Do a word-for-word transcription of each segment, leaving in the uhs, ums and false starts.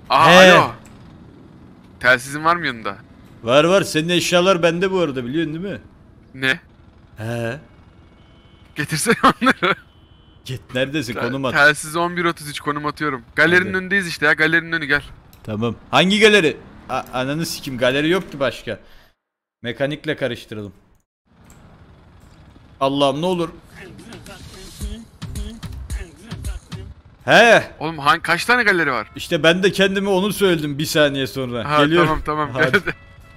Aha He. alo. Telsizin var mı yanında? Var var, senin eşyalar bende bu arada, biliyorsun değil mi? Ne? He. Getirsene onları. Git neredesin, konum at. Telsiz on bir otuz üç, konum atıyorum. Galerinin Hadi. önündeyiz işte ya, galerinin önü, gel. Tamam. Hangi galeri? A ananı sikim, galeri yok ki başka. Mekanikle karıştıralım. Allah'ım ne olur. He. Oğlum hangi, kaç tane galeri var? İşte ben de kendime onu söyledim bir saniye sonra. Ha, Geliyorum. tamam tamam Hadi. gel.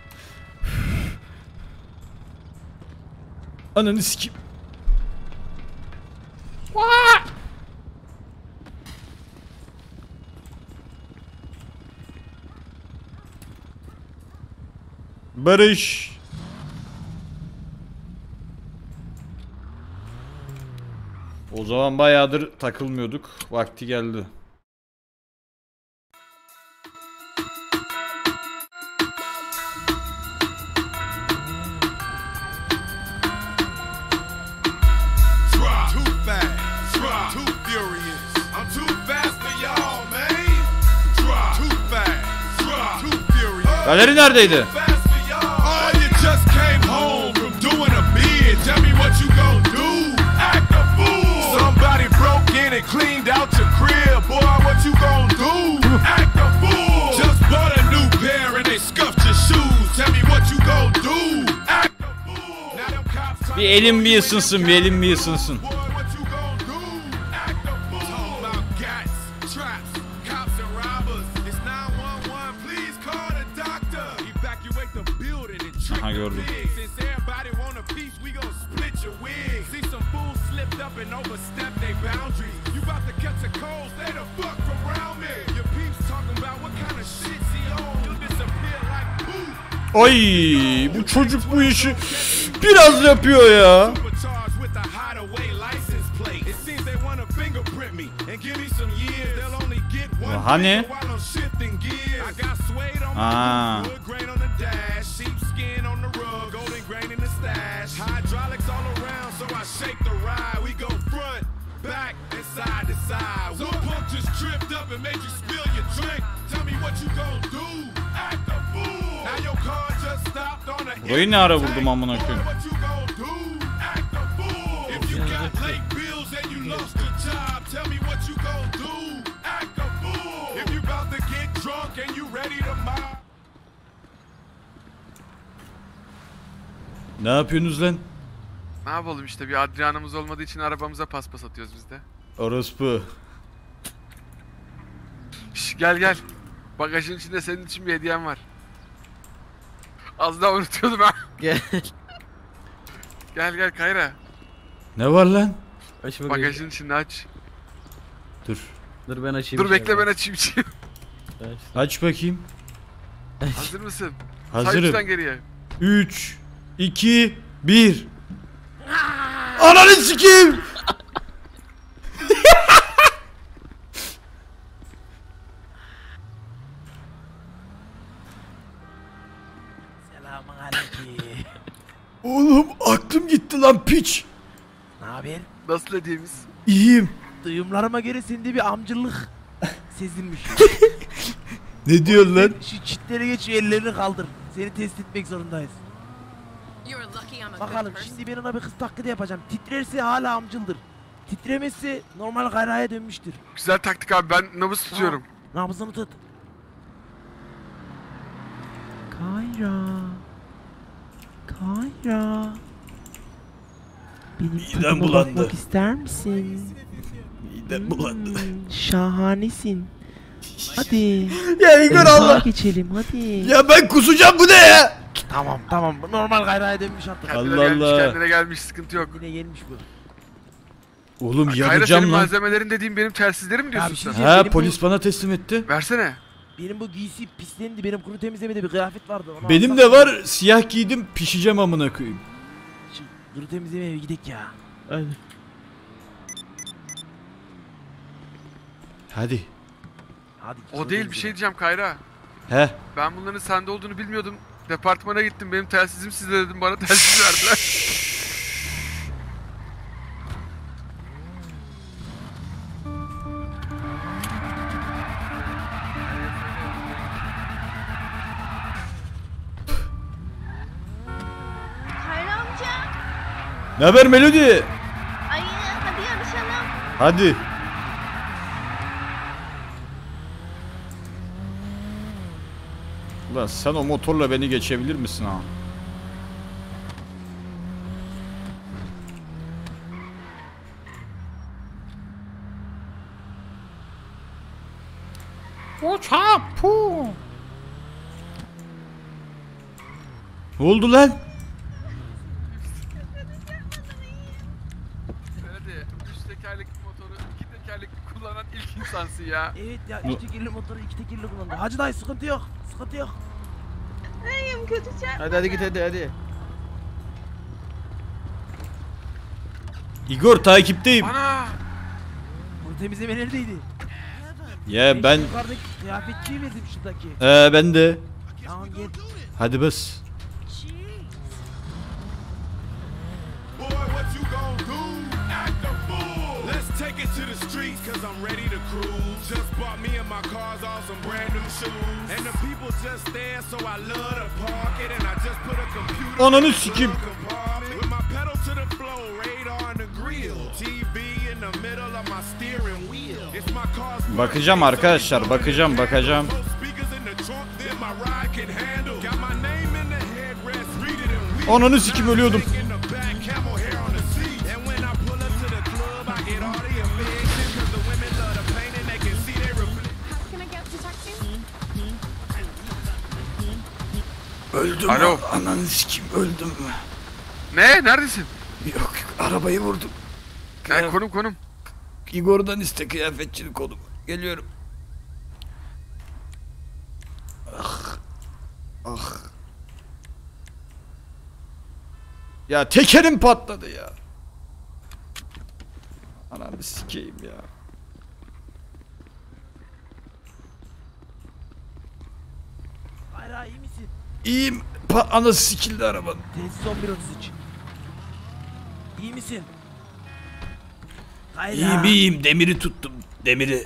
Ananı sikim. Barış. O zaman bayağıdır takılmıyorduk. Vakti geldi. Galeri neredeydi? Bir elim bir ısınsın, bir elim bir ısınsın. Aha, gördüm. Ay, bu çocuk bu işi biraz yapıyor ya. Hani? Aa. Burayı ne ara vurdum amına koyayım? Ne yapıyorsunuz lan? Ne yapalım işte, bir Adrian'ımız olmadığı için arabamıza paspas atıyoruz biz de. Orospu. Şş, gel gel. Bagajın içinde senin için bir hediyem var. Az daha unutuyordum ha. Gel. Gel gel Kayra. Ne var lan? Aç Bagajın içinde aç. Dur. Dur ben açayım. Dur bekle, ben açayım içeyim. Aç bakayım. Hazır mısın? Hazırım. Sayıptan geriye. üç, iki, bir. Ananı sikeyim. Selamünaleyküm. Oğlum aklım gitti lan piç. Ne haber? Nasıl hediyemiz? İyiyim. Duyumlarıma göre sende bir amcılık sezilmiş. Ne diyorsun lan? Şu çitleri geç, şu ellerini kaldır. Seni test etmek zorundayız. Bakalım şimdi ben ona bir kız taklidi yapacağım. Titrerse hala amcıldır. Titremezse normal gayraya dönmüştür. Güzel taktik abi, ben nabız tutuyorum. Nabzını tut. Kayra. Kayra. Benim Midem tadıma bulandı. bakmak ister misin? Midem bulandı. Hmm, şahanesin. Hadi. Ya Igor Mutfağa Allah. geçelim hadi. Ya ben kusacağım, bu ne ya? Tamam tamam, bu normal gayraya dönmüş artık. Kendine Allah gelmiş, Allah. kendine gelmiş, sıkıntı yok. Yine gelmiş bu. Oğlum Kayra, senin yanacağım lan. malzemelerin dediğim benim telsizlerim mi diyorsun bir şey sen? diyeceğim. Ha, Benim polis bana teslim etti. Versene. Benim bu giysi pislendi. Benim kuru temizlemede bir kıyafet vardı. Onu Benim alsam- de var, siyah giydim, pişeceğim amına koyayım. Şu kuru temizlemeye bir gidek ya. Aynen. Hadi. Hadi. O değil, bir şey diyeceğim Kayra. He. Ben bunların sende olduğunu bilmiyordum. Departmana gittim, benim telsizim sizde dedim, bana telsiz verdiler. Ne haber Melody? Ay hadi yarışalım. Hadi. Ulan sen o motorla beni geçebilir misin ha? Uçak pu. Ne oldu lan? Hadi üç tekerlekli motoru iki tekerlekli kullanan ilk insansın ya. Evet ya Bu- iki tekerli motoru iki tekerli kullandı. Hacı dayı sıkıntı yok. Sıkıntı yok. Ayım kötü çarpma. Hadi hadi git hadi hadi. Igor takipteyim. Ana! Bunu temizleme neredeydi? Ya ben Yukarıdaki kıyafetçiyi mi dedim şuradaki? ee, ben de. Tamam gel. Hadi bas. Boy, what you gon' do? Act a fool. Let's take it to the streets, cause I'm ready to cruise. Just bought me and my cars all some brand new shoes. And the people just there, so I love to park it. And I just put a computer Ananı in the sikeyim. compartment. With my pedal to the floor, radar on the grill. T V in the middle of my steering wheel. It's my car's Bakacağım arkadaşlar, bakacağım, bakacağım. speakers in the trunk, then my ride can handle. Got my name in the headrest, read it and weep. Ananı sikim ölüyordum. In the back, camel hair on the seat. And when I pull up to the club, I get all the affection. Cause the women love the pain and they can see their reflection. Can I get the taxi? Öldüm. Alo. Ananı sikim öldüm. Ne? Neredesin? Yok arabayı vurdum. Ne? Konum konum. Igor'dan iste kıyafetçilik konumu. Geliyorum. Ah. Ah. Ya tekerim patladı ya. Ananı sikeyim ya. Hayra iyi misin? İyiyim. Pa anası sikildi arabanın. Tesis on bir otuz üç. İyi misin? Hayra. İyiyim iyiyim. Demiri tuttum. Demiri.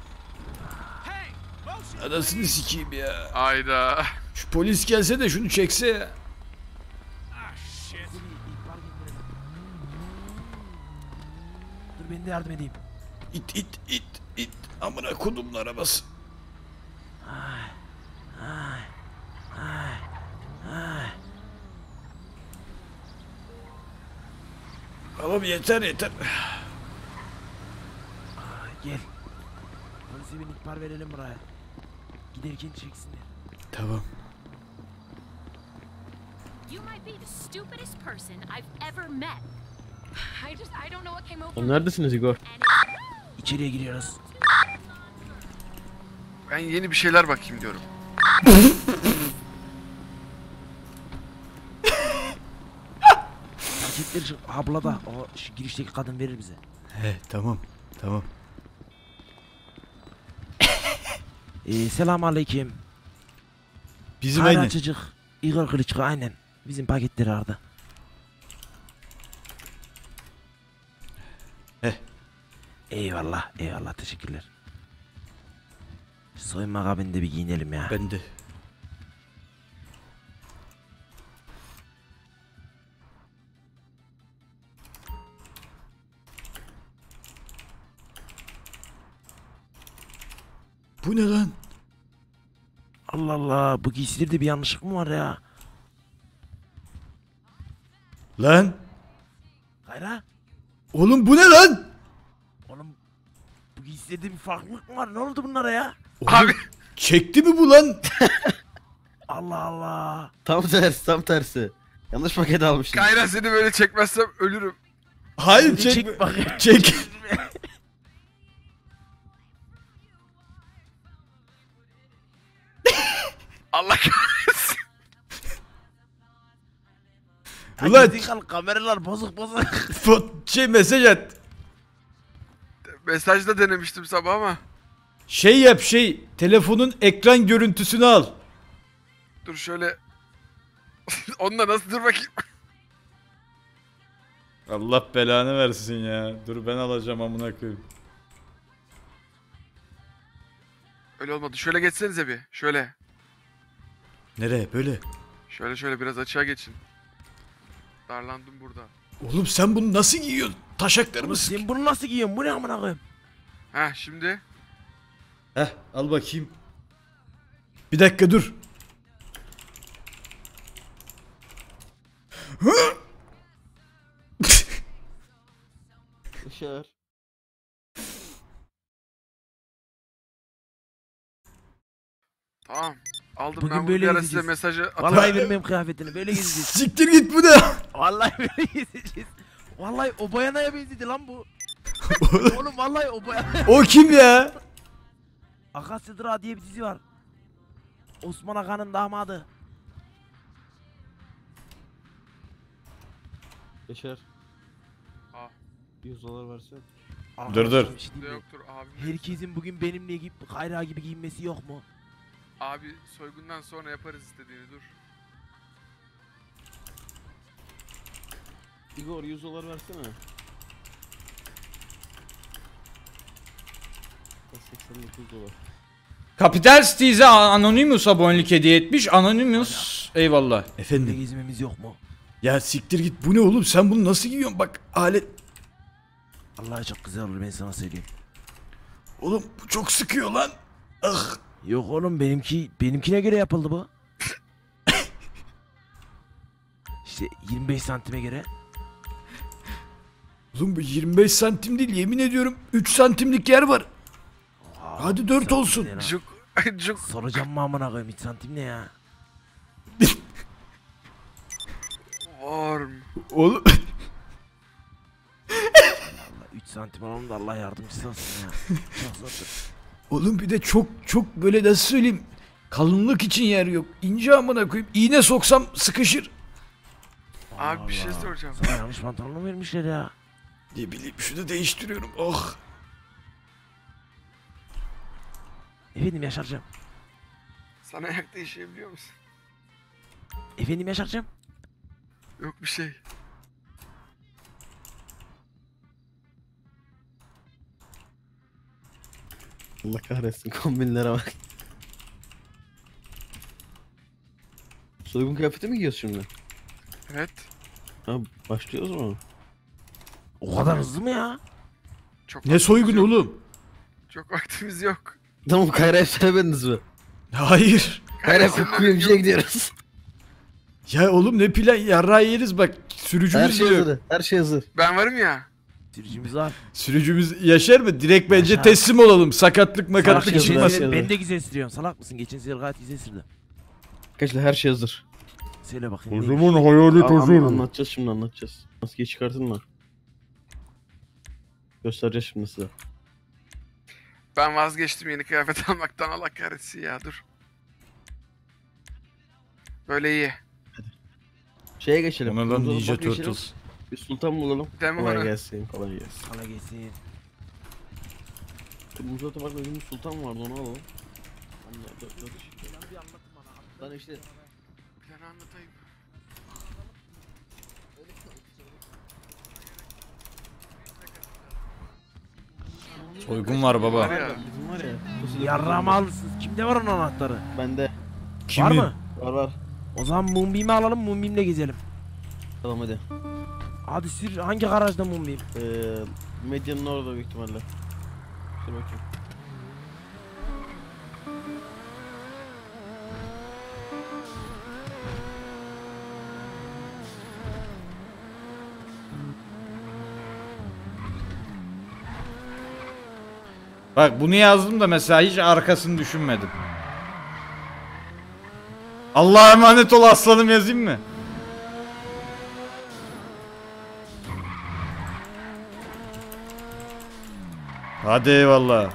Anasını sikeyim ya. Ayda. Şu polis gelse de şunu çekse ya. Dur ben de yardım edeyim. İt it it it. Amına kodumun arabası. Tamam yeter yeter. Gel. Polise bir ihbar verelim buraya. Giderken çeksinler. Tamam. You might be the stupidest person I've ever met. I just I don't know what came over Oğlum me. neredesiniz Igor? And it's İçeriye giriyoruz. Ben yeni bir şeyler bakayım diyorum. Paketleri şu abla da o şu girişteki kadın verir bize. He tamam tamam. Ee, selam aleyküm. Bizim Hayra aynı. çocuk. Igor Kılıçko aynen. Bizim paketleri aradı. Heh. Eyvallah eyvallah teşekkürler. Soyunma kabininde bir giyinelim ya. Ben de. Bu ne lan? Allah Allah bu giysilerde bir yanlışlık mı var ya? Lan? Hayra. Oğlum bu ne lan? Oğlum bu giysilerde bir farklılık mı var? Ne oldu bunlara ya? Oğlum, Abi çekti mi bu lan? Allah Allah. Tam tersi tam tersi. Yanlış paket almışsın. Kayra seni böyle çekmezsem ölürüm. Hayır Çek çek. bakayım. Çek. Allah kahretsin. Ulan- Ulan. Kameralar bozuk bozuk. Fo- şey mesaj at. Mesajda denemiştim sabah ama. Şey yap şey. Telefonun ekran görüntüsünü al. Dur şöyle. Onunla nasıl dur bakayım. Allah belanı versin ya. Dur ben alacağım amına koyayım. Öyle olmadı. Şöyle geçsenize bir. Şöyle. Nereye böyle? Şöyle şöyle biraz açığa geçin. Darlandım burada. Oğlum sen bunu nasıl giyiyorsun? Taşaklarımı sık. Sen bunu nasıl giyiyorsun? Bu ne amına koyayım? Heh şimdi. Heh al bakayım. Bir dakika dur. Yaşar. Tamam. Aldım Bugün ben bunu böyle bir ara size gezeceğiz. mesajı atarım. Vallahi vermem kıyafetini. Böyle gezeceğiz. Siktir git bu ne? Vallahi böyle gezeceğiz. Vallahi o bayanaya benzedi lan bu. Oğlum vallahi o bayanaya. O kim ya? Akasya Durağı diye bir dizi var. Osman Akan'ın damadı. Yaşar. Ha. yüz dolar versene. Dur, dur. Bir şey Bizde diyeyim mi? yoktur abim. Herkesin bugün benimle gibi Kayra gibi giyinmesi yok mu? Abi soygundan sonra yaparız istediğini dur. Igor yüz dolar versene. seksen dokuz dolar. Capital Steez'e Anonymous abonelik hediye etmiş. Anonymous eyvallah. Benimle Efendim. gezmemiz yok mu? Ya siktir git bu ne oğlum sen bunu nasıl giyiyorsun bak alet. Vallahi çok güzel olur ben sana söyleyeyim. Oğlum bu çok sıkıyor lan. Ah. Yok oğlum benimki benimkine göre yapıldı bu. İşte yirmi beş santime göre. Oğlum bu yirmi beş santim değil yemin ediyorum üç santimlik yer var. Aa, Hadi üç dört santim olsun. ne lan? Cuk. Cuk. Soracağım mı amına koyayım üç santim ne ya? Warm. Oğlum. üç santim alalım da Allah yardımcısı olsun ya. Çok zordur. Oğlum bir de çok çok böyle nasıl söyleyeyim. Kalınlık için yer yok. İnce amına koyayım. İğne soksam sıkışır. Abi bir şey Allah. soracağım. Sana yanlış pantolon mu vermişler ya? Ne bileyim şunu değiştiriyorum. Oh. Efendim Yaşar'cığım. Sana ayakta işeyebiliyor musun? Efendim Yaşar'cığım. Yok bir şey. Allah kahretsin kombinlere bak. Soygun kıyafeti mi giyiyoruz şimdi? Evet. Ha başlıyoruz mu? O kadar hızlı mı ya? Çok Ne vaktimiz soygun yok. oğlum? Çok vaktimiz yok. Tamam Kayra'ya söylemediniz mi? Hayır. Kayra Kayra, kuyumcuya gidiyoruz. Ya oğlum ne plan yarrağı yeriz bak. Her Sürücümüz şey yok. hazır. Her şey hazır. Ben varım ya. Sürücümüz var. Sürücümüz yaşar mı? Direkt bence Yaşar. teslim olalım. Sakatlık Salak makatlık yazılar. geçen çıkmasın. sefer yazılar. ben de güzel sürüyorum. Salak mısın? Geçen sefer gayet güzel sürdü. Arkadaşlar her şey hazır. Söyle bakayım. neymiş? hayalet An- an- anlatacağız şimdi anlatacağız. Maskeyi çıkartın mı? Göstereceğiz şimdi size. Ben vazgeçtim yeni kıyafet almaktan, Allah kahretsin ya, dur. Böyle iyi. Şeye geçelim. Ona lan Kırmızı Ninja Otopark'a geçelim. Turtles. Bir sultan bulalım. Değil mi Kolay bana? gelsin. Kolay gelsin. Hala gelsin. Kırmızı otoparkta bizim sultan vardı onu alalım. Allah dört dört. Lan işte Planı anlatayım. Soygun var baba. Var ya. bizim var ya. Yarrağımı alırsınız. Kimde var onun anahtarı? Bende. Var mı? Var var. O zaman Moonbeam'i alalım. Moonbeam'le gezelim. Tamam hadi. Hadi sür. Hangi garajda Moonbeam? Ee, medyanın orada büyük ihtimalle. Dur bakayım. Bak bunu yazdım da mesela hiç arkasını düşünmedim. Allah'a emanet ol aslanım yazayım mı? Hadi eyvallah.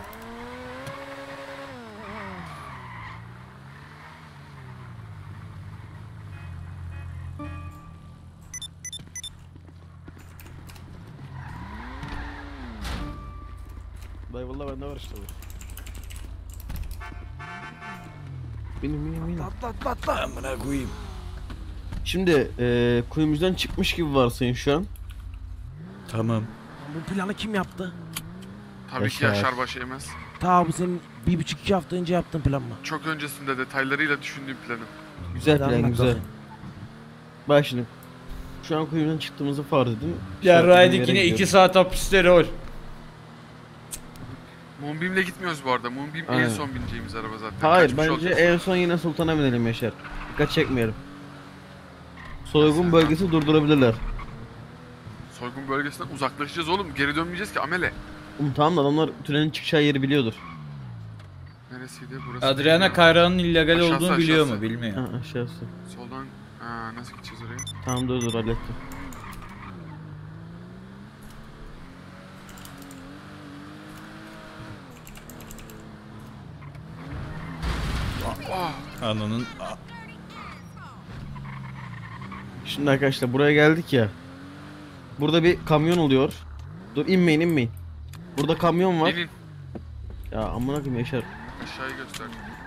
Dayı valla bende var işte bu. Benim benim benim. Atla atla atla. Amına koyayım. Şimdi ee, kuyumcudan çıkmış gibi varsın şu an. Tamam. Bu planı kim yaptı? Tabii ki Yaşar. Yaşar Başeymez. Ta bu senin bir buçuk iki hafta önce yaptığın plan mı? Çok öncesinde detaylarıyla düşündüğüm planı. Güzel Hadi plan anlat güzel. bakayım. Bak şimdi. Şu an kuyumdan çıktığımızı farz edin. Ya Şarkı Raydik dinleyerek yine iki gidiyoruz. saat hapiste rol. Moonbeam'le gitmiyoruz bu arada. Moonbeam en Aynen. son bineceğimiz araba zaten. Hayır Kaçmış bence olacağız. en son yine Sultan'a binelim Yaşar. Dikkat çekmeyelim. Soygun bölgesi durdurabilirler. Soygun bölgesinden uzaklaşacağız oğlum. Geri dönmeyeceğiz ki amele. Oğlum tamam da adamlar tünelin çıkacağı yeri biliyordur. Neresiydi? Burası. Adriana değil mi? Kayra'nın illegal Aşağısı, olduğunu biliyor aşağısı. mu? Bilmiyor. Ha aşağısı. Soldan Aa, nasıl gideceğiz oraya? Tamam dur dur hallettim. Oh, Ananın... Şimdi arkadaşlar buraya geldik ya. Burada bir kamyon oluyor. Dur inmeyin inmeyin. Burada kamyon var. inin. Ya amına koyayım Yaşar. Aşağıyı göster.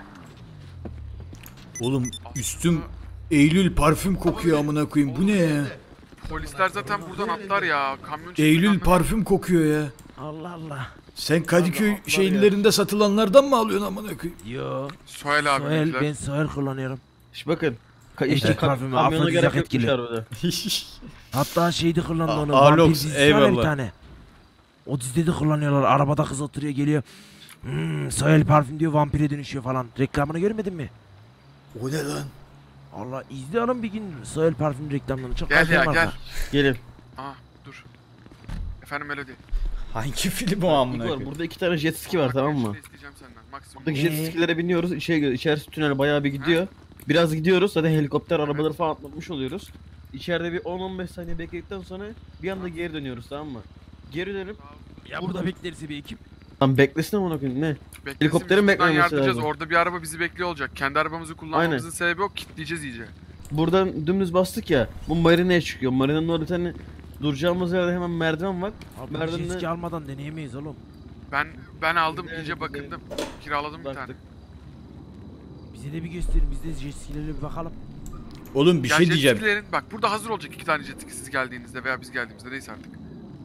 Oğlum üstüm Eylül parfüm kokuyor amına koyayım. Bu ne ya? Polisler zaten buradan atlar ya. Kamyon Eylül çekilen- parfüm kokuyor ya. Allah Allah. Sen Kadıköy Atlar ya. şeylerinde satılanlardan mı alıyorsun amına koyayım? Yo. Sohel abi. Sohel, bizler. ben Sohel kullanıyorum. İşte bakın. Ka Eşek işte ka parfümü, kamyona afrodizyak gerek yokmuş etkili. harbiden. Hatta şeyde kullandı A- onu. Alox, Vampir dizisi var ya eyvallah. bir tane. O dizide de kullanıyorlar. Arabada kız oturuyor geliyor. Hmm, Sohel parfüm diyor vampire dönüşüyor falan. Reklamını görmedin mi? O ne lan? Allah izleyelim bir gün Sohel parfüm reklamlarını. Çok Gel kaliteli ya marka. gel. Gelin. Aa dur. Efendim Melody. Hangi film o amına Var, koyayım? burada iki tane jet ski var Bak, tamam bir mı? şey isteyeceğim senden. Maksimum. Buradaki Ee? jet skilere biniyoruz. İçeri gö- içerisi tünel bayağı bir gidiyor. Biraz gidiyoruz. Zaten helikopter arabaları falan atlatmış oluyoruz. İçeride bir on on beş saniye bekledikten sonra bir anda geri dönüyoruz tamam mı? Geri dönüp Ya burada bekleriz bir ekip. lan beklesin amına koyayım ne? Beklesin, Helikopterin biz buradan beklememesi yardıracağız. lazım. Orada bir araba bizi bekliyor olacak. Kendi arabamızı kullanmamızın sebebi o. Kitleyeceğiz iyice. Buradan dümdüz bastık ya. Bu marinaya çıkıyor. Marinanın orada bir tane duracağımız yerde hemen merdiven var. Abi Merdivenle- riski almadan deneyemeyiz oğlum. Ben ben aldım Güzel, iyice güzel. bakındım. Kiraladım bir tane. Baktık. Bize de bir gösterin. Biz de jet skilerle bir bakalım. Oğlum bir Ya şey jet diyeceğim. skilerin- bak burada hazır olacak iki tane jet ski siz geldiğinizde veya biz geldiğimizde neyse artık.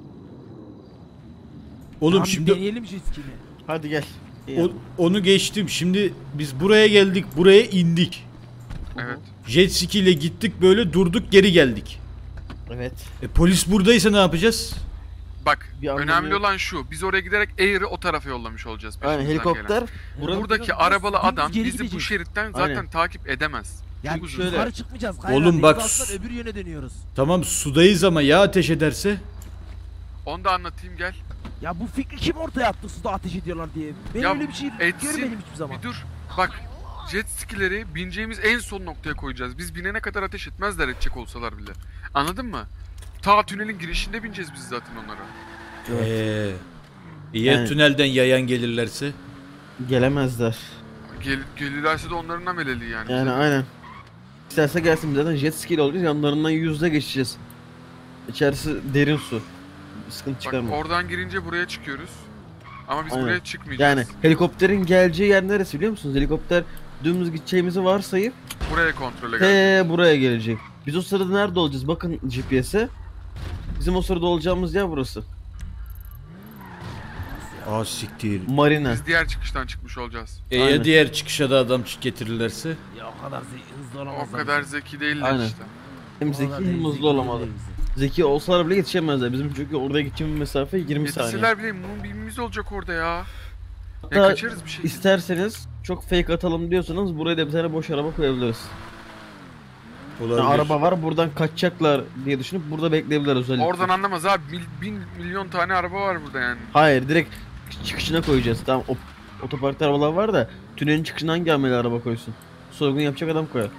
Oğlum Tamam, şimdi deneyelim jet ski'yle. Hadi gel. İyi. o- onu geçtim. Şimdi biz buraya geldik, buraya indik. Evet. Jet ski ile gittik böyle durduk geri geldik. Evet. E polis buradaysa ne yapacağız? Bak Bir anlamı önemli yok. olan şu. Biz oraya giderek Air'i o tarafa yollamış olacağız. Aynen peşimizden helikopter. gelen. Burada Buradaki Biraz arabalı dümdüz adam geri bizi bu gideceğiz. şeritten zaten Aynen. takip edemez. Yani uzun. şöyle- yukarı çıkmayacağız. Oğlum bak- Alttan öbür yöne dönüyoruz. Tamam sudayız ama ya ateş ederse? Onu da anlatayım gel. Ya bu fikri kim ortaya attı suda ateş ediyorlar diye? Ben Ya öyle bir şey etsin, görmedim hiçbir zaman. Bir dur. Bak jet skileri bineceğimiz en son noktaya koyacağız. Biz binene kadar ateş etmezler edecek olsalar bile. Anladın mı? Ta tünelin girişinde bineceğiz biz zaten onlara. Eee. Ya Yani- tünelden yayan gelirlerse? Gelemezler. Gel, gelirlerse de onların ameleli yani. Yani aynen. İsterse gelsin zaten jet ski ile olacağız. Yanlarından yüzde geçeceğiz. İçerisi derin su. Sıkıntı Bak çıkarma. oradan girince buraya çıkıyoruz. Ama biz Aynen. buraya çıkmayacağız. Yani helikopterin geleceği yer neresi biliyor musunuz? Helikopter dümdüz gideceğimizi varsayıp Buraya kontrole geleceğiz. He buraya gelecek. Biz o sırada nerede olacağız? Bakın G P S'e. Bizim o sırada olacağımız yer burası. Aa siktir. Marina. Biz diğer çıkıştan çıkmış olacağız. E ya Aynen. diğer çıkışa da adam çık- getirirlerse? Ya o kadar ze- hızlı O olamazlar. kadar zeki değiller Aynen. işte. Hem O zeki kadar hem zeki hızlı olamadı. değiliz. Zeki olsalar bile yetişemezler. Bizim çünkü oraya gideceğimiz mesafe yirmi saniye. Yetişseler bile moonbeam'imiz olacak orada ya. Ya Hatta kaçarız bir şey. İsterseniz çok fake atalım diyorsanız buraya da bir tane boş araba koyabiliriz. Olabilir. Yani araba var buradan kaçacaklar diye düşünüp burada bekleyebilirler özellikle. Oradan anlamaz abi. Mil, bin milyon tane araba var burada yani. Hayır direkt çıkışına koyacağız. Tamam o, otoparkta arabalar var da tünelin çıkışına hangi ameli araba koysun? Soygun yapacak adam koyar.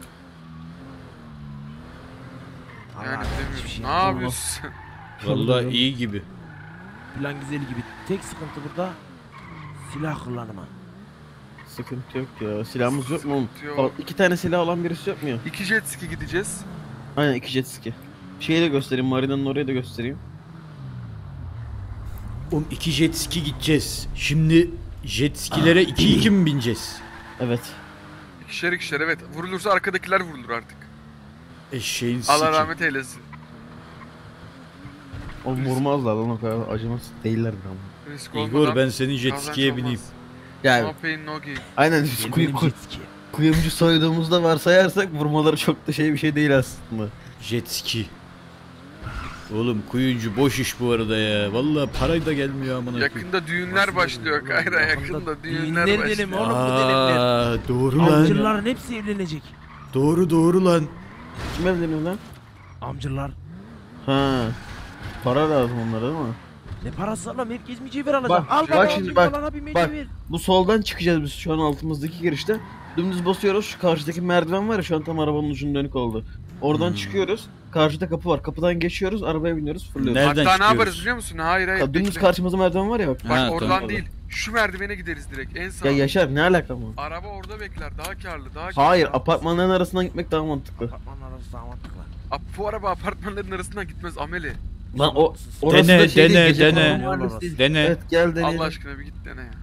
Yani Allah, hiçbir şey bilemiyorum. Ne yapamam. yapıyorsun? Vallahi iyi gibi. Plan güzel gibi. Tek sıkıntı burada silah kullanımı. Sıkıntı yok ya. Silahımız yok mu oğlum? Sıkıntı Bak, yok. iki tane silah olan birisi yok mu ya? İki jet ski gideceğiz. Aynen iki jet ski. Şeyi de göstereyim, marinanın oraya da göstereyim. Oğlum iki jet ski gideceğiz. Şimdi jet skilere iki iki mi bineceğiz? Evet. İkişer ikişer evet. Vurulursa arkadakiler vurulur artık. Eşeğin Allah siki. rahmet eylesin. Oğlum vurmazlar lan o kadar acımasız değillerdir ama. Risk Igor olmadan ben senin jet kazanç ski'ye olmaz. bineyim. Yani No pain no gain. aynen biz kuy, Benim kuy, jet ski. kuyumcu soyduğumuzda varsayarsak vurmaları çok da şey bir şey değil aslında. Jet ski. Oğlum kuyuncu boş iş bu arada ya. Vallahi parayı da gelmiyor amına koyayım. Yakında düğünler başlıyor Kayra, yakında düğünler Düğünler başlıyor. dedim oğlum bu denemler. Aa, doğru lan. Amcıların hepsi evlenecek. Doğru doğru lan. Kim evleniyor lan? Amcılar. Ha. Para lazım onlara değil mi? Ne parası lan, herkes mücevher alacak. Bak, Al bak bana şimdi, şimdi bak, bana bir bak. mücevher. Bu soldan çıkacağız biz şu an altımızdaki girişte. Dümdüz basıyoruz, şu karşıdaki merdiven var ya, şu an tam arabanın ucunun dönük oldu. Oradan Hmm. çıkıyoruz. Karşıda kapı var. Kapıdan geçiyoruz, arabaya biniyoruz, fırlıyoruz. Nereden Hatta ne çıkıyoruz? yaparız biliyor musun? Hayır hayır. Ya, dümdüz bekle. karşımızda merdiven var ya bak. Bak Ha, oradan tamam. değil. Şu merdivene gideriz direkt en sağ. Ya Yaşar ne alaka mı? Araba orada bekler, daha karlı, daha karlı. Hayır, apartmanların arasından gitmek daha mantıklı. Apartmanlar arası daha mantıklı. Ab, bu araba apartmanların arasından gitmez Ameli. Lan o orası Dene, da şey dene, değil, gece dene. kondu mahallesi değil. Dene. Evet gel deneyelim. Allah aşkına bir git dene ya.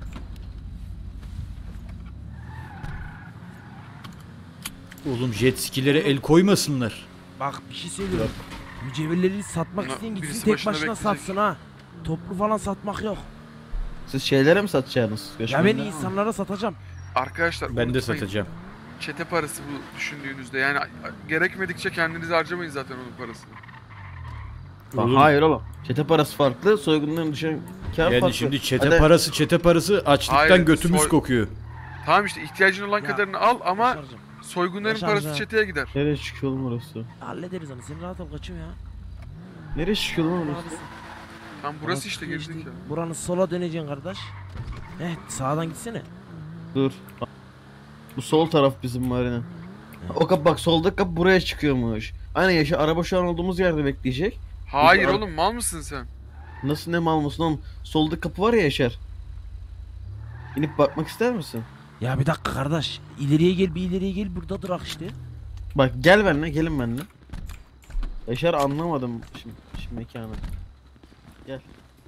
Oğlum jet skilere el koymasınlar. Bak bir şey söylüyorum. Mücevherleri satmak Buna isteyen gitsin birisi tek başına başına bekleyecek. satsın ha. Toplu falan satmak yok. Siz şeylere mi satacaksınız? Ya ben Göçmenlere mi? insanlara satacağım. Arkadaşlar Ben de unutmayın, satacağım. çete parası bu düşündüğünüzde yani a- gerekmedikçe kendiniz harcamayın zaten onun parasını. Ha, Oğlum. hayır oğlum. Çete parası farklı, soygundan düşen kar Yani farklı. şimdi çete Hadi. parası çete parası açlıktan Hayır, götümüz soy- kokuyor. Tamam işte ihtiyacın olan Ya, kadarını al ama Yaşar'cığım, soygunların Yaşar parası ya. çeteye gider. Nereye çıkıyor oğlum orası? hallederiz onu. Sen rahat ol, kaçıyorum ya. Nereye çıkıyor lan orası? Abisi. Tam burası işte Burası girdik ya. Buranın sola döneceksin kardeş. Evet sağdan gitsene. Dur. Bu sol taraf bizim marina. O kapı bak, soldaki kapı buraya çıkıyormuş. Aynen Yaşar, araba şu an olduğumuz yerde bekleyecek. Hayır Biz- oğlum mal mısın sen? Nasıl, ne mal mısın oğlum? Soldaki kapı var ya Yaşar. İnip bakmak ister misin? Ya bir dakika kardeş. İleriye gel, bir ileriye gel, burada durak işte. Bak gel benimle, gelin benimle. Yaşar anlamadım şimdi, şimdi mekanı. Gel.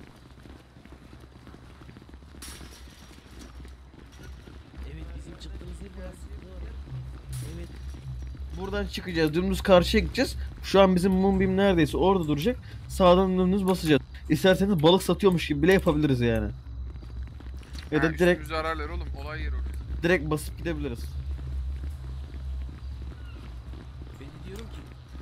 Evet bizim çıktığımız yer burası. Doğru. Evet. Buradan çıkacağız, dümdüz karşıya gideceğiz. Şu an bizim Moonbeam neredeyse orada duracak. Sağdan dümdüz basacağız. İsterseniz balık satıyormuş gibi bile yapabiliriz yani. Ya da Ha, direkt üstümüzü ararlar oğlum olay yeri orası. direkt basıp gidebiliriz. Ben de diyorum ki.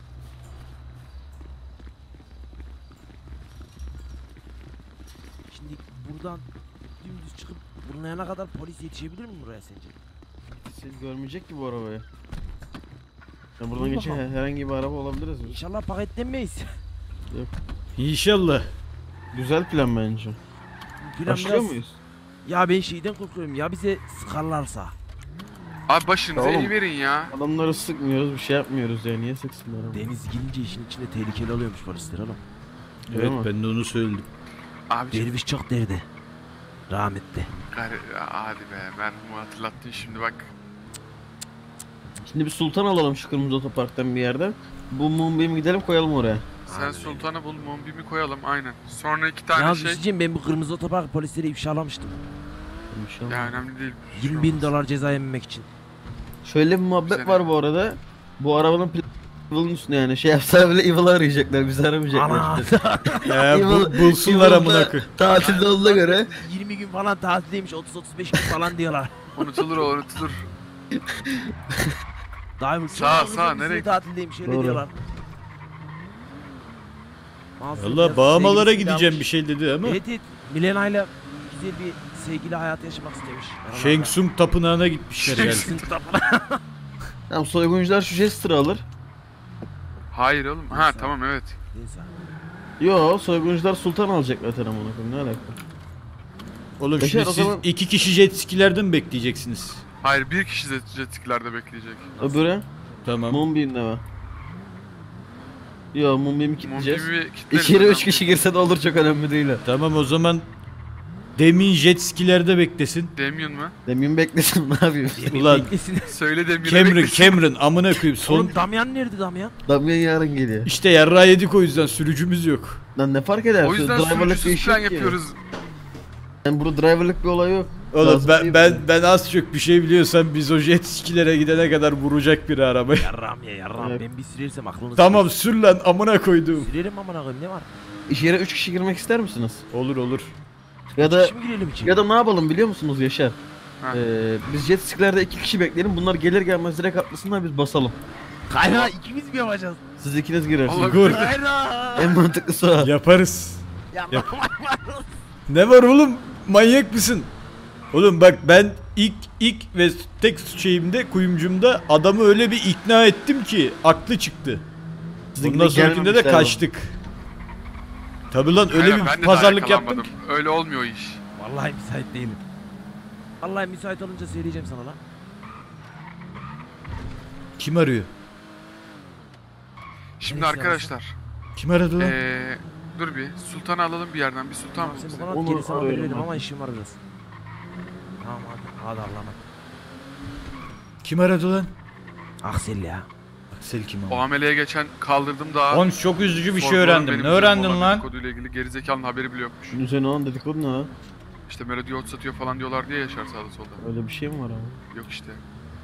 Şimdi buradan dümdüz çıkıp bulunana kadar polis yetişebilir mi buraya sence? Siz görmeyecek ki bu arabayı. Ya buradan İyi geçen bakalım. herhangi bir araba olabiliriz biz. İnşallah paketlenmeyiz. İnşallah. Güzel plan bence. Plan Başlıyor biraz- muyuz? Ya ben şeyden korkuyorum ya, bize sıkarlarsa. Abi başınıza Oğlum. el verin ya. Adamları sıkmıyoruz, bir şey yapmıyoruz ya. Niye sıksınlar ama? Deniz girince işin içinde tehlikeli oluyormuş polisler oğlum. Öyle Evet mi? ben de onu söyledim. Abi Derviş çok derdi. Rahmetli. hadi be merhumu hatırlattın şimdi bak. Şimdi bir sultan alalım şu kırmızı otoparktan bir yerden. Bu Moonbeam'i gidelim koyalım oraya. Sen Aynen sultanı bul, Moonbeam'i koyalım aynen. Sonra iki tane Ya şey. Hüsnü'cüğüm ben bu kırmızı otopark polisleri ifşalamıştım. İnşallah. Ya önemli değil. yirmi bin dolar ceza yememek için. Şöyle bir muhabbet Güzel. var bu arada. Bu arabanın pl- Evil'ın üstüne yani şey yapsa bile Evil'ı arayacaklar, bizi aramayacaklar. Ana! işte. Ya Evil- bu, bulsunlar Evil'da amına koy. Tatilde olduğuna göre. yirmi gün falan tatildeymiş, otuz otuz beş gün falan diyorlar. Unutulur o unutulur. Daha Sağ, sağ, nereye- tatildeymiş öyle Doğru. diyorlar. Mazlum Valla biraz bağımalara sevgilisiyle gideceğim almış. bir şey dedi ama. Evet evet. Milena'yla güzel bir sevgili hayatı yaşamak istemiş. Shang Tsung tapınağına gitmişler yani. Tamam, soyguncular şu Jester'ı alır. Hayır oğlum. Ha Neyse. tamam evet. Neyse. Yo, soyguncular sultan alacak zaten amına koyayım, ne alaka? Oğlum Yaşar, şimdi o siz zaman- iki kişi jet skilerden mi bekleyeceksiniz? Hayır bir kişi de jet skilerde bekleyecek. Öbürü Tamam. Moonbeam'de mi? Yo, Moonbeam'i kilitleyeceğiz. Moonbeam'i kilitleriz. İçeri üç önemli kişi değil. girse de olur, çok önemli değil. Tamam o zaman Demin jet skilerde beklesin. Damien mı? Demin beklesin, ne yapayım? Ulan Beklesin. Söyle Damien'e Cameron beklesin. Cameron amına koyayım son. Oğlum Damian nerede Damian? Damian yarın geliyor. İşte yarrağı yedik o yüzden sürücümüz yok. Lan ne fark eder? O yüzden Driverlık bir sürücüsüz iş plan yok ki. yapıyoruz. Yani burada driverlık bir olay yok. Oğlum Lazım ben değil ben mi? ben az çok bir şey biliyorsam biz o jet skilere gidene kadar vuracak bir arabayı. Yarram ya yarram. Evet. Ben bir sürersem aklınız. Tamam sür lan amına koydum. Sürerim amına koyayım, ne var? İş yere üç kişi girmek ister misiniz? Olur olur. Ya da Şimdi girelim içeri. ya da ne yapalım biliyor musunuz Yaşar? Ha. Ee, biz jet skilerde iki kişi bekleyelim. Bunlar gelir gelmez direkt atlasınlar, biz basalım. Kayra ikimiz mi yapacağız? Siz ikiniz girersiniz. Allah Gur. Kayra. En mantıklısı o. Yaparız. Ya Yap. Ne var oğlum? Manyak mısın? Oğlum bak ben ilk ilk ve tek şeyimde kuyumcumda adamı öyle bir ikna ettim ki aklı çıktı. Sizinkine Bundan sonrakinde de gelmemişler kaçtık. Tabi lan öyle Aynen, ben bir de pazarlık daha yaptım yakalanmadım. ki. Öyle olmuyor o iş. Vallahi müsait değilim. Vallahi müsait olunca söyleyeceğim sana lan. Kim arıyor? Şimdi Neyse, arkadaşlar. Kim aradı lan? Eee dur bir. Sultan'ı alalım bir yerden. Bir sultan Tamam bulalım sen bize. bu kanat Onu geri sana arıyorum verelim ben. ama işim var biraz. Tamam hadi. Hadi Allah'ım. Kim aradı lan? Aksel ya. Aksel kim O ama? ameleye geçen kaldırdım daha. Oğlum çok üzücü bir şey Sorguların öğrendim. benim Ne üzerime öğrendin olan lan? Dedikoduyla ilgili gerizekalının haberi bile yokmuş. Şunun üzerine olan dedikodu ne lan? İşte melodi ot satıyor falan diyorlar diye Yaşar sağda solda. Öyle bir şey mi var abi? Yok işte.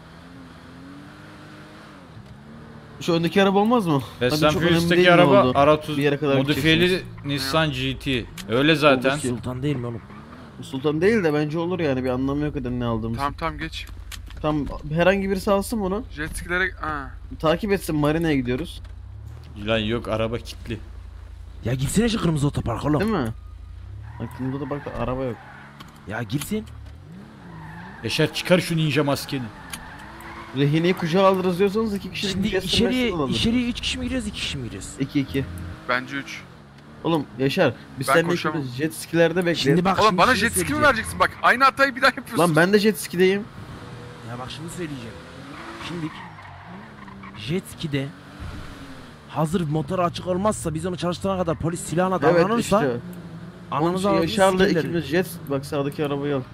Şu öndeki araba olmaz mı? Fast Hadi and çok önemli değil Furious'taki mi araba oldu? R otuz Bir yere kadar modifiyeli Nissan G T. Öyle zaten. Oldu ki. Sultan değil mi oğlum? Sultan değil de bence olur yani bir anlamı yok eden ne aldığımız. Tamam tamam geç. Tam herhangi birisi alsın bunu. Jet skilere... Ha. Takip etsin marinaya gidiyoruz. Lan yok araba kilitli. Ya gitsene şu kırmızı otopark oğlum. Değil mi? Aklımda da bak da araba yok. Ya girsin. Yaşar çıkar şu ninja maskeni. Rehineyi kucağa aldırırız diyorsanız iki kişilik Şimdi bir jet içeriye, sürmesi alalım. içeriye üç kişi mi giriyoruz iki kişi mi giriyoruz? iki iki. Bence üç. Oğlum Yaşar biz Ben seninle koşamam. ikimiz jet skilerde bekleyelim. Şimdi bak Oğlum şimdi bana şunu jet ski mi söyleyeceğim. vereceksin? Bak aynı hatayı bir daha yapıyorsun. Lan ben de jet skideyim. Ya bak şunu söyleyeceğim. Şimdi jet ski'de hazır motor açık olmazsa biz onu çalıştırana kadar polis silahına Evet davranırsa işte. anamıza Oğlum, ağzını Yaşar'la sikirler. ikimiz jet bak sağdaki arabayı al.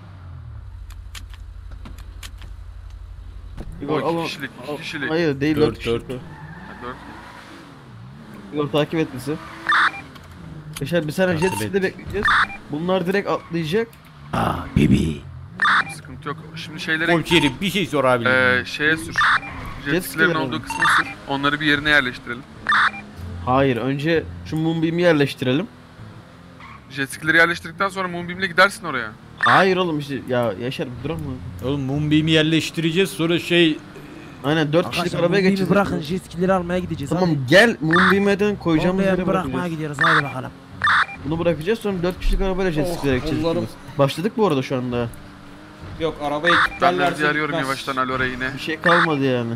O iki al- kişilik, iki al- kişilik. Hayır değil Dört, dört kişilik. dört. o. Ha, dört. Igor takip et bizi. Yaşar biz seninle jet Takip ski'de et. bekleyeceğiz. Bunlar direkt atlayacak. Aa bebi. Sıkıntı yok. Şimdi şeylere... Komiserim bir şey sorabilir miyim? Eee şeye sür. Jet Jet skilerin skiler olduğu mi? kısmı sür. Onları bir yerine yerleştirelim. Hayır önce şu Moonbeam'i yerleştirelim. Jet skileri yerleştirdikten sonra Moonbeam'le gidersin oraya. Hayır oğlum işte ya Yaşar bir duram mı? Oğlum Moonbeam'i yerleştireceğiz sonra şey... Aynen dört kişilik Arkadaşlar arabaya bu geçeceğiz. bırakın jet skileri almaya gideceğiz. Tamam gel Moonbeam'den koyacağımız Olmayan yere bırakmaya bırakacağız. gidiyoruz hadi bakalım. Bunu bırakacağız sonra dört kişilik arabayla jet Oh, skilere gideceğiz. Allah'ım. ikimiz. Başladık bu arada şu anda. Yok arabayı Ben kilitlerlerse de arıyorum gitmez. yavaştan Alora yine. Bir şey kalmadı yani.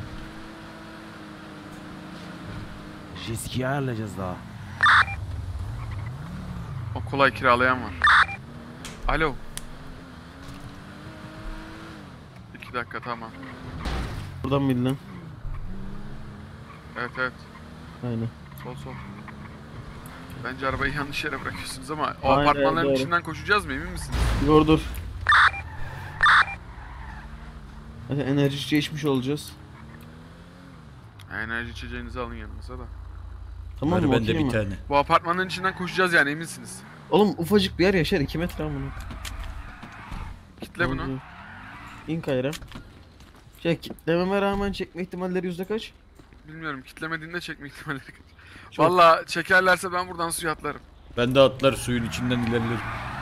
Jet ski'yi ayarlayacağız daha. O kolay kiralayan var. Alo. İki dakika tamam. Buradan mıydı lan? Evet evet. Aynen. Sol sol. Bence arabayı yanlış yere bırakıyorsunuz ama o Aynen, apartmanların doğru. içinden koşacağız mı emin misiniz? Dur dur. Hadi enerji içeceği içmiş olacağız. Enerji içeceğinizi alın yanınıza da. Tamam Var mı? bende Okey bir mi? tane. Bu apartmanların içinden koşacağız yani eminsiniz. Oğlum ufacık bir yer Yaşar iki metre ama bunu. Kitle bunu. İn kayra. Şey kitlememe rağmen çekme ihtimalleri yüzde kaç? Bilmiyorum kitlemediğinde çekme ihtimalleri kaç. Çok. Valla çekerlerse ben buradan suya atlarım. Ben de atlar suyun içinden ilerlerim.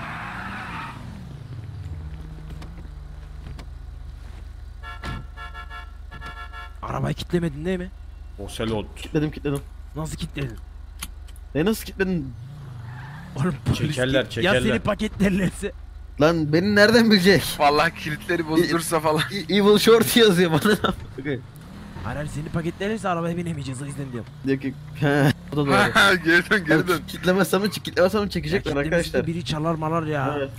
Arabayı kilitlemedin değil mi? Ocelot. Kitledim kitledim. Nasıl kilitledin? E nasıl kilitledin? Oğlum polis Çekerler, kit- Ya çekerler. seni paketlerlerse? Lan beni nereden bilecek? Vallahi kilitleri bozulursa falan. E- Evil Short yazıyor bana. Okay. Hayır hayır seni paketlerse arabaya binemeyeceğiz o yüzden diyorum. Diyor ki he o da doğru. geri dön geri dön. Ya, kitlemezsem mi kitlemezsem mi çekecekler Ya arkadaşlar. kitlemizde biri çalar malar ya. Evet.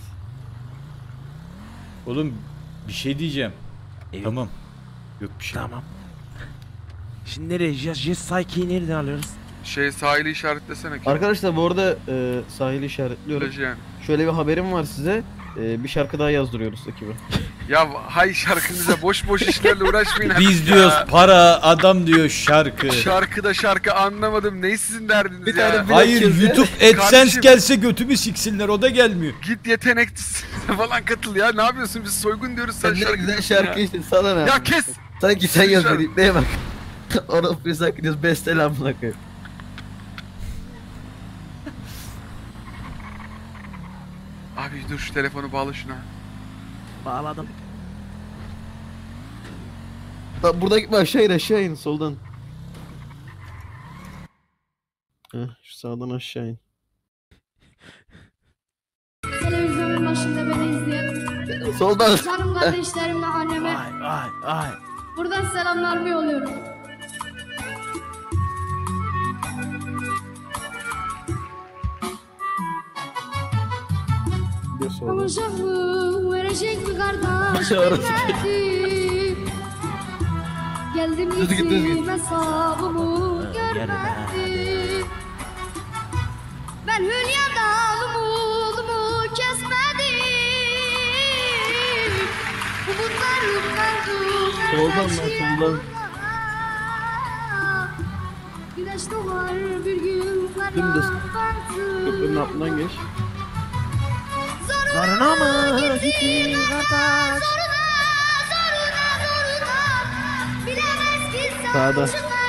Oğlum bir şey diyeceğim. Evet. Tamam. Yok bir şey. Tamam. Şimdi nereye? Jet, jet Psyche'yi nereden alıyoruz? Şey sahili işaretlesene ki. Arkadaşlar bu arada e, sahili işaretliyorum. Plajı yani. Şöyle bir haberim var size. E, bir şarkı daha yazdırıyoruz ekibe. Ya hay şarkınıza boş boş işlerle uğraşmayın artık Biz ya. diyoruz para, adam diyor şarkı. Şarkıda şarkı anlamadım. Ne sizin derdiniz Bir ya? tane bir- Hayır Herkes ya. YouTube AdSense Kardeşim. gelse götümü siksinler o da gelmiyor. Git yetenek dizisine falan katıl ya. Ne yapıyorsun? Biz soygun diyoruz sen, Sen ne şarkı güzel diyorsun şarkı ya. işte sana ne? Ya kes. Sanki sen Güzel. yazdın neye bak. Ona bir sanki diyoruz bestel amına koyayım. Abi dur şu telefonu bağla şuna. Bağladım. Bak burada gitme, aşağı in, aşağı in soldan. Heh, şu sağdan aşağı in. Televizyonun başında beni izleyen Soldan. canım kardeşlerim ve anneme Ay ay ay. buradan selamlarımı yolluyorum. Bir soldan. Konuşacak mı, verecek mi kardeş Orası. bilmedim. Geldim Düz git, düz git. gittim hesabımı Gel be. görmedim. Ben Hülya'da umudumu kesmedim. Umutlarım kaldı. Soldan lan, soldan. Güneş doğar bir gün Dümdüz. karardı. Köprünün altından geç. Zarına mı gittin kardeş? Sağda.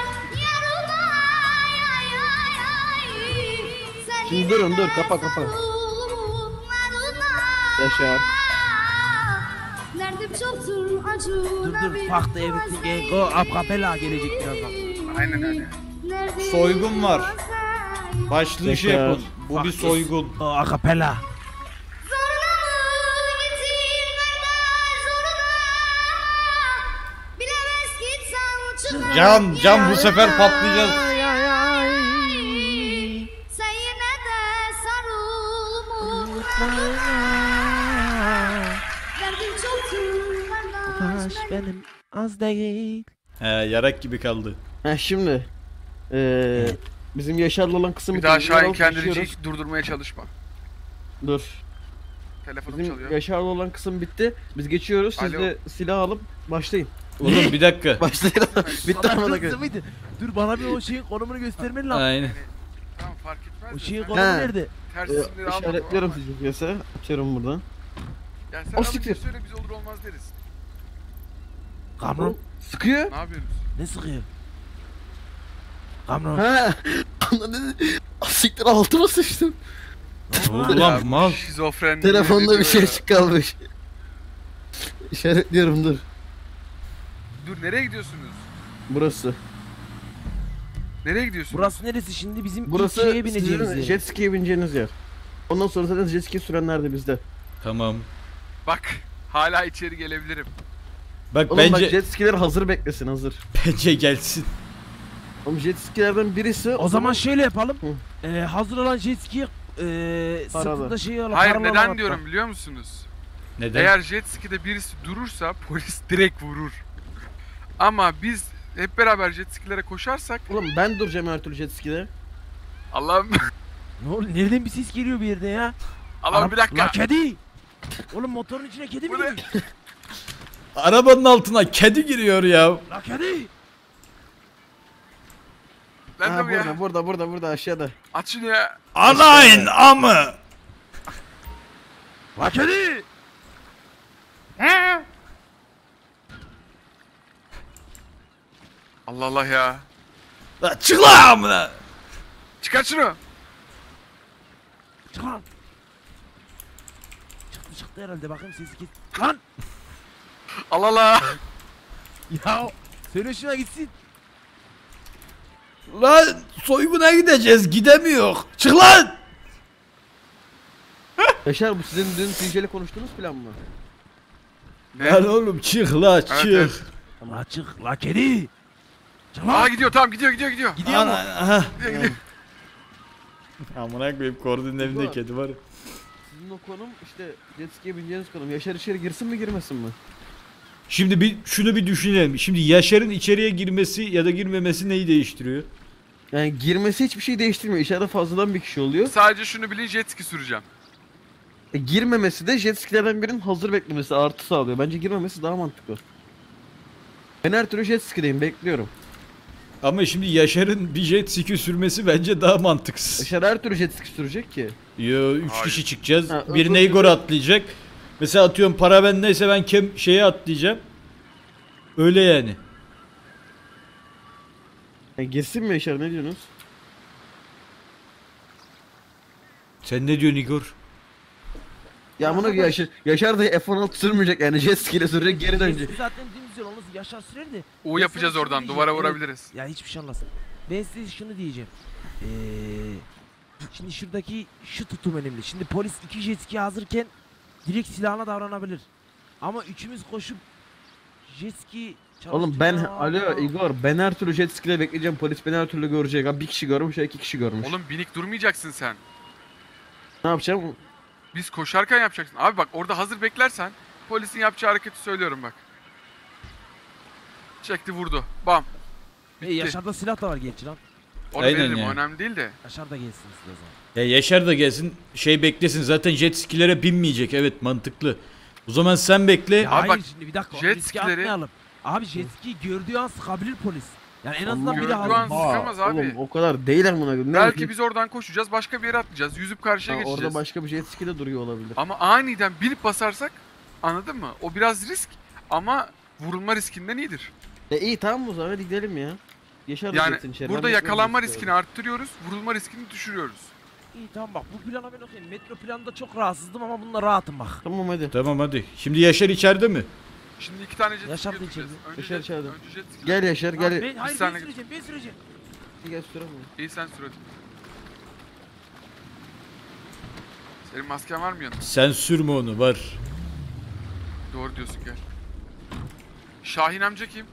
Şimdi durun, dur, kapa, kapa. Yaşar. Nerede çoktur acı. Dur dur fuck the everything go acapella gelecek birazdan. Aynen öyle. Soygun var. Başlığı şey Tekrar. yapın. Bu bir soygun. O acapella. Can, can bu sefer patlayacağız. Sen yine de sarıl Derdim çoktur kardeş Taş benim az değil. He, yarak gibi kaldı. Heh, şimdi. Ee, bizim Yaşar'la olan kısım Bir bitti. daha Biz Şahin alıp kendini geçiyoruz. hiç durdurmaya çalışma. Dur. Telefonum Bizim çalıyor. Yaşar'la olan kısım bitti. Biz geçiyoruz. Siz Alo. de silah alıp başlayın. Oğlum bir dakika. Başlayın. Bitti Adam ama hızlı mıydı? Dur bana bir o şeyin konumunu göstermen lazım. Aynen. Tamam fark etmez. O de şeyin sen konumu He. nerede? Ters Ee, isimleri alma. işaretliyorum Ama- sizi piyasaya. Atıyorum buradan. Ya sen O abi siktir. söyle biz olur olmaz deriz. Kamron. Sıkıyor. Ne yapıyorsunuz? Ne sıkıyor? Kamron. Ha. Anladın. Siktir, altıma sıçtım. Oldu lan mal. Şizofren. Telefonda bir şey ya. çık kalmış. İşaretliyorum, dur. Dur nereye gidiyorsunuz? Burası. Nereye gidiyorsunuz? Burası neresi şimdi bizim Burası ilk şeye bineceğimiz sizin yer. jet ski'ye bineceğiniz yer. Ondan sonra zaten jet ski sürenler de bizde. Tamam. Bak hala içeri gelebilirim. Bak Oğlum bence bak, jet skiler hazır beklesin, hazır. bence gelsin. Oğlum jet skilerden birisi O zaman şöyle yapalım. Hı. Ee, hazır olan jet ski e, sırtında şey olan Hayır paralar neden var diyorum hatta. biliyor musunuz? Neden? Eğer jet ski'de birisi durursa polis direkt vurur. Ama biz hep beraber jet skilere koşarsak Oğlum ben duracağım her türlü jet ski'de. Allah'ım Ne oldu? Nereden bir ses geliyor bir yerde ya? Allah'ım bir dakika. La kedi. Oğlum motorun içine kedi mi Bu ne? giriyor? Arabanın altına kedi giriyor ya. La kedi. Ben de Ha, mi burada, ya? burada burada burada aşağıda. Aç şunu ya. Anayın amı. La kedi. Allah Allah ya. La çık lan amına. Çıkar şunu. Çık lan. Çıktı çıktı herhalde bakayım sesi git. Lan. Allah Allah. Ya söyle şuna gitsin. Lan soyguna gideceğiz, gidemiyor. Çık lan. Yaşar, bu sizin dün T J'yle konuştuğunuz plan mı? Ne? Lan oğlum çık la çık. evet. La çık la kedi. Çık Aa lan. gidiyor tamam gidiyor gidiyor gidiyor. Gidiyor mu? Ana, aha. Gidiyor gidiyor. Amına koyayım Kordon'un evinde kedi var. Sizin o konum işte jet ski'ye bineceğiniz konum. Yaşar içeri girsin mi girmesin mi? Şimdi bir şunu bir düşünelim. Şimdi Yaşar'ın içeriye girmesi ya da girmemesi neyi değiştiriyor? Yani girmesi hiçbir şey değiştirmiyor. İçeride fazladan bir kişi oluyor. Sadece şunu bilin jet ski süreceğim. E, girmemesi de jet skilerden birinin hazır beklemesi artı sağlıyor. Bence girmemesi daha mantıklı. Ben her türlü jet ski'deyim, bekliyorum. Ama şimdi Yaşar'ın bir jet ski sürmesi bence daha mantıksız. Yaşar her türlü jet ski sürecek ki. Yo üç Hayır. kişi çıkacağız. Ha, Bir öbür Neygor türlü- atlayacak. Mesela atıyorum para bendeyse ben kem şeye atlayacağım. Öyle yani. Yani girsin mi Yaşar, ne diyorsunuz? Sen ne diyorsun Igor? Ya bunu Yaşar, Yaşar da F on altı sürmeyecek yani jet ski ile sürecek, geri dönecek. Zaten dümdüz güzel onu Yaşar sürer de. U Ben yapacağız sana şunu oradan, diyeceğim, duvara evet. vurabiliriz. Ya hiçbir şey olmaz. Ben size şunu diyeceğim. Ee, şimdi şuradaki şu tutum önemli. Şimdi polis iki jet ski hazırken direkt silahına davranabilir. Ama üçümüz koşup jet ski Oğlum ben çalıştırma- alo Igor ben her türlü jet ski'yle bekleyeceğim polis beni her türlü görecek. Abi bir kişi görmüş ya iki kişi görmüş. Oğlum binik durmayacaksın sen. Ne yapacağım? Biz koşarken yapacaksın. Abi bak orada hazır beklersen polisin yapacağı hareketi söylüyorum bak. Çekti vurdu. Bam. E, Bitti. Yaşar'da silah da var gerçi lan. Onu Aynen veririm ya. o önemli değil de. Yaşar da gelsin size o zaman. Ya Yaşar da gelsin şey beklesin zaten jet skilere binmeyecek evet mantıklı. O zaman sen bekle. Ya Abi hayır bak, şimdi bir dakika. jet Jet ski skileri- atmayalım. Abi jet ski gördüğü an sıkabilir polis. Yani en azından biri Gördüğü hazır. an sıkamaz abi. Oğlum o kadar değil amına koyayım. Ne Belki yapayım? biz oradan koşacağız, başka bir yere atlayacağız, yüzüp karşıya Ha, geçeceğiz. orada başka bir jet ski de duruyor olabilir. Ama aniden binip basarsak, anladın mı? O biraz risk ama vurulma riskinden iyidir. E iyi tamam o zaman hadi gidelim ya. Yaşar da Yani gitsin içeri. burada Ben yakalanma bekliyorum. riskini arttırıyoruz, vurulma riskini düşürüyoruz. İyi tamam bak bu plana ben okuyayım. Metro planında çok rahatsızdım ama bunda rahatım bak. Tamam hadi. Tamam hadi. Şimdi Yaşar içeride mi? Şimdi iki tane jet Yaşar ski da götüreceğiz. içeride. Önce Yaşar jet, içeride. önce jet ski. Gel Yaşar Abi gel. ben, hayır saniye- ben süreceğim ben süreceğim. Gel süremem. İyi sen sür hadi. Senin masken var mı yanında? Sen sürme onu var. Doğru diyorsun gel. Şahin amca kim?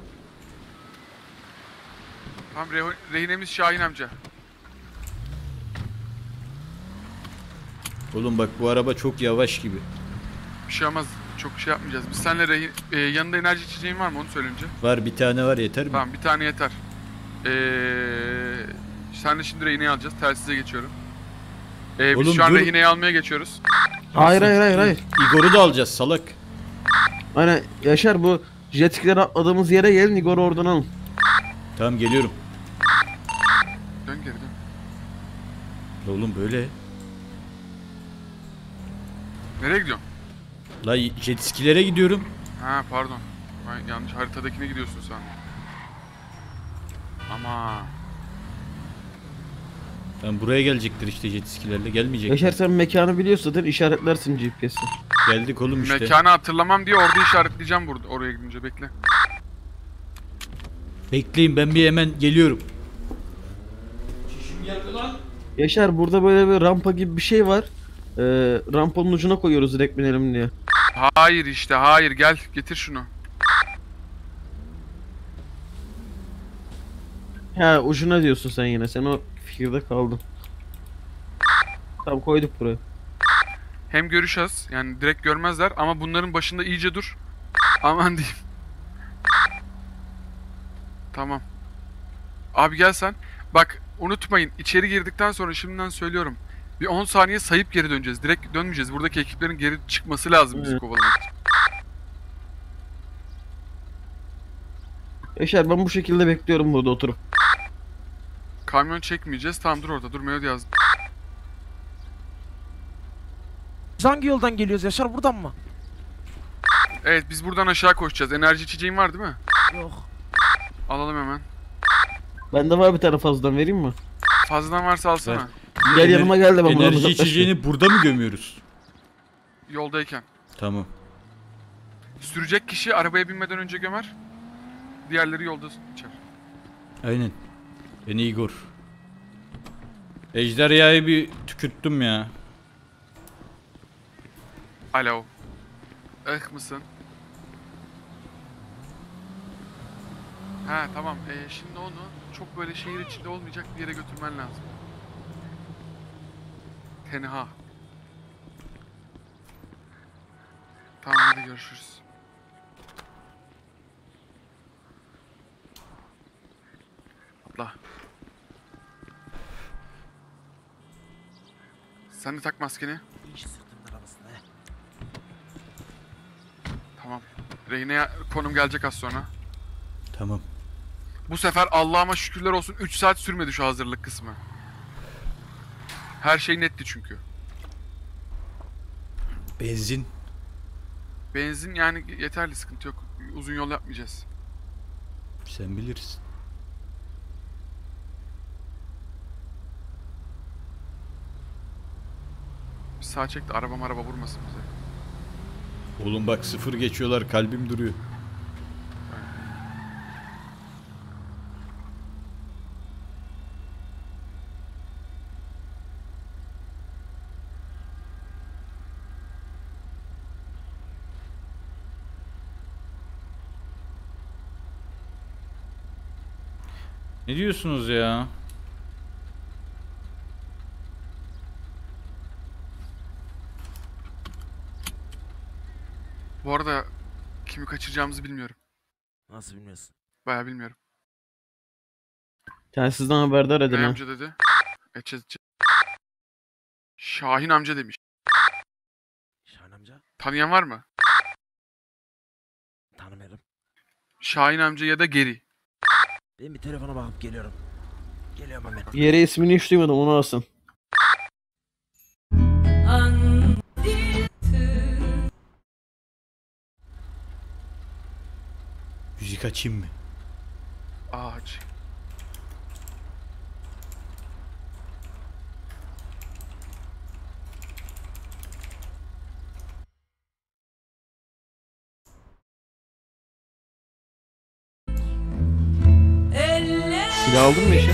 Tamam reho- rehinemiz Şahin amca. Oğlum bak bu araba çok yavaş gibi. Bir şey olmaz. Çok şey yapmayacağız. Biz seninle rehin... e, yanında enerji içeceğin var mı onu söyleyince? Var bir tane var yeter mi? Tamam bir tane yeter. Eee... Senle şimdi rehineyi alacağız. Telsize geçiyorum. Ee, biz Oğlum şu an dur. rehineyi almaya geçiyoruz. Hayır hayır hayır hayır. Igor'u da alacağız salak. Aynen Yaşar bu jet ski'leri atladığımız yere gelin Igor'u oradan alın. Tamam geliyorum. Dön geri dön. Oğlum böyle. Nereye gidiyorsun? La jet skilere gidiyorum. Ha pardon. Ben yanlış haritadakine gidiyorsun sen. Ama Ben buraya gelecektir işte jet skilerle gelmeyecek. Yaşar sen mekanı biliyorsun zaten işaretlersin G P S'te. Geldik oğlum işte. mekanı hatırlamam diye orada işaretleyeceğim burada oraya gidince bekle. Bekleyin ben bir hemen geliyorum. Yaşar burada böyle bir rampa gibi bir şey var. Ee, rampanın ucuna koyuyoruz direkt binelim diye. Hayır işte hayır gel getir şunu. Ha ucuna diyorsun sen yine. Sen o fikirde kaldın. Tamam koyduk buraya. Hem görüş az yani direkt görmezler ama bunların başında iyice dur. Aman diyeyim. Tamam. Abi gel sen. Bak unutmayın içeri girdikten sonra şimdiden söylüyorum. Bir on saniye sayıp geri döneceğiz. Direkt dönmeyeceğiz. Buradaki ekiplerin geri çıkması lazım bizi Evet. kovalamak için. Yaşar ben bu şekilde bekliyorum burada oturup. Kamyon çekmeyeceğiz. Tamam dur orada. Dur Melody yazdım. Biz hangi yoldan geliyoruz Yaşar buradan mı? Evet biz buradan aşağı koşacağız. Enerji içeceğin var değil mi? Yok. Alalım hemen. Bende var bir tane fazladan vereyim mi? Fazladan varsa alsana. Ver. Gel Ener- yanıma gel de ben buradan Enerji uzaklaşayım. içeceğini burada mı gömüyoruz? Yoldayken. Tamam. Sürecek kişi arabaya binmeden önce gömer. Diğerleri yolda içer. Aynen. Ben Igor. Ejderhayı bir tükürttüm ya. Alo. Eh mısın? Ha tamam. Ee, şimdi onu çok böyle şehir içinde olmayacak bir yere götürmen lazım. Tenha. Tamam hadi görüşürüz. Atla. Sen de tak maskeni. İş sırtımın arabasında he. Tamam. Rehineye konum gelecek az sonra. Tamam. Bu sefer Allah'ıma şükürler olsun üç saat sürmedi şu hazırlık kısmı. Her şey netti çünkü. Benzin. Benzin yani yeterli sıkıntı yok. Uzun yol yapmayacağız. Sen bilirsin. Bir sağa çek de araba araba vurmasın bize. Oğlum bak sıfır geçiyorlar kalbim duruyor. Ne diyorsunuz ya? Bu arada kimi kaçıracağımızı bilmiyorum. Nasıl bilmiyorsun? Bayağı bilmiyorum. Telsizden haberdar edin Ne ha. amca dedi? Eçe, eçe. Şahin amca demiş. Şahin amca. Tanıyan var mı? Tanımıyorum. Şahin amca ya da Geri. Ben bir telefona bakıp geliyorum. Geliyorum hemen. Yere ismini hiç duymadım, onu alsın. Müzik açayım mı? Ağaç. Silah aldın mı işe?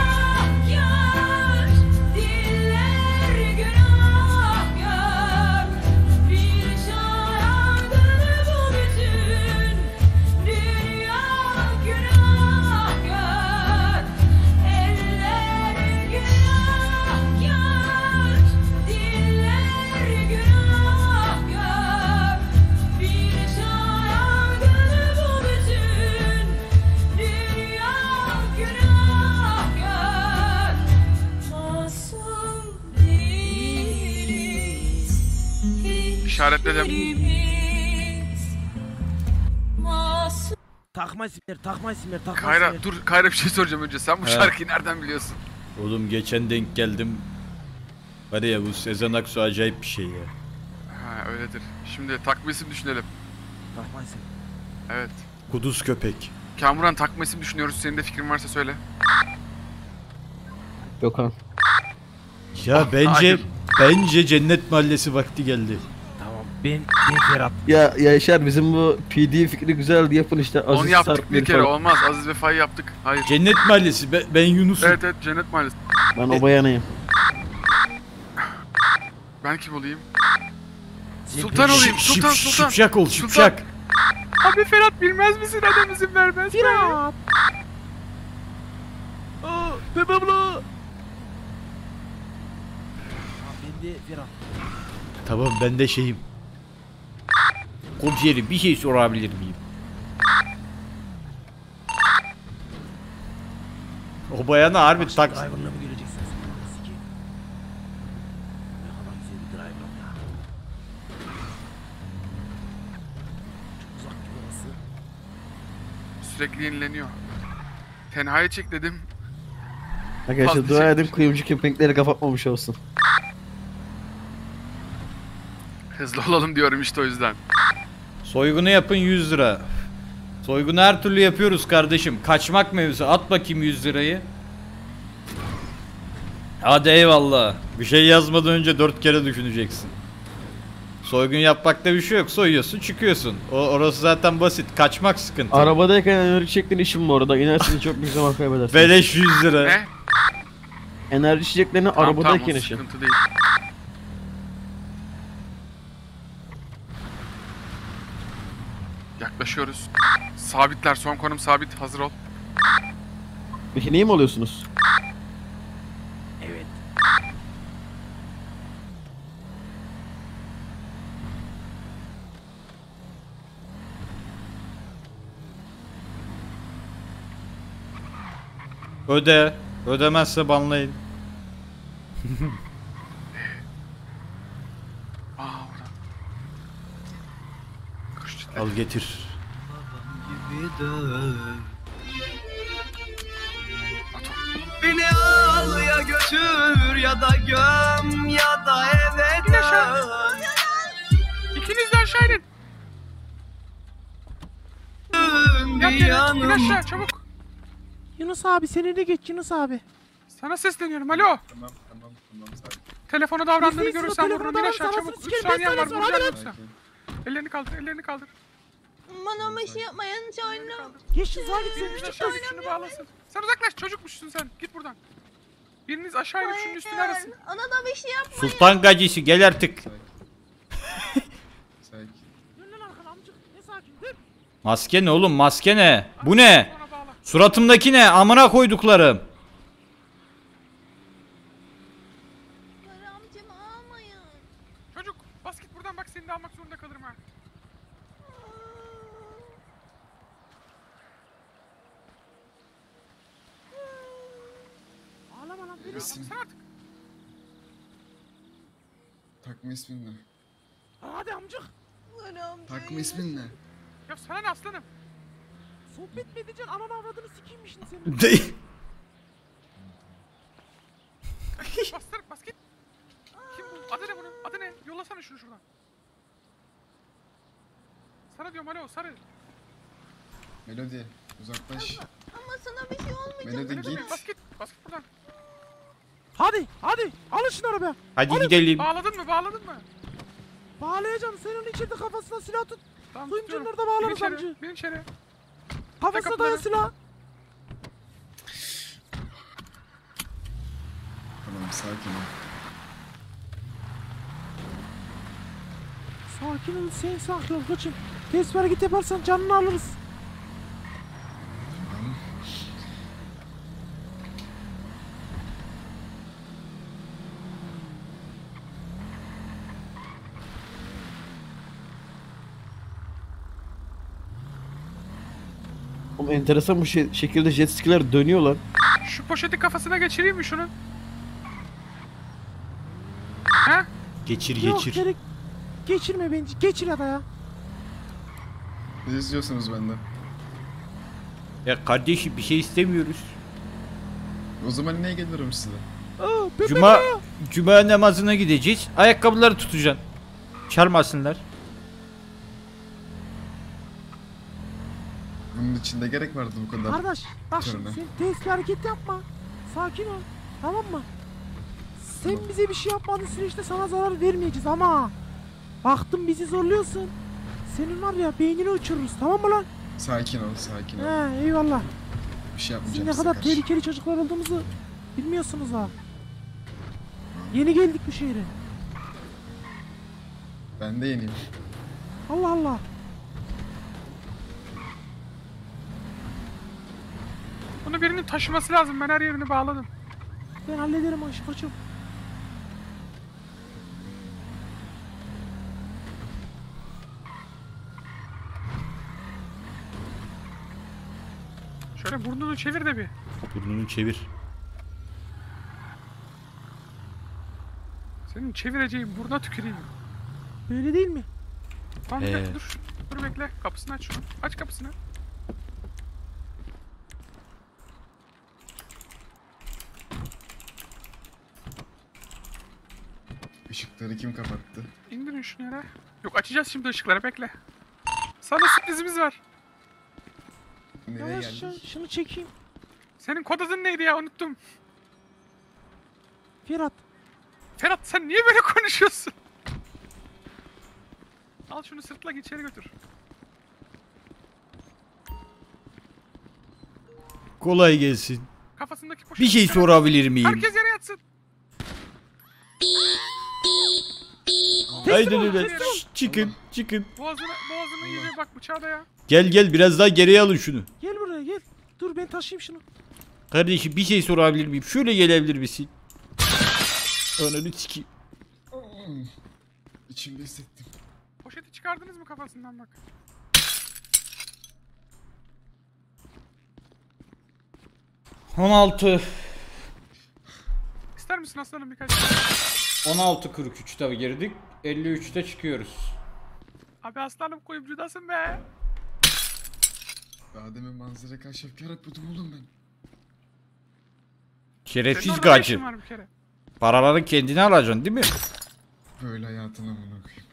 İşaretledim. Takma isimler, takma isimler, takma Kayra isimler. dur Kayra bir şey soracağım önce. Sen bu He. şarkıyı nereden biliyorsun? Oğlum geçen denk geldim. Var ya bu Sezen Aksu acayip bir şey ya. Ha öyledir. Şimdi takma isim düşünelim. Takma isim. Evet. Kuduz köpek. Kamuran takma isim düşünüyoruz. Senin de fikrin varsa söyle. Gökhan. Ya bence Hayır. bence Cennet Mahallesi vakti geldi. Tamam. Ben, ben Ferhat. Ya Yaşar, bizim bu P D fikri güzeldi, yapın işte. Aziz Onu yaptık Sarp bir kere falan. olmaz. Aziz Vefa'yı yaptık. Hayır. Cennet Mahallesi ben, ben Yunus'um. Evet evet Cennet Mahallesi. Ben o bayanayım. Ben kim olayım? Sen Sultan Ferhat. olayım. Şip- Sultan şip- Sultan. Şipşak ol Sultan. şipşak. Abi Ferhat bilmez misin? Adam izin vermez. Ferhat. Aa, Bebe abla. Tamam, ben de Ferhat. Tamam ben de şeyim. Komiserim bir şey sorabilir miyim? O bayana harbi Başka tak. driver'la mı göreceksin sen? Sikeyim. Ne kadar güzel bir driver'ım ya. Çok uzak gibi orası. Sürekli yenileniyor. Tenhaya çek dedim. Arkadaşlar Fazla dua şey- edin kuyumcu kepenkleri kapatmamış olsun. Hızlı olalım diyorum işte o yüzden. Soygunu yapın yüz lira. Soygunu her türlü yapıyoruz kardeşim. Kaçmak mevzusu. At bakayım yüz lirayı. Hadi eyvallah. Bir şey yazmadan önce dört kere düşüneceksin. Soygun yapmakta bir şey yok. Soyuyorsun çıkıyorsun. O, orası zaten basit. Kaçmak sıkıntı. Arabadayken enerji çektiğin işim bu arada. İnersin çok büyük zaman kaybedersin. Beleş yüz lira. Ne? Enerji içeceklerini Tamam, arabadayken tamam, o işin. sıkıntı değil. Yaklaşıyoruz. Sabitler. Son konum sabit. Hazır ol. Peki neyi mi oluyorsunuz? Evet. Öde. Ödemezse banlayın. Aa orada. Kuş titredi. Al getir. Beni al ya götür ya da göm ya da eve dön. İkiniz de aşağı inin. Bir Yat yere. İn yanım. aşağı çabuk. Yunus abi seni de geç Yunus abi. Sana sesleniyorum. Alo. Tamam tamam tamam sakin. Telefona davrandığını Nefes, görürsen telefona vururum. İn aşağı davran, çabuk. sana üç sikerim, saniyen beş var. saniye sonra, Vuracağım yoksa. Ellerini kaldır. Ellerini kaldır. Bana bir şey yapmayın canım. Geç şu sağa git sen Biriniz küçük aşağı kız. inip şunu bağlasın. Sen uzaklaş. Çocukmuşsun sen. Git buradan. Biriniz aşağı inip şunun üstüne arasın. Ana da bir şey yapmayın. Sultan gacısı gel artık. Dön lan arkana amcık. Ne sakin dön. Maske ne oğlum maske ne? Bu ne? Sonra bağla. Suratımdaki ne? Amına koyduklarım. Karamcığım almayın. Çocuk bas git buradan, bak seni de almak zorunda kalırım ha. Ağlama lan. Beni Sen artık. Takma ismin ne? Hadi amcık. Karamcığım. Takma ismin ne? Ya sana ne aslanım? Sohbet mi edeceksin? Ananı avradını sikeyim şimdi seni. Değil. Bastır, bas git. Kim bu? Adı ne bunun? Adı ne? Yollasana şunu şuradan. Sarı diyorum, alo sarı. Melody uzaklaş. Ama sana bir şey olmayacak. Melody Öyle deme, git. bas git. Bas git buradan. Hadi hadi alın şunu arabaya. Hadi gidelim. Bağladın mı? Bağladın mı? Bağlayacağım. Sen onun içinde kafasına silah tut. Tamam, Kuyumcunun tutuyorum. orada bağlarız Bin içeri, amcı. bin içeri. Kafasına kapıları. daya silah. Tamam sakin ol. Sakin ol, sen sakin ol koçum. Test hareket yaparsan canını alırız. Tamam. Oğlum enteresan bu şey, şekilde jet skiler dönüyor lan. Şu poşeti kafasına geçireyim mi şunu? Ha? Geçir Yok geçir. gerek. Geçirme bence. Geçir ya da ya. Ne istiyorsunuz benden? Ya kardeşim bir şey istemiyoruz. O zaman ne gelirim size? Aa, bebek Cuma ya. Cuma namazına gideceğiz. Ayakkabıları tutacaksın. Çalmasınlar. Bunun içinde gerek vardı bu kadar. Kardeş bak şimdi Törene. sen test bir hareket yapma. Sakin ol. Tamam mı? Sen Tamam. bize bir şey yapmadığın süreçte sana zarar vermeyeceğiz ama baktım bizi zorluyorsun. Senin var ya beynini uçururuz, tamam mı lan? Sakin ol, sakin ol. He eyvallah. Bir şey Siz yapmayacağım ne size kadar karşı. tehlikeli çocuklar olduğumuzu bilmiyorsunuz ha. Yeni geldik bu şehre. Ben de yeniyim. Allah Allah. Bunu birinin taşıması lazım. Ben her yerini bağladım. Ben hallederim o işi koçum. Şöyle burnunu çevir de bir. Burnunu çevir. Senin çevireceğin burnuna tüküreyim. Böyle değil mi? Tamam bir Ee. dakika dur. Dur bekle. Kapısını aç şunu. Aç kapısını. Işıkları kim kapattı? İndirin şunu yere. Yok açacağız şimdi ışıkları, bekle. Sana sürprizimiz var. Nereye Yavaş ya, geldik? şunu çekeyim. Senin kod adın neydi ya, unuttum. Ferhat. Ferhat sen niye böyle konuşuyorsun? Al şunu sırtla içeri götür. Kolay gelsin. Kafasındaki poşeti Bir şey çıkar. sorabilir miyim? Herkes yere yatsın. Aynen ol, öyle. teslim ol. Şşt, çıkın çıkın. Boğazına, boğazına iyice bak, bıçağı da ya. Gel gel biraz daha geriye alın şunu. Gel buraya gel. Dur ben taşıyayım şunu. Kardeşim bir şey sorabilir miyim? Şöyle gelebilir misin? Ananı sikeyim. İçimde hissettim. Poşeti çıkardınız mı kafasından bak. on altı. İster misin aslanım birkaç? on altı kırk üçte girdik. elli üçte çıkıyoruz. Abi aslanım kuyumcudasın be. Daha demin manzara karşı efkar yapıyordum oğlum ben. Senin Şerefsiz orada ne gacı. işin var bir kere? Paraları kendine alacaksın değil mi? Böyle hayatına bunu okuyayım.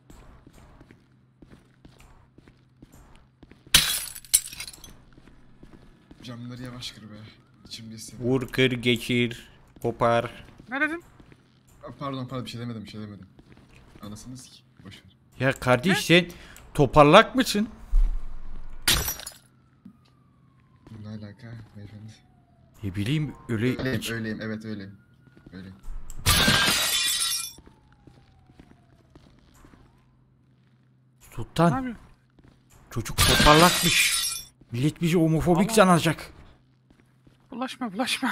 Camları yavaş kır be. İçimde hissettim. Vur kır geçir. Kopar. Ne dedin? Aa, Pardon pardon bir şey demedim bir şey demedim. Anasını sik. Boş ver. Ya kardeş sen toparlak mısın? Ne alaka beyefendi? Ne bileyim öyle Öyleyim iç- öyleyim evet öyleyim. Öyleyim. Ne Sultan yapıyorsun? çocuk toparlakmış. Millet bizi homofobik Allah. sanacak. Bulaşma bulaşma.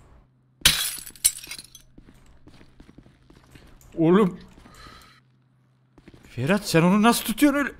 Oğlum. Ferhat sen onu nasıl tutuyorsun öyle?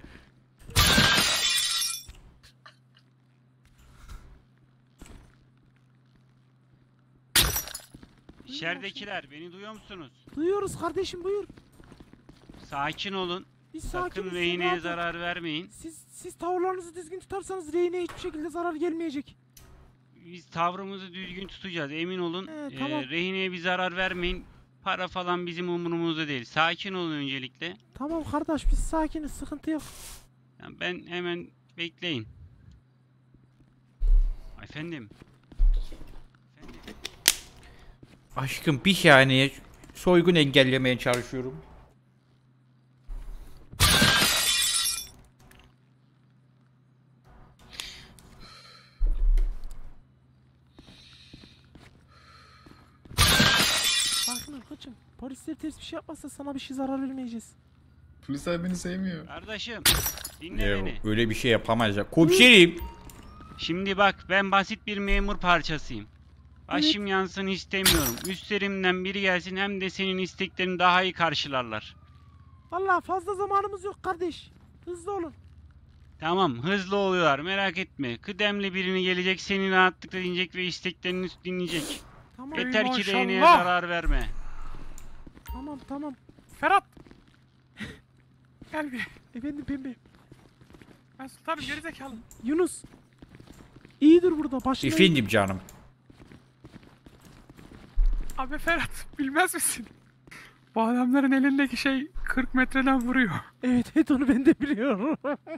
İçeridekiler beni duyuyor musunuz? Duyuyoruz kardeşim, buyur. Sakin olun. Biz Sakın sakiniz, rehineye rahat ol. zarar vermeyin. Siz siz tavırlarınızı düzgün tutarsanız rehineye hiçbir şekilde zarar gelmeyecek. Biz tavrımızı düzgün tutacağız. Emin olun. He, Ee, tamam. rehineye bir zarar vermeyin. Para falan bizim umurumuzda değil. Sakin olun öncelikle. Tamam kardeş, biz sakiniz, sıkıntı yok. Yani ben hemen bekleyin. Efendim. Aşkım bir saniye soygun engellemeye çalışıyorum. Sakin ol koçum. Polisler ters bir şey yapmazsa sana bir şey zarar vermeyeceğiz. Polisler beni sevmiyor. Kardeşim. Dinle Ya, beni. öyle bir şey yapamayacak. Komiserim. Şimdi bak, ben basit bir memur parçasıyım. Başım yansın istemiyorum. Üstlerimden biri gelsin, hem de senin isteklerini daha iyi karşılarlar. Vallahi fazla zamanımız yok kardeş. Hızlı olun. Tamam, hızlı oluyorlar, merak etme. Kıdemli birini gelecek, seni rahatlıkla dinleyecek ve isteklerini dinleyecek. Tamam. Yeter ki maşallah. rehineye zarar verme. Tamam tamam. Ferhat. Gel bir. Efendim pembe. Ben sultanım gerizekalı. Yunus. İyidir burada, başına. Efendim canım. Abi Ferhat bilmez misin? Bu adamların elindeki şey kırk metreden vuruyor. Evet evet, onu ben de biliyorum.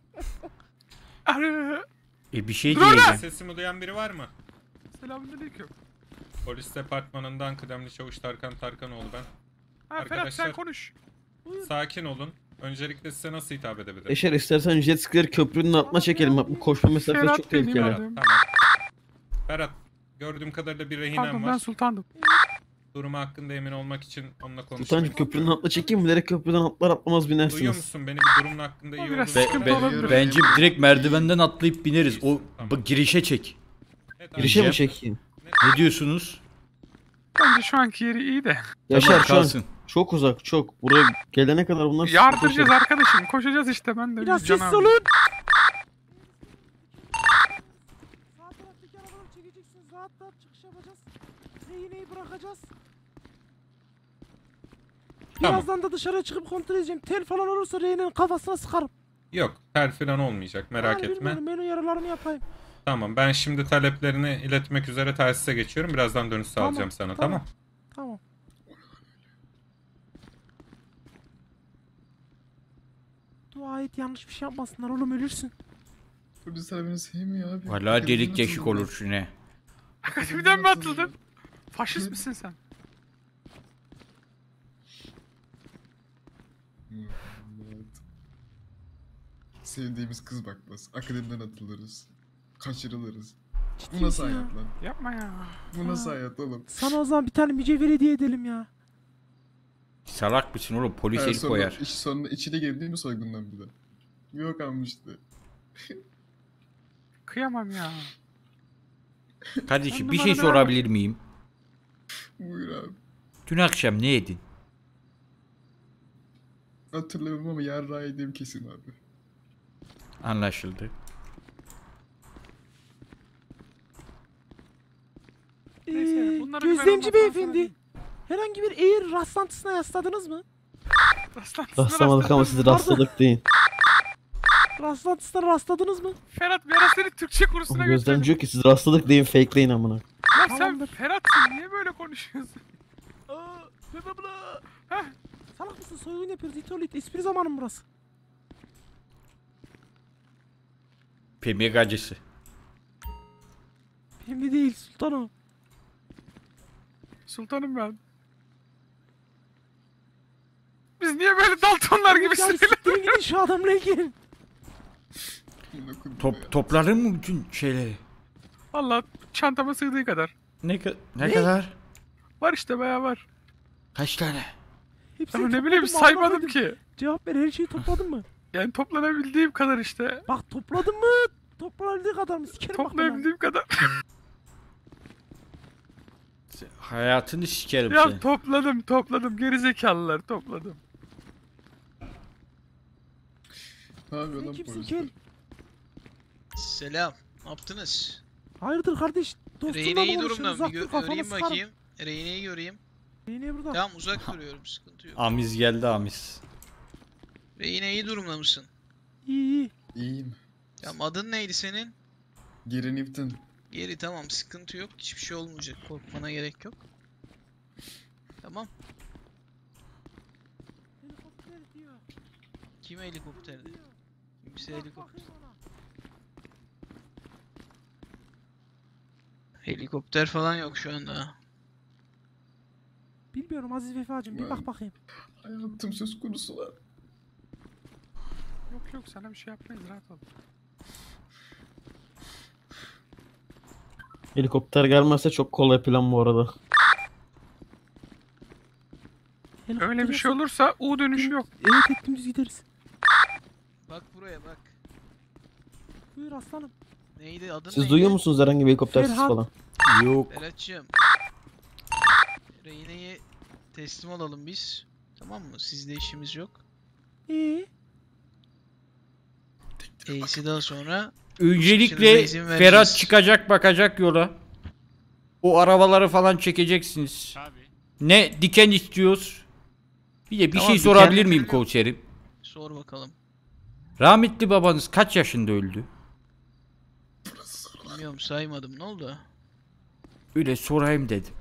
Arı. E bir şey Dur lan! diyeceğim. Sesimi duyan biri var mı? Selamünaleyküm. Polis departmanından kıdemli çavuş Tarkan Tarkanoğlu ben. Ha Ferhat Arkadaşlar- sen konuş. Sakin olun. Öncelikle size nasıl hitap edebilirim? Eşer istersen jet skileri köprünün altına çekelim. Bak bu koşma mesafesi Ferhat çok benim tehlikeli. Berat, adım. tamam. Berat, gördüğüm kadarıyla bir rehinem Pardon var. ben sultandım. Durumu hakkında emin olmak için onunla konuşmak Sultancım istiyorum. köprünün altına çekeyim mi? Direkt köprüden atlar atlamaz Duyuyor binersiniz. musun beni, bir durumun hakkında iyi O biraz olduğunu sıkıntı Be- söyle. olabilir. bence direkt merdivenden atlayıp bineriz. O Tamam. bak girişe çek. Evet, Girişe mi Diyeceğim. çekeyim? Ne diyorsunuz? Bence şu anki yeri iyi de. Yaşar Tamam, şu an kalsın. çok uzak çok. Buraya gelene kadar bunlar Yardıracağız sıkıntı. arkadaşım. Koşacağız işte ben de. Biraz bir can sessiz abi. olun. Sağ taraftaki arabaları çekeceksiniz. Rahat rahat çıkış yapacağız. Rehineyi bırakacağız. Tamam. Birazdan da dışarı çıkıp kontrol edeceğim. Tel falan olursa rehinenin kafasına sıkarım. Yok, tel falan olmayacak, merak Ben etme. bilmiyorum, ben uyarılarımı yapayım. Tamam, ben şimdi taleplerini iletmek üzere telsize geçiyorum. Birazdan dönüş Tamam, sağlayacağım sana, tamam. tamam? Tamam. Dua et, yanlış bir şey yapmasınlar oğlum, ölürsün. Polisler beni sevmiyor abi. Vallahi Akademiden delik deşik atıldım. olur şu ne. Akademiden mi atıldın? Faşist misin sen? Evet. Sevdiğimiz kız bakmaz. Akademiden atılırız. Kaçırılırız. Ciddi Bu nasıl misin ya? hayat lan? Yapma ya. Bu nasıl hayat oğlum? Sana o zaman bir tane mücevher hediye edelim ya. Salak mısın oğlum? Polis Ha, el sonra, koyar. iş sonunda içine girdi değil mi soygundan bir de? Yok almıştı. Kıyamam ya. Kardeşim On bir şey numara sorabilir miyim? Buyur abi. Dün akşam ne yedin? Hatırlamıyorum ama yarrağı yediğim kesin abi. Anlaşıldı. Neyse, Ee, bunları ben gözlemci olmazdan beyefendi. Herhangi bir air rastlantısına rastladınız mı? Rastlantısına Rastlamadık ama siz Pardon. rastladık deyin. Rastlantısına rastladınız mı? Ferhat bir ara seni Türkçe kursuna Ama götürdüm. gözlemci yok ki siz rastladık deyin fakeleyin amına. Ya sen Tamamdır. Ferhat'sın niye böyle konuşuyorsun? Aa, Bebe abla. Heh. Salak mısın? Soygun yapıyoruz. İtolit. Espri zamanı mı burası? Pembe gacısı. Pembe değil sultanım. Sultanım ben. Biz niye böyle Daltonlar gibi Ya sinirli? siktirin gidin şu adamla ilgilenin. Top, topladın mı bütün şeyleri? Valla çantama sığdığı kadar. Ne, ka- ne, Ne? kadar? Var işte bayağı var. Kaç tane? Hepsini Ya ne topladın bileyim mı? saymadım Anlamadım. ki. Cevap ver, her şeyi topladın mı? Yani toplanabildiğim kadar işte. Bak topladın mı? toplayabildiği kadar mı? Sikerim bak. Toplayabildiğim kadar. Hayatını sikerim Ya seni. topladım topladım. Gerizekalılar topladım. Ne yapıyor Sen lan kimsin polisler? Kel? Selam. Ne yaptınız? Hayırdır kardeş? Dostumla Reyne mı iyi konuşuyorsun? durumda mı? Uzak Bir dur, gö- kafanı göreyim sıkarım. bakayım. Reyne'yi göreyim. Reyne burada. Tamam uzak duruyorum sıkıntı yok. Amiz geldi Amiz. Reyne iyi durumda mısın? İyi iyi. İyiyim. Tamam adın neydi senin? Geri Newton. Geri tamam sıkıntı yok. Hiçbir şey olmayacak. Korkmana gerek yok. Tamam. Helikopter diyor. Kim helikopterde? Kimse helikopter. Helikopter falan yok şu anda. Bilmiyorum Aziz Vefacığım bir Ben- bak bakayım. Hayatım söz konusular. Yok yok sana bir şey yapmayız rahat ol. Helikopter gelmezse çok kolay plan bu arada. Öyle bir şey olursa U dönüşü yok. Evet hepimiz gideriz. Bak buraya bak. Buyur aslanım. Neydi adın Siz neydi? duyuyor musunuz herhangi bir helikopter sesi Ferhat. falan? Yok. Berat'cığım. Reyne'yi teslim olalım biz. Tamam mı? Sizde işimiz yok. İyi. İyisi daha sonra Öncelikle İşinize izin Ferhat vereceğiz. çıkacak bakacak yola. O arabaları falan çekeceksiniz. Tabii. Ne diken istiyoruz? Bir de bir Tamam, şey diken- sorabilir miyim komiserim? sor bakalım. Rahmetli babanız kaç yaşında öldü? Bilmiyorum saymadım. Ne oldu? Öyle sorayım dedim.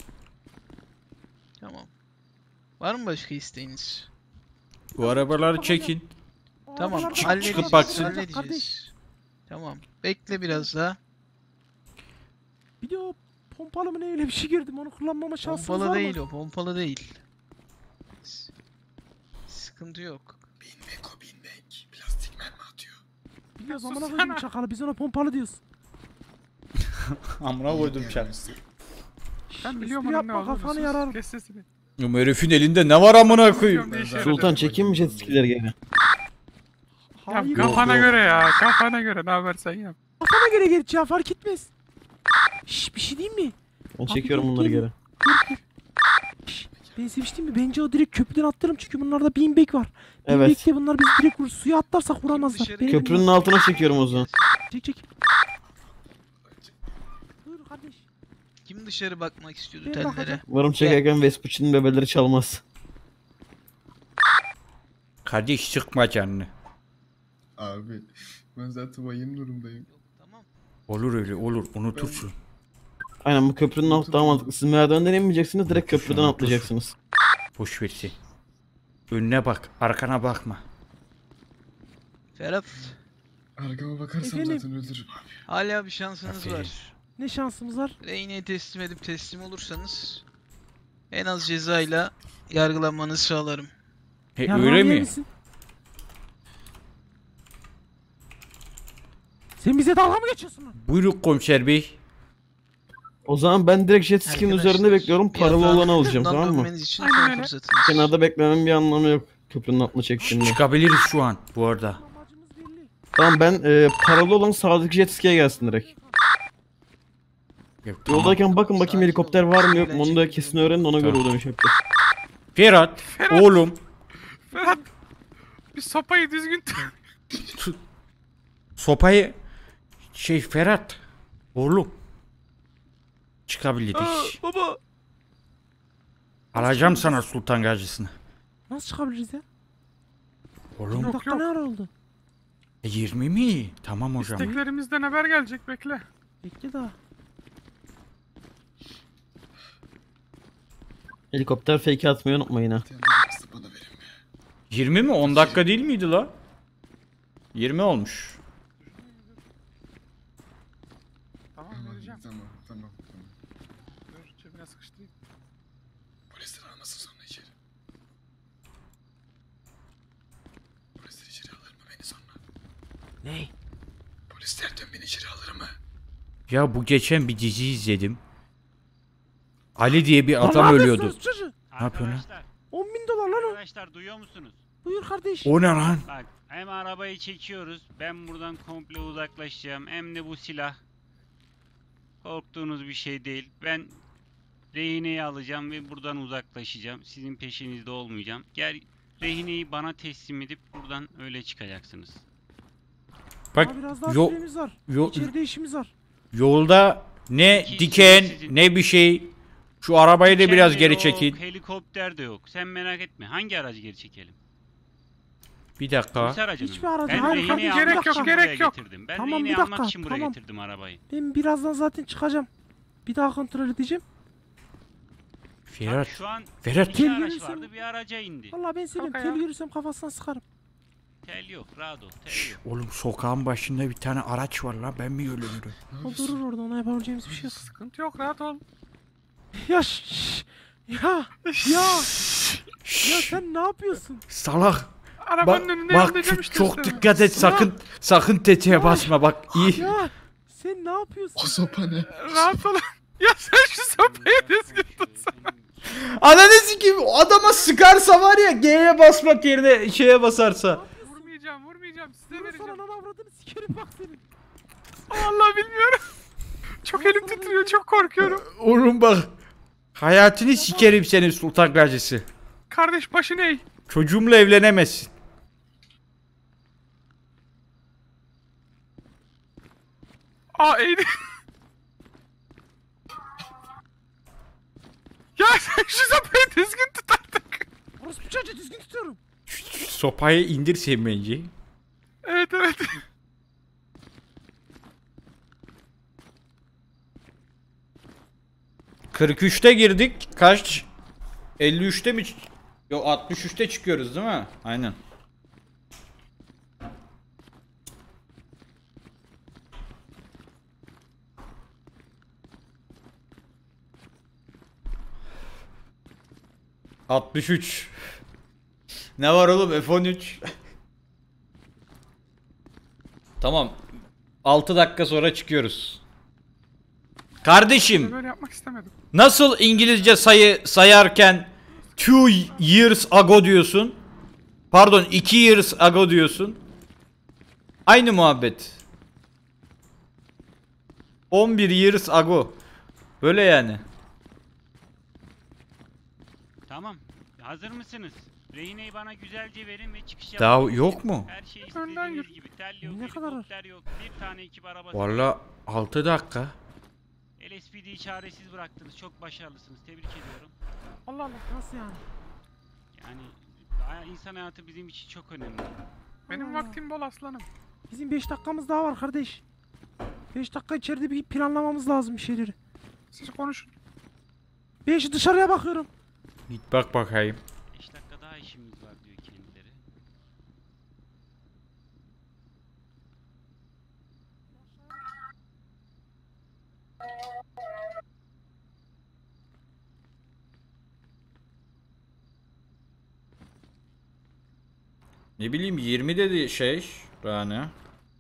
Tamam. Var mı başka isteğiniz? Bu arabaları çekin. Tamam. Arabalar- çık- halledeceğiz, çıkıp baksın. halledeceğiz. Kardeş. Tamam. Bekle biraz daha. Bir de o pompalı mı ne öyle bir şey girdim onu kullanmama şansımız Pompalı var değil mı? o. Pompalı değil. S- Sıkıntı yok. Binmek o binmek. Plastik mermi atıyor. Biliyoruz Sus amına sana. koydum çakalı biz ona pompalı diyoruz. Amına koydum çarpı. Ben biliyorum espri onun ne yapma, olduğunu. kafanı sus, yararım. Kes sesini. Bu herifin elinde ne var amına koyayım? Biliyorum, ne işe yarar. Sultan çekeyim mi jet skileri geri? Ya Hayır. kafana yok. göre ya. Kafana göre ne habersen yap. Kafana göre geç ya fark etmez. Şşş bir şey diyeyim mi? Ben Abi çekiyorum dur, bunları dur. geri. Şşş, ben seviştim mi? Bence o direkt köprüden atlarım çünkü bunlarda beanbag var. Evet. Beanbag'de bunlar bizi direkt vurur. Suya atlarsak vuramazlar. dışarı- Benim Köprünün altına çekiyorum o zaman. Çek çek. Buyur kardeş. Kim dışarı bakmak istiyordu Ben tellere? bakacağım. Umarım çekerken Vespucci'nin bebeleri çalmaz. Kardeş sıkma canını. Abi ben zaten vahim durumdayım. Tamam. Olur öyle olur unutursun. Aynen bu köprünün altı daha mantıklı. Siz merdivenden inmeyeceksiniz direkt köprüden Şunu atlayacaksınız. Boş versin. Önüne bak arkana bakma. Ferhat. Arkama bakarsam Efendim? zaten öldürürüm abi. Hala bir şansınız Aferin. var. Ne şansımız var? Reyne'yi teslim edip teslim olursanız en az cezayla yargılanmanızı sağlarım. He, Yardım öyle yer mi? misin? Sen bize dalga mı geçiyorsun lan? Buyurun komiser bey. O zaman ben direkt jet ski'nin Arkadaşlar, üzerinde bekliyorum. bir Paralı hata olanı alacağım bundan tamam mı? dönmeniz için Aynen son öyle. fırsatınız. Kenarda beklememin bir anlamı yok. Köprünün altına çektiğimde. Çıkabiliriz şu an bu arada. Amacımız belli. Tamam ben e, paralı olan sağdaki jet ski'ye gelsin direkt. Ya, tamam. Yoldayken bakın bakayım Sakin helikopter olun. var mı yok mu onu da Eğlenceli kesin öğrenin ona göre Tamam. o dönüş yapacağız. Ferhat, oğlum Ferhat. Bir sopayı düzgün tut. sopayı şey Ferhat oğlum çıkabiliriz. Aa, baba. Alacağım sana sultan gacısını. Nasıl çıkabiliriz ya? Oğlum Bir Yok, dakika yok. ne ara oldu? e, yirmi mi? Tamam hocam. İsteklerimizden haber gelecek bekle. Bekle daha. Helikopter fake atmayı unutmayın ha. Diğer arabası bana verin mi? yirmi mi? on dakika değil miydi la? yirmi olmuş. Tamam Tamam vereceğim. tamam tamam. tamam. Dur cebine sıkıştırayım. Polisler almasın sonra içeri. Polisler içeri alır mı beni sonra? Ne? Polisler dön beni içeri alır mı? Ya bu geçen bir dizi izledim. Ali diye bir Lan adam ne ölüyordu. yapıyorsunuz çocuğu? Ne yapıyorsun lan? Arkadaşlar, on bin dolar lan o. arkadaşlar duyuyor musunuz? Buyur kardeş. O ne lan? Bak hem arabayı çekiyoruz. Ben buradan komple uzaklaşacağım. Hem de bu silah. Korktuğunuz bir şey değil. Ben rehineyi alacağım ve buradan uzaklaşacağım. Sizin peşinizde olmayacağım. Gel rehineyi bana teslim edip buradan öyle çıkacaksınız. Bak Ama biraz daha yo- süremiz var. yo- İçeride işimiz var. yolda ne İki diken işiniz sizin. ne bir şey. Şu arabayı da Diken biraz de geri yok, çekin. Helikopter de yok. Sen merak etme. Hangi aracı geri çekelim? Bir dakika. Polis aracını Hiçbir mı? aracı- Ben hayır rehineyi kardeşim, almak gerek yok, için gerek buraya yok. getirdim. Ben Tamam, rehineyi bir dakika, almak için buraya tamam. getirdim arabayı. Ben birazdan zaten çıkacağım. Bir daha kontrol edeceğim. Bak Ferhat. şu an Ferhat. iki Tel araç yürüsem- vardı, bir araca indi. Vallahi ben söyleyeyim. Kanka ya. Tel yürürsem kafasına sıkarım. Tel yok, rahat ol, tel yok. Oğlum sokağın başında bir tane araç var lan, ben mi ölürüm? O durur orada, ona yapabileceğimiz bir şey yok. Sıkıntı yok, rahat ol. Ya şşş. Ya. Ya. Ya sen ne yapıyorsun? Salak. Arabanın Bak, önünde bak yanında çok, demiştim çok sana. dikkat et, sakın sakın tetiğe basma bak, iyi. Ya sen ne yapıyorsun? O sopa ne? Rahat ol. Ya sen şu sopayı düzgün tutsana. Ananı sikeyim, o adama sıkarsa var ya, G'ye basmak yerine şeye basarsa. Vurmayacağım, vurmayacağım. Size Sana vereceğim. lan avradını sikerim bak senin. Vallahi bilmiyorum. Çok elim titriyor, çok korkuyorum. Oğlum bak, hayatını sikerim senin sultan gacısı. Kardeş başını eğ. Çocuğumla evlenemezsin. Aa eğdi. Ya sen şu sopayı düzgün tut artık. Orası bir çocuğu düzgün tutuyorum. Sopayı indir sen bence. Evet evet. kırk üçte girdik. Kaç? elli üçte mi? Yok, altmış üçte çıkıyoruz değil mi? Aynen. altmış üç. Ne var oğlum, F on üç. Tamam. altı dakika sonra çıkıyoruz. Kardeşim, Böyle yapmak istemedim. nasıl İngilizce sayı sayarken two years ago diyorsun? Pardon, iki years ago diyorsun. Aynı muhabbet. on bir years ago. Böyle yani. Tamam, hazır mısınız? Rehineyi bana güzelce verin ve çıkış Daha yapalım. yok mu? Her şey Önden istediğiniz yürü. gibi. Tel yok, Ne kadar var? helikopter yok, bir tane ekip arabası. Valla altı dakika. L S P D'yi çaresiz bıraktınız, çok başarılısınız, tebrik ediyorum. Allah Allah. Nasıl yani? Yani hay- insan hayatı bizim için çok önemli. Benim vaktim bol aslanım. Bizim beş dakikamız daha var kardeş. beş dakika içeride bir planlamamız lazım bir şeyleri. Siz konuşun. Ben şu dışarıya bakıyorum. Git bak bakayım. beş dakika daha işimiz var diyor kendileri. Ne bileyim, yirmi dedi şey. Daha ne?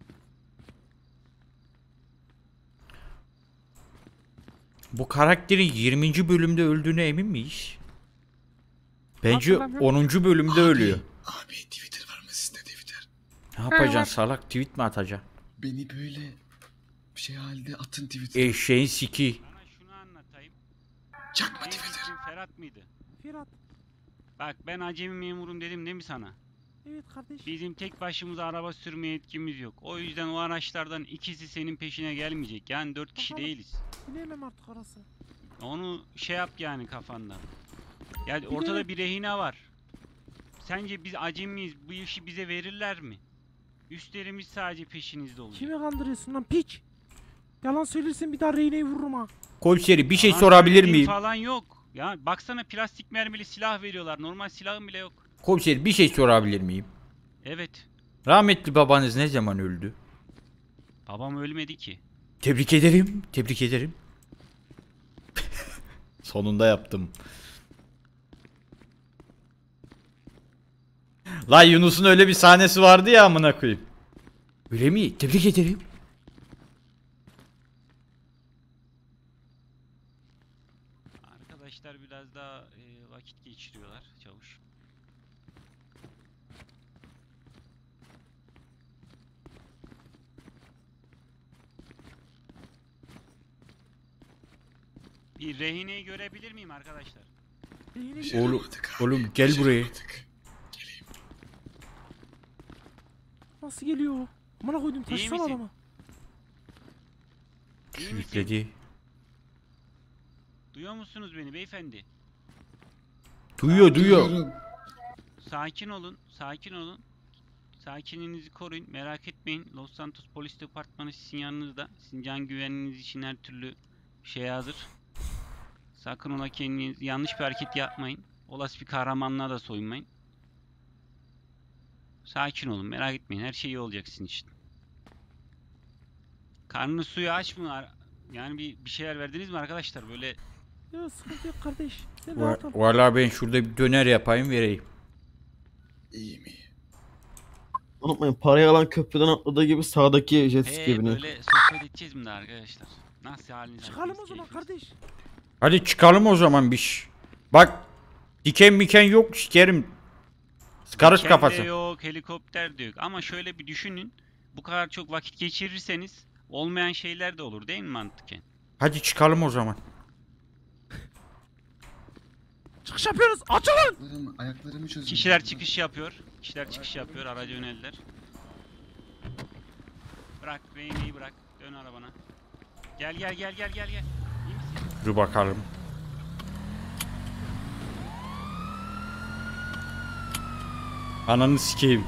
Bu karakterin yirminci bölümde öldüğüne emin miyiz? Bence Hatırlamıyorum. onuncu bölümde ölüyor. Abi Twitter var mı sizde Twitter? Ne var. yapacaksın salak, tweet mi atacaksın? Beni böyle bir şey halde atın Twitter'a. Eşeğin siki. Bana şunu anlatayım. Çakma Senin Twitter. ismin Ferhat mıydı? Ferhat. Bak ben acemi memurum dedim değil mi sana? Evet kardeş. Bizim tek başımıza araba sürme yetkimiz yok. O yüzden o araçlardan ikisi senin peşine gelmeyecek. Yani dört kişi Bakalım. değiliz. Bilemem artık orası. Onu şey yap yani kafandan. Yani ortada bir rehine var. Sence biz acemiyiz, bu işi bize verirler mi? Üstlerimiz sadece peşinizde olacak. Kimi kandırıyorsun lan piç? Yalan söylersen bir daha rehineyi vururum ha. Komiseri bir şey Yalan sorabilir söylediğim miyim? Falan yok. Ya baksana plastik mermili silah veriyorlar. Normal silahın bile yok. Komiseri bir şey sorabilir miyim? Evet. Rahmetli babanız ne zaman öldü? Babam ölmedi ki. Tebrik ederim. Tebrik ederim. Sonunda yaptım. La Yunus'un öyle bir sahnesi vardı ya, amına koyayım. Öyle mi? Tebrik ederim. Arkadaşlar biraz daha e, vakit geçiriyorlar çavuş. Bir rehineyi görebilir miyim arkadaşlar? Oğlum, oğlum gel buraya. Nasıl geliyor? Amına koydum İyi taşsana misin? adama. İyi misin? Yükledi. Duyuyor musunuz beni beyefendi? Duyuyor duyuyor. Sakin olun, sakin olun. Sakinliğinizi koruyun, merak etmeyin. Los Santos Polis Departmanı sizin yanınızda. Sizin can güvenliğiniz için her türlü şey hazır. Sakın ola kendiniz yanlış bir hareket yapmayın. Olası bir kahramanlığa da soyunmayın. Sakin olun, merak etmeyin. Her şey iyi olacak sizin için. Karnınız suyu aç mı? Ar- Yani bir, bir şeyler verdiniz mi arkadaşlar? Böyle Ya sıkıntı yok kardeş. Sen Va- rahat ol. Valla ben şurada bir döner yapayım vereyim. İyiyim iyi. Unutmayın, parayı alan köprüden atladığı gibi sağdaki jet ski Ee, biniyor. böyle sohbet edeceğiz mi de arkadaşlar? Nasıl haliniz? Çıkalım haliniz, o zaman keyfiniz? kardeş. Hadi çıkalım o zaman biz. Bak diken miken yok sikerim. Karış Diken de kafası. yok, helikopter de yok. Ama şöyle bir düşünün. Bu kadar çok vakit geçirirseniz olmayan şeyler de olur değil mi mantıken? Hadi çıkalım o zaman. Çıkış yapıyoruz. Açılın. Ayaklarımı, ayaklarımı çözüyorum. Kişiler çıkış yapıyor. Kişiler çıkış yapıyor. Araca yöneldiler. Bırak, rehineyi bırak. Dön arabana. Gel gel gel gel gel gel. İyi misin? Dur bakalım. Ananı sikeyim.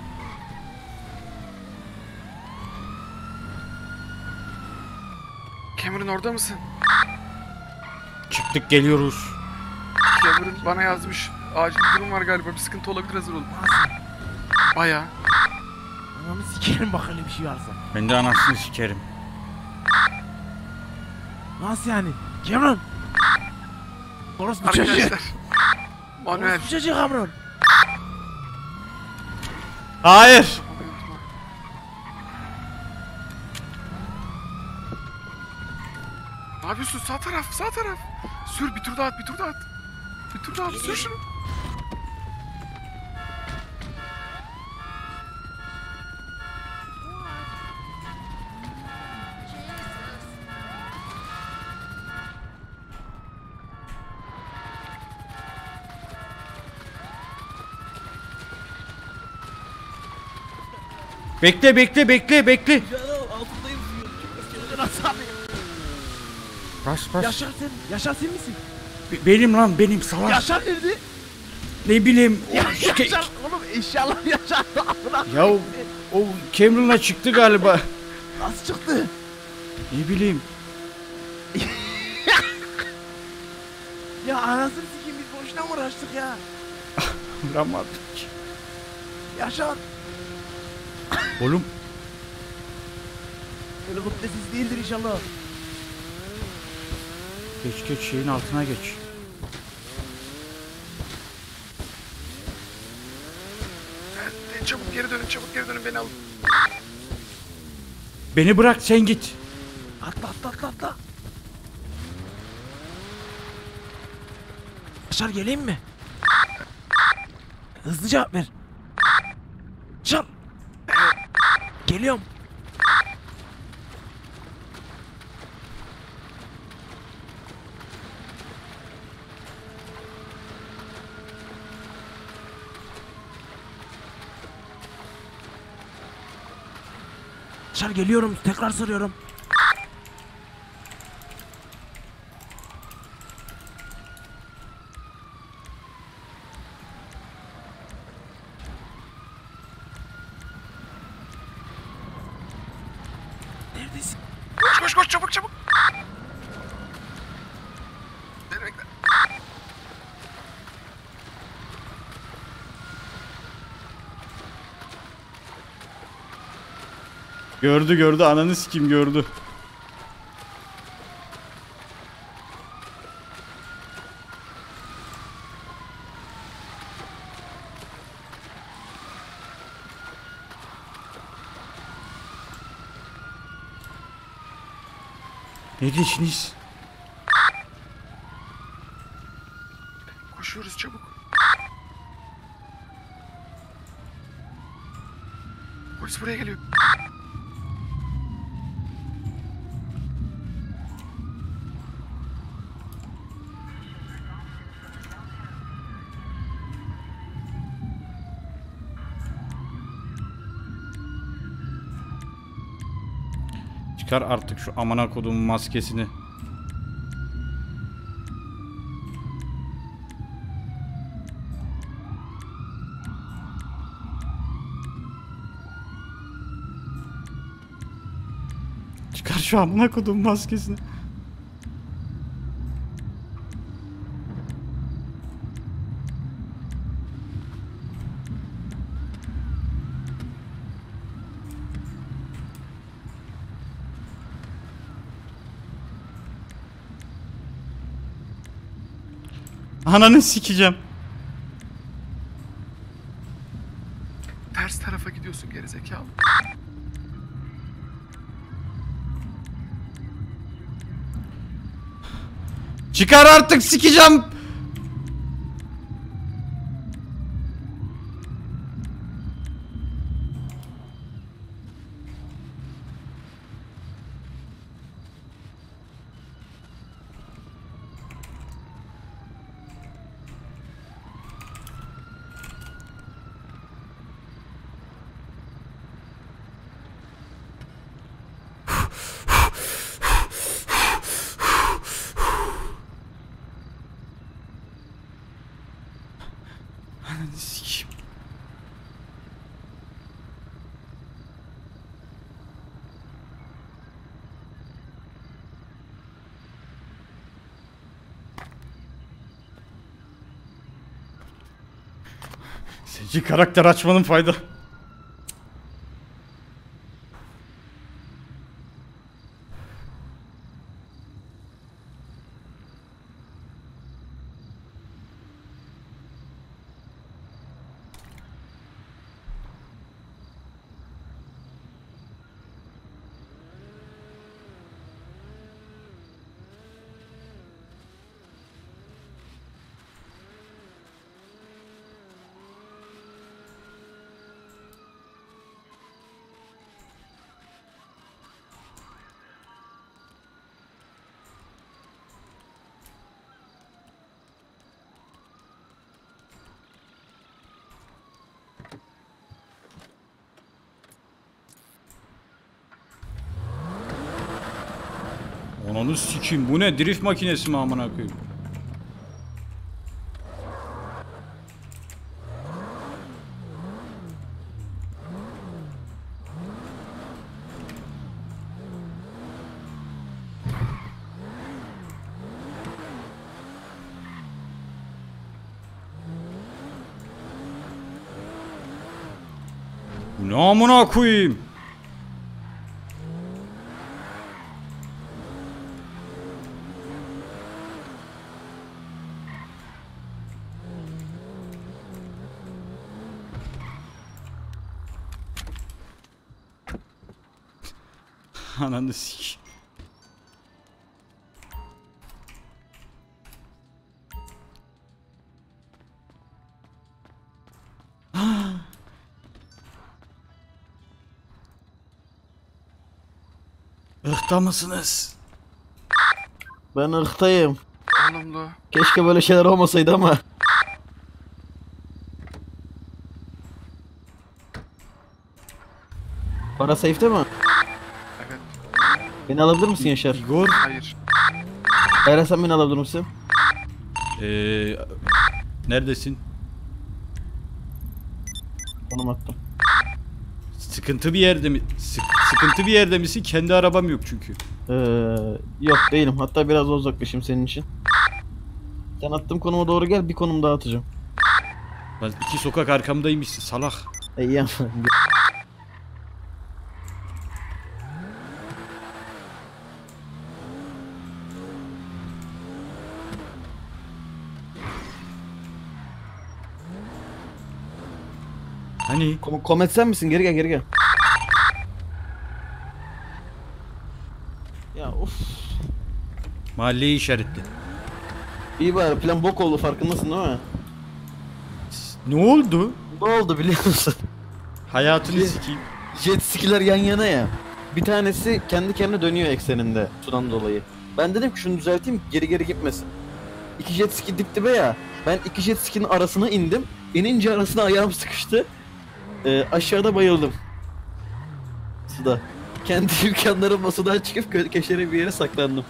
Cameron orada mısın? Çıktık geliyoruz. Cameron bana yazmış. Acil bir durum var galiba. Bir sıkıntı olabilir, hazır olun. Nasıl? Baya. Anamı sikerim bak öyle bir şey varsa. Ben de anasını sikerim. Nasıl yani? Cameron. Orası bir çocuğu. Arkadaşlar. Manuel. Orası bir çocuğu Cameron. Hayır. Ne yapıyorsun? Sağ taraf, sağ taraf. Sür, bir tur daha at, bir tur daha at. Bir tur daha at, sür şunu. Bekle bekle bekle bekle. Nasıl abi? Bas bas. Yaşar sen. Yaşar sen misin? Be- benim lan benim salak. Yaşar nerede? Ne bileyim. o Ya, şike- Yaşar oğlum inşallah Yaşar. Ya o, o Cameron'la çıktı galiba. Nasıl çıktı? Ne bileyim. Ya anasını sikeyim biz boşuna mı uğraştık ya? Vuramadık. Yaşar. Oğlum Helikopter siz değildir inşallah. geç geç şeyin altına geç. Hadi, çabuk geri dönün, çabuk geri dönün, beni alın. Beni bırak sen git. Atla atla atla atla. Yaşar geleyim mi? Hızlı cevap ver. Yaşar. Geliyorum. Yaşar geliyorum. Tekrar soruyorum. Neredesin? Koş koş koş, çabuk çabuk. Beni bekle. Gördü gördü ananı sikim gördü. Ne diyorsunuz? Koşuyoruz çabuk. Polis buraya geliyor. Çıkar artık şu amına koduğum maskesini. Çıkar şu amına koduğum maskesini. Ananı sikeceğim. Ters tarafa gidiyorsun gerizekalı. Çıkar artık sikeceğim. Ananı sikeyim. Seçi karakter açmanın fayda. Ananı sikeyim, bu ne? Drift makinesi mi amına koyayım? Bu ne amına koyayım? Ananı sikeyim. Ihta mısınız? Ben ırktayım. Olumlu. Keşke böyle şeyler olmasaydı ama. Para safe'te mi? Evet. Beni alabilir misin Yaşar? Igor. Hayır. Hayır, sen beni alabilir misin? Ee, neredesin? Konum attım. Sıkıntı bir yerde mi? Sık, sıkıntı bir yerde misin? Kendi arabam yok çünkü. Ee, yok değilim. Hatta biraz da uzaklaşayım senin için. Sen attığım konuma doğru gel, bir konum daha atacağım. Ben iki sokak arkamdaymışsın salak. E, iyi ama. Hani? Kom Komet sen misin? Geri gel, geri gel. Ya of. Mahalleyi işaretli. İyi bari, plan bok oldu, farkındasın değil mi? Ne oldu? Ne oldu biliyor musun? Hayatını sikeyim. Jet skiler yan yana ya. Bir tanesi kendi kendine dönüyor ekseninde sudan dolayı. Ben dedim ki şunu düzelteyim, geri geri gitmesin. İki jet ski dip dibe ya. Ben iki jet skinin arasına indim. İnince arasına ayağım sıkıştı. Ee, aşağıda bayıldım. Suda. Kendi imkanlarım masadan çıkıp kö- köşede bir yere saklandım.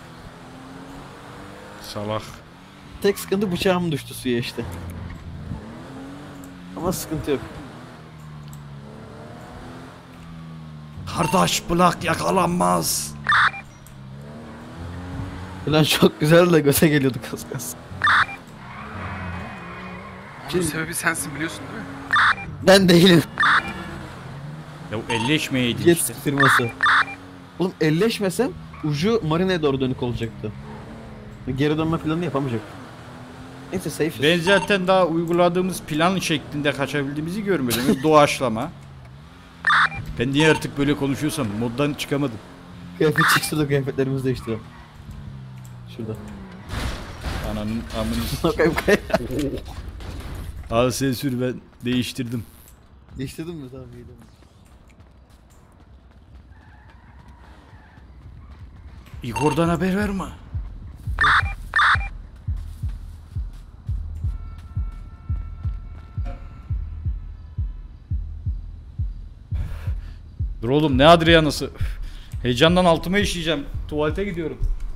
Salak. Tek sıkıntı bıçağım düştü suya işte. Ama sıkıntı yok. Kardeş bırak yakalanmaz. Ulan çok güzel de göze geliyordu kas kas. Bunun sebebi sensin biliyorsun değil mi? Ben değilim. Ya elleşmeyeydin Jet işte. firması. Oğlum elleşmesem ucu marineye doğru dönük olacaktı. Geri dönme planını yapamayacaktım. Neyse safe. Ben zaten daha uyguladığımız plan şeklinde kaçabildiğimizi görmedim. Doğaçlama. Ben niye artık böyle konuşuyorsam moddan çıkamadım. Kıyafet çıksın da kıyafetlerimizi değiştirelim. Şurada. Ananın amını. Bakayım kay. Al sen sür, ben değiştirdim. Değiştirdin mi? Tamam iyi tamam. Igor'dan haber verme. Dur oğlum, ne Adriana'sı? Heyecandan altıma işeyeceğim. Tuvalete gidiyorum.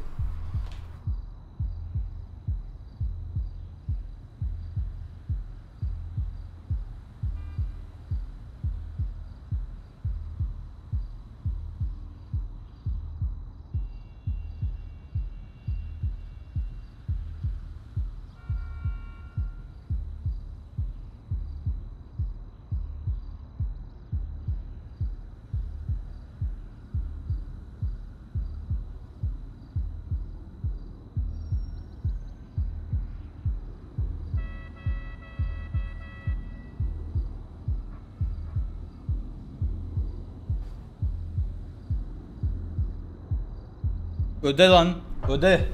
Öde lan, öde.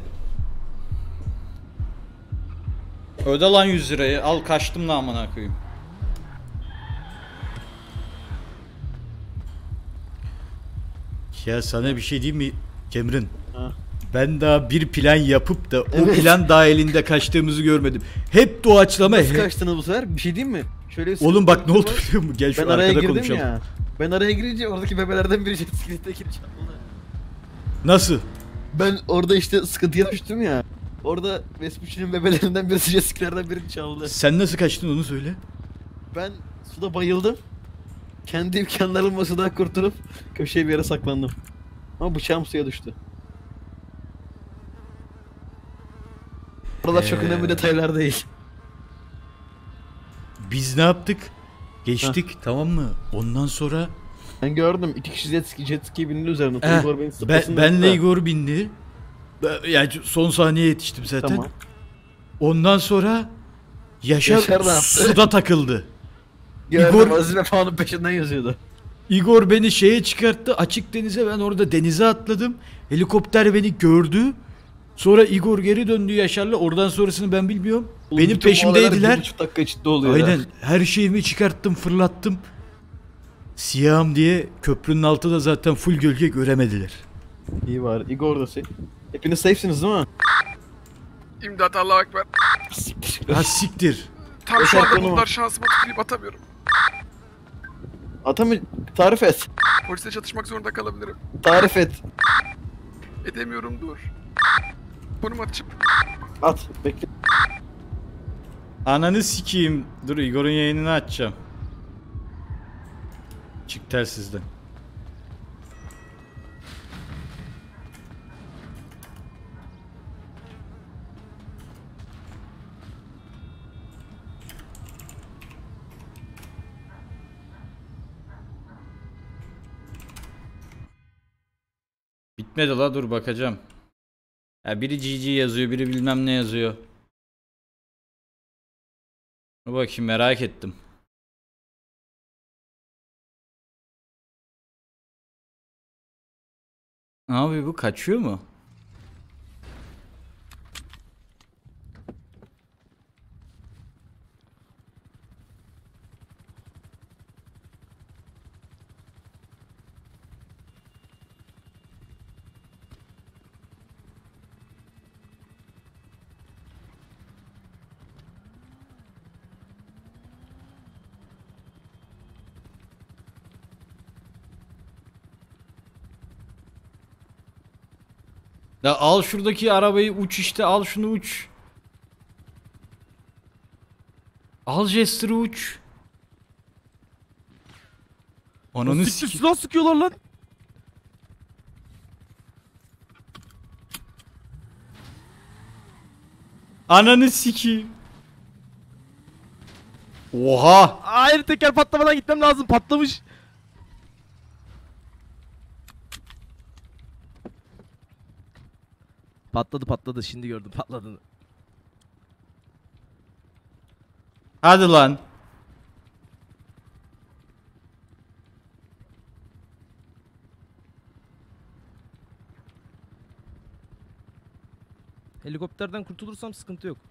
Öde lan yüz lirayı. Al, kaçtım da amına koyayım. Ya sana bir şey diyeyim mi Cemrin? Ha. Ben daha bir plan yapıp da Evet. o plan dahilinde kaçtığımızı görmedim. Hep doğaçlama. Nasıl Hep... kaçtınız bu sefer? Bir şey diyeyim mi? Şöyle bir Oğlum bak ne oldu var. biliyor musun? Gel şu Ben araya arkada girdim konuşalım. ya. Ben araya girince oradaki bebelerden biri jet ski'deki çaldı. Nasıl? Ben orada işte sıkıntıya düştüm ya. Orada Vespucci'nin bebelerinden birisi jet ski'lerden birini çaldı. Sen nasıl kaçtın onu söyle. Ben suda bayıldım. Kendi imkanlarımla sudan kurtulup köşeye bir yere saklandım. Ama bıçağım suya düştü. Buralar çok Ee. önemli detaylar değil. Biz ne yaptık? Geçtik tamam mı? Ondan sonra Ben gördüm iki kişi jet ski, jet ski bindi üzerine. Eh, Igor beni ben, sıplasın benle dedi. Igor bindi. Ben- Yani son saniye yetiştim zaten. Tamam. Ondan sonra Yaşar, Yaşar ne yaptı? suda takıldı. Gördüm, Igor- Aziz ve Faun'un peşinden yazıyordu. Igor beni şeye çıkarttı, açık denize, ben orada denize atladım. Helikopter beni gördü. Sonra Igor geri döndü Yaşar'la, oradan sonrasını ben bilmiyorum. Oğlum, Benim bütün bu olaylar peşimdeydiler. Bir buçuk dakika içinde oluyor Aynen, ya. her şeyimi çıkarttım, fırlattım. Siyahım diye köprünün altı da zaten full gölge, göremediler. İyi var. Igor da şey. Hepiniz safe'siniz değil mi? İmdat, Allahu Ekber. Ha siktir. Tam şu Yaşar anda konu mu? bunlar şansıma tüküreyim, atamıyorum. Atamı tarif et. Polisle çatışmak zorunda kalabilirim. Tarif et. Edemiyorum, dur. Konum atacağım. At. Bekle. Ananı sikeyim. Dur, Igor'un yayınını açacağım. Çık telsizden. Bitmedi la, dur bakacağım. Ya biri G G yazıyor, biri bilmem ne yazıyor. Dur bakayım, merak ettim. Ne yapıyor bu, kaçıyor mu? Ya al şuradaki arabayı uç işte, al şunu uç. Al Jester'ı uç. Ananı Siktir, sik. silah sıkıyorlar lan. Ananı sikeyim. Oha. Hayır, teker patlamadan gitmem lazım, patlamış. Patladı patladı, şimdi gördüm patladığını. Hadi lan. Helikopterden kurtulursam sıkıntı yok.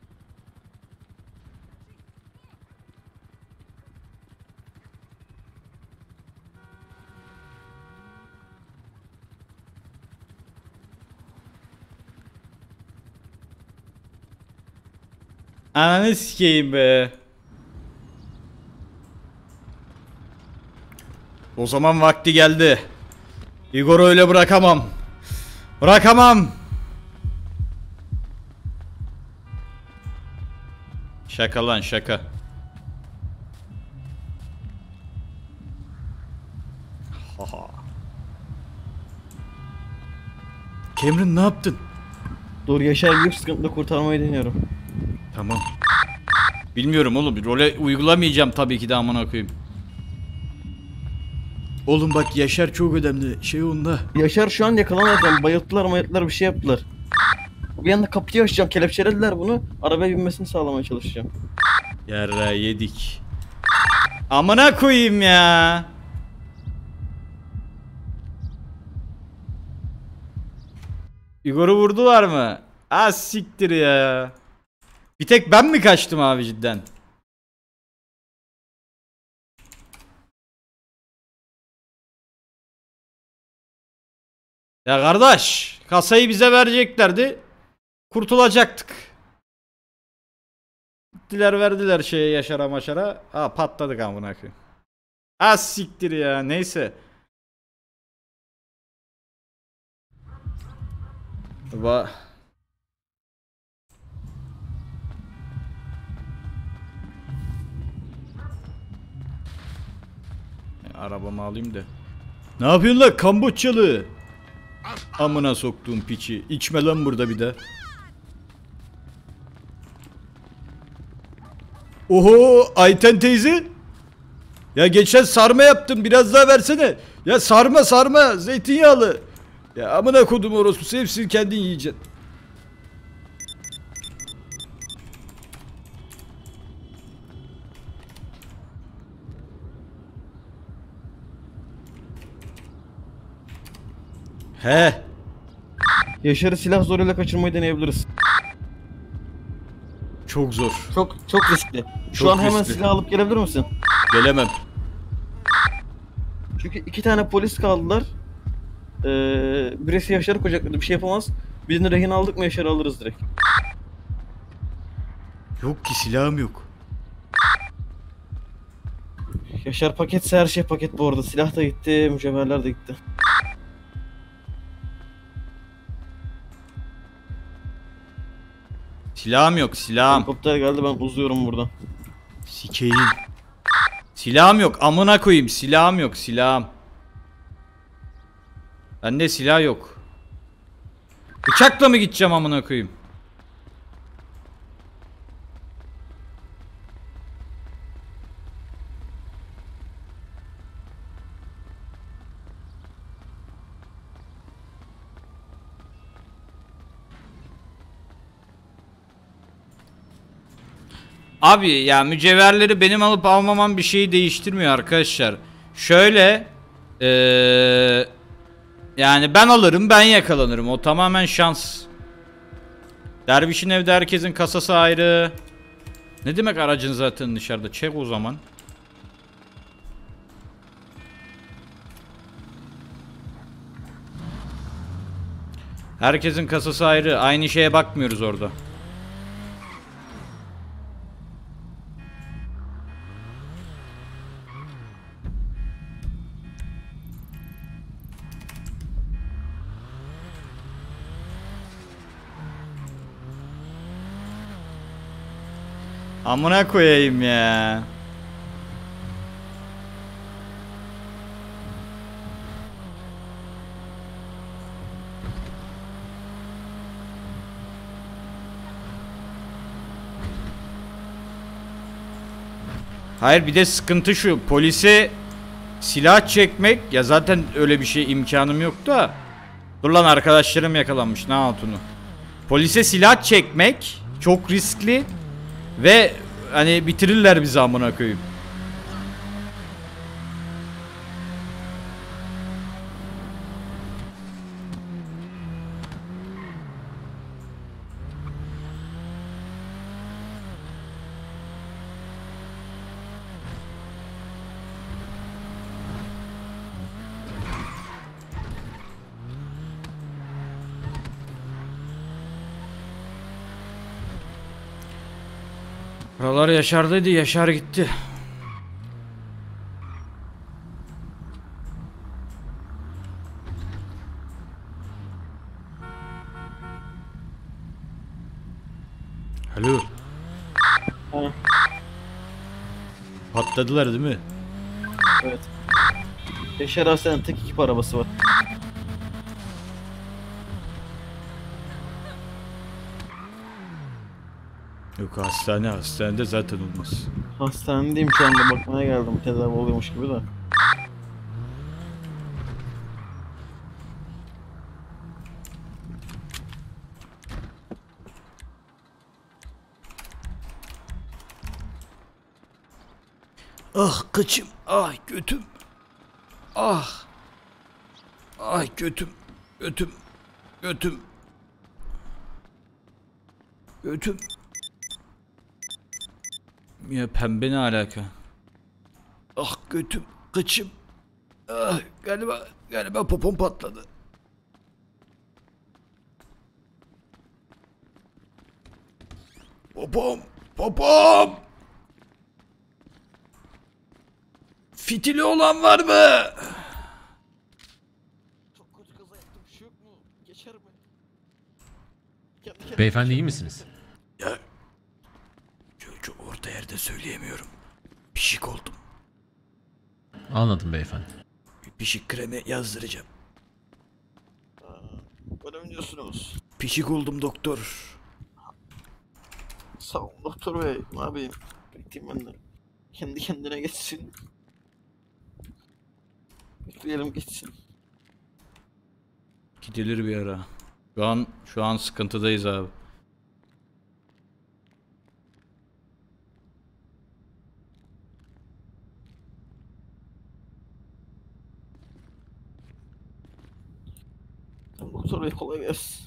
Ananı sikeyim be. O zaman vakti geldi. Igor'u öyle bırakamam. Bırakamam. Şaka lan şaka. Haha. Cameron ne yaptın? Dur, Yaşar büyük sıkıntıda kurtarmayı deniyorum. Tamam. Bilmiyorum oğlum. Role uygulamayacağım tabii ki de, amına koyayım. Oğlum bak, Yaşar çok önemli. Şey onda. Yaşar şu an yakalanacak. Bayılttılar mayılttılar, bir şey yaptılar. Bir anda kapıyı açacağım. Kelepçelediler bunu. Arabaya binmesini sağlamaya çalışacağım. Yarra yedik. Amına koyayım ya. Igor'u vurdular mı? Ah siktir ya. Bir tek ben mi kaçtım abi cidden? Ya kardeş, kasayı bize vereceklerdi. Kurtulacaktık. Gittiler verdiler şeye, Yaşar'a maşara. Aa patladık amına koyayım. Az siktir ya, neyse. Va Arabamı alayım da. Ne yapıyorsun lan Kamboçyalı? Amına soktuğum piçi. İçme lan burada bir de. Oho Ayten teyze. Ya geçen sarma yaptım, biraz daha versene. Ya sarma sarma zeytinyağlı. Ya amına kodum orospusu, hepsini kendin yiyeceksin. He. Yaşar'ı silah zoruyla kaçırmayı deneyebiliriz. Çok zor. Çok çok riskli. Şu Çok an hemen riskli. silah alıp gelebilir misin? Gelemem. Çünkü iki tane polis kaldılar. Ee, birisi Yaşar'ı kucakladı, bir şey yapamaz. Birini rehin aldık mı Yaşar'ı alırız direkt. Yok ki, silahım yok. Yaşar paketse her şey paket bu arada. Silah da gitti, mücevherler de gitti. Silahım yok, silahım. Helikopter geldi, ben uzuyorum buradan. Sikeyim. Silahım yok, amına koyayım, silahım yok, silahım. Bende silah yok. Bıçakla mı gideceğim amına koyayım? Abi ya mücevherleri benim alıp almamam bir şeyi değiştirmiyor arkadaşlar. Şöyle ee, yani ben alırım, ben yakalanırım, o tamamen şans. Dervişin evde herkesin kasası ayrı. Ne demek aracın zaten dışarıda, çek o zaman. Herkesin kasası ayrı, aynı şeye bakmıyoruz orada. Amına koyayım ya. Hayır, bir de sıkıntı şu. Polise silah çekmek, ya zaten öyle bir şey imkanım yok da. Dur lan, arkadaşlarım yakalanmış, ne hatunu. Polise silah çekmek çok riskli ve hani bitirirler bizi amına koyayım. Buralar Yaşar'daydı, Yaşar gitti. Alo. Ha. Patladılar değil mi? Evet. Yaşar Hastan'ın tek ekip arabası var. Yok, hastane, hastanede zaten olmaz. Hastanedeyim şu anda, bakmaya geldim, tedavi oluyormuş gibi de. Ah kıçım, ah götüm. Ah. Ah götüm, götüm, götüm. Götüm. Ya pembe ne alaka? Ah götüm, kıçım. Ah, galiba galiba popom patladı. Popom, popom. Fitili olan var mı? Çok kötü kaza yaptım, bir şey yok mu? Geçer mi? Beyefendi iyi misiniz? Ya çocuğu orta yerde söyleyemiyorum. Pişik oldum. Anladım beyefendi. Bir pişik kremi yazdıracağım. Öyle mi diyorsunuz? Pişik oldum doktor. Sağ olun doktor bey, ne yapayım? Bekleyeyim ben de. Kendi kendine geçsin. Bekleyelim geçsin. Gidilir bir ara. Şu an şu an sıkıntıdayız abi. Doktor bey kolay gelsin.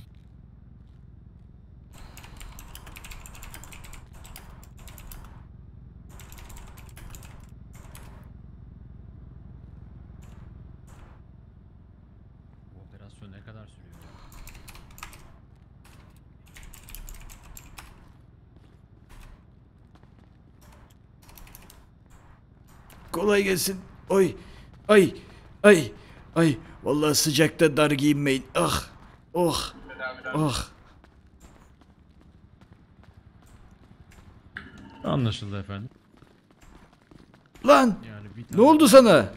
Bu operasyon ne kadar sürüyor? Kolay gelsin. Oy. Ay. Ay. Ay. Vallahi sıcakta dar giyinmeyin. Ah. Oh. Ah. Anlaşıldı efendim. Lan. Yani bir Ne tane- oldu sana?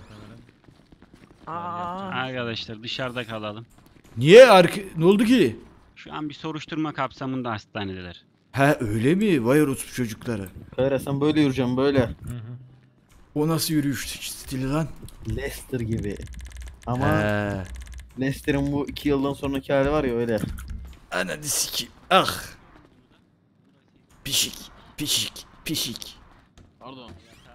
Arkadaşlar dışarıda kalalım. Niye arka... Ne oldu ki? Şu an bir soruşturma kapsamında hastanedeler. Ha öyle mi? Vay orospu çocukları. Kayra sen böyle yürüyeceksin böyle. O nasıl yürüyüş stili lan? Lester gibi. Ama He. Lester'in bu iki yıldan sonraki hali var ya öyle. Ananı sikeyim. Ah. Pişik. Pişik. Pişik. Pardon.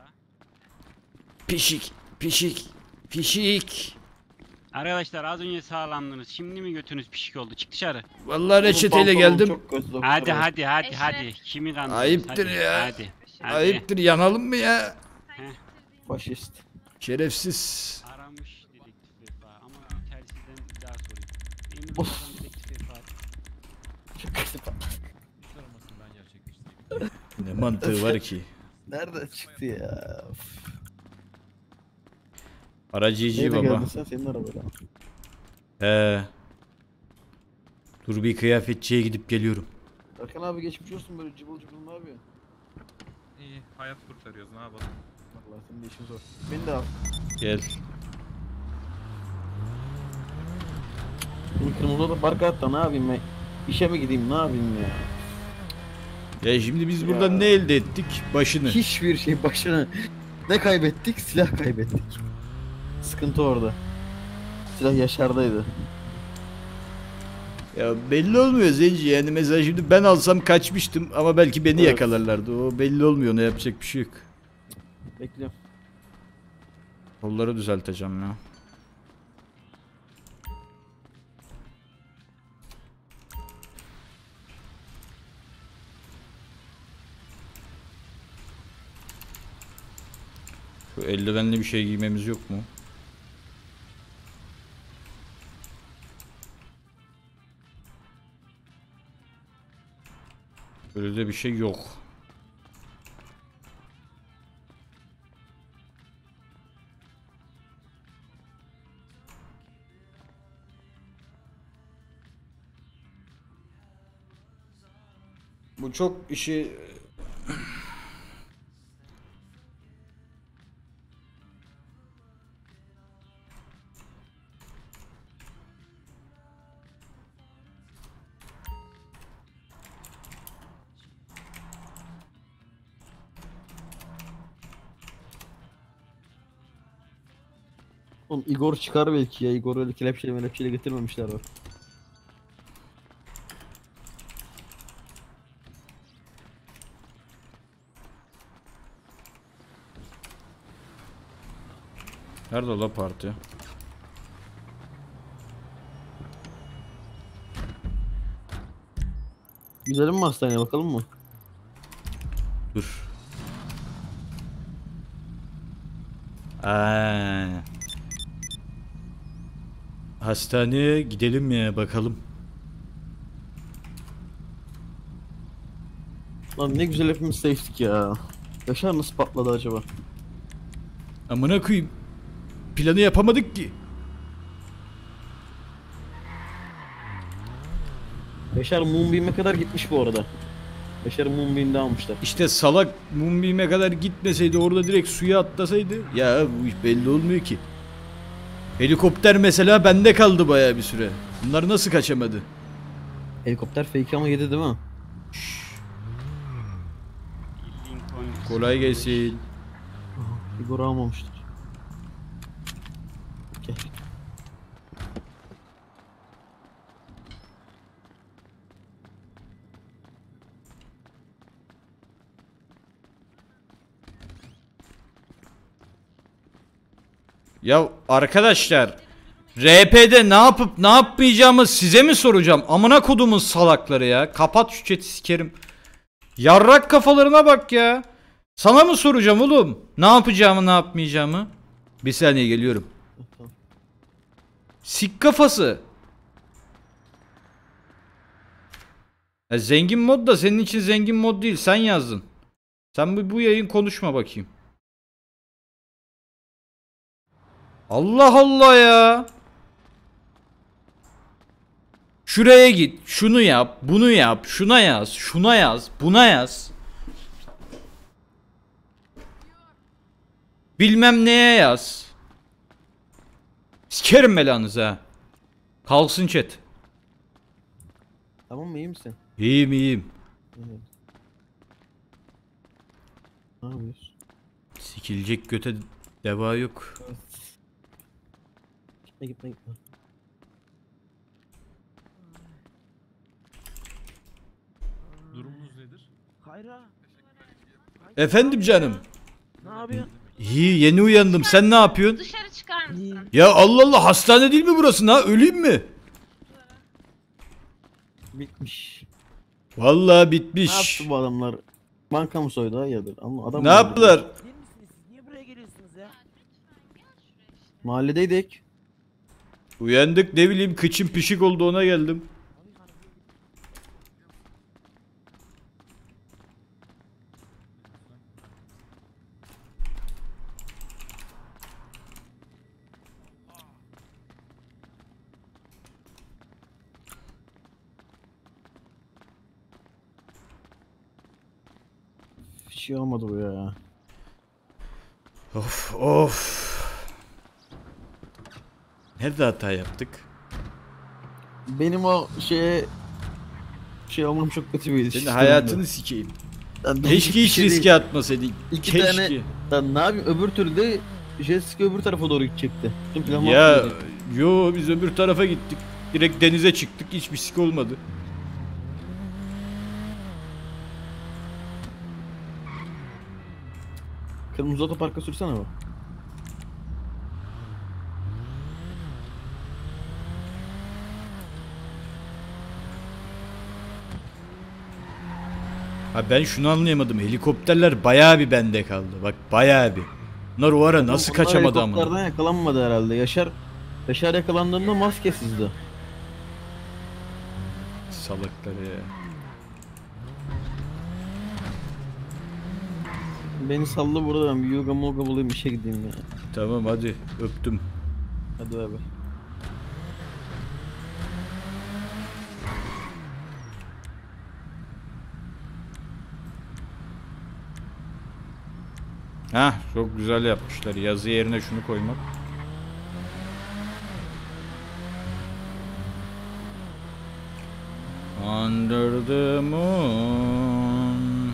Pişik. Pişik. Pişik. Arkadaşlar az önce sağlandınız. Şimdi mi götünüz pişik oldu? Çık dışarı. Vallahi reçeteyle geldim. Hadi hadi hadi hadi. Kimi kandırdınız? Ayıptır hadi, ya. Hadi. hadi. Ayıptır, yanalım mı ya? Heh. Faşist. Şerefsiz. Aramış dedektif Vefa ama bir telsizden bir daha sorayım. Emir Sultan dedektif Vefa. Aramasını ben gerçekleştireyim. Ne mantığı var ki? Nereden çıktı ya? Aracıcı Neyle baba. geldin sen, senin arabayla? He. Dur bir kıyafetçiye gidip geliyorum. Erkan abi geçmiş olsun, böyle cıbıl cıbıl ne yapıyor? İyi, hayat kurtarıyoruz, ne yapalım? Vallahi senin de işin zor. Beni de al. Gel. Şimdi kırmızı oda parka hatta ne yapayım ben? İşe mi gideyim ne yapayım ya? Ya şimdi biz buradan ne elde ettik? Başını. Hiçbir şey başına. Ne kaybettik? Silah kaybettik. Sıkıntı orada. Silah Yaşar'daydı. Ya belli olmuyor Zenci, yani mesela şimdi ben alsam kaçmıştım ama belki beni Evet. yakalarlardı. O belli olmuyor, ne yapacak bir şey yok. Bekliyorum. Kolları düzelteceğim ya. Şu eldivenli bir şey giymemiz yok mu? Böyle de bir şey yok. Bu çok işi... Oğlum Igor çıkar belki ya. Igor öyle kelepçeli melepçeli getirmemişler o. Nerede la parti? Gidelim mi hastaneye bakalım mı? Dur. Aa. Hastaneye gidelim ya, bakalım. Lan ne güzel hepimiz safe'tik ya. Yaşar nasıl patladı acaba? Amına koyayım. Planı yapamadık ki. Yaşar Moonbeam'e kadar gitmiş bu arada. Yaşar Moonbeam'de almışlar. İşte salak Moonbeam'e kadar gitmeseydi, orada direkt suya atlasaydı. Ya bu iş belli olmuyor ki. Helikopter mesela bende kaldı bayağı bir süre. Bunlar nasıl kaçamadı? Helikopter fake ama yedi değil mi? Kolay gelsin. Igor almamıştır. Gel. Ya arkadaşlar, R P'de ne yapıp ne yapmayacağımı size mi soracağım? Amına kodumun salakları ya. Kapat şu chat'i, sikerim. Yarrak kafalarına bak ya. Sana mı soracağım oğlum? Ne yapacağımı ne yapmayacağımı? Bir saniye geliyorum. Sik kafası. Ya zengin mod da senin için zengin mod değil. Sen yazdın. Sen bu, bu yayın konuşma bakayım. Allah Allah ya. Şuraya git. Şunu yap. Bunu yap. Şuna yaz. Şuna yaz. Buna yaz. Bilmem neye yaz. Sikerim belanızı ha. Kalsın chat. Tamam mı, iyi misin? İyiyim iyiyim. Evet. Ne yapıyorsun? Sikilecek göte deva yok. Evet. Gitme gitme gitme. Durumunuz nedir? Kayra. Efendim canım. Ne yapıyorsun? İyi, yeni uyandım. Sen ne yapıyorsun? Dışarı çıkar mısın? Ya Allah Allah, hastane değil mi burası? Ha, öleyim mi? Bitmiş. Vallahi Ne bitmiş. yaptı bu adamlar? Banka mı soydu? Hayırdır? Ama adam Ne yaptılar? Değil misiniz siz? Niye buraya geliyorsunuz ya? Mahalledeydik. Uyandık, ne bileyim, kıçım pişik oldu, ona geldim. Hiç iyi olmadı bu ya. Of of. Nerede hata yaptık? Benim o şeye şey olmam çok kötü bir Senin hayatını sikeyim. Lan Keşke hiç şey riske değil. atmasaydın. İki Keşke. tane. Lan ne yapayım, öbür türlü de jet ski öbür tarafa doğru gidecekti. Tüm plan Ya mahvoldu. yo biz öbür tarafa gittik. Direkt denize çıktık. Hiçbir sik olmadı. Kırmızı otoparka sürsene bu. Ha ben şunu anlayamadım. Helikopterler bayağı bir bende kaldı. Bak bayağı bir. Bunlar o ara nasıl Bunlar kaçamadı ama. helikopterden yakalanmadı herhalde. Yaşar Yaşar yakalandığında maskesizdi. Salakları ya. Beni salla burada, ben bir yoga moga bulayım, işe gideyim ya. Tamam hadi öptüm. Hadi bay bay. Hah çok güzel yapmışlar. Yazı yerine şunu koymak. Under the moon.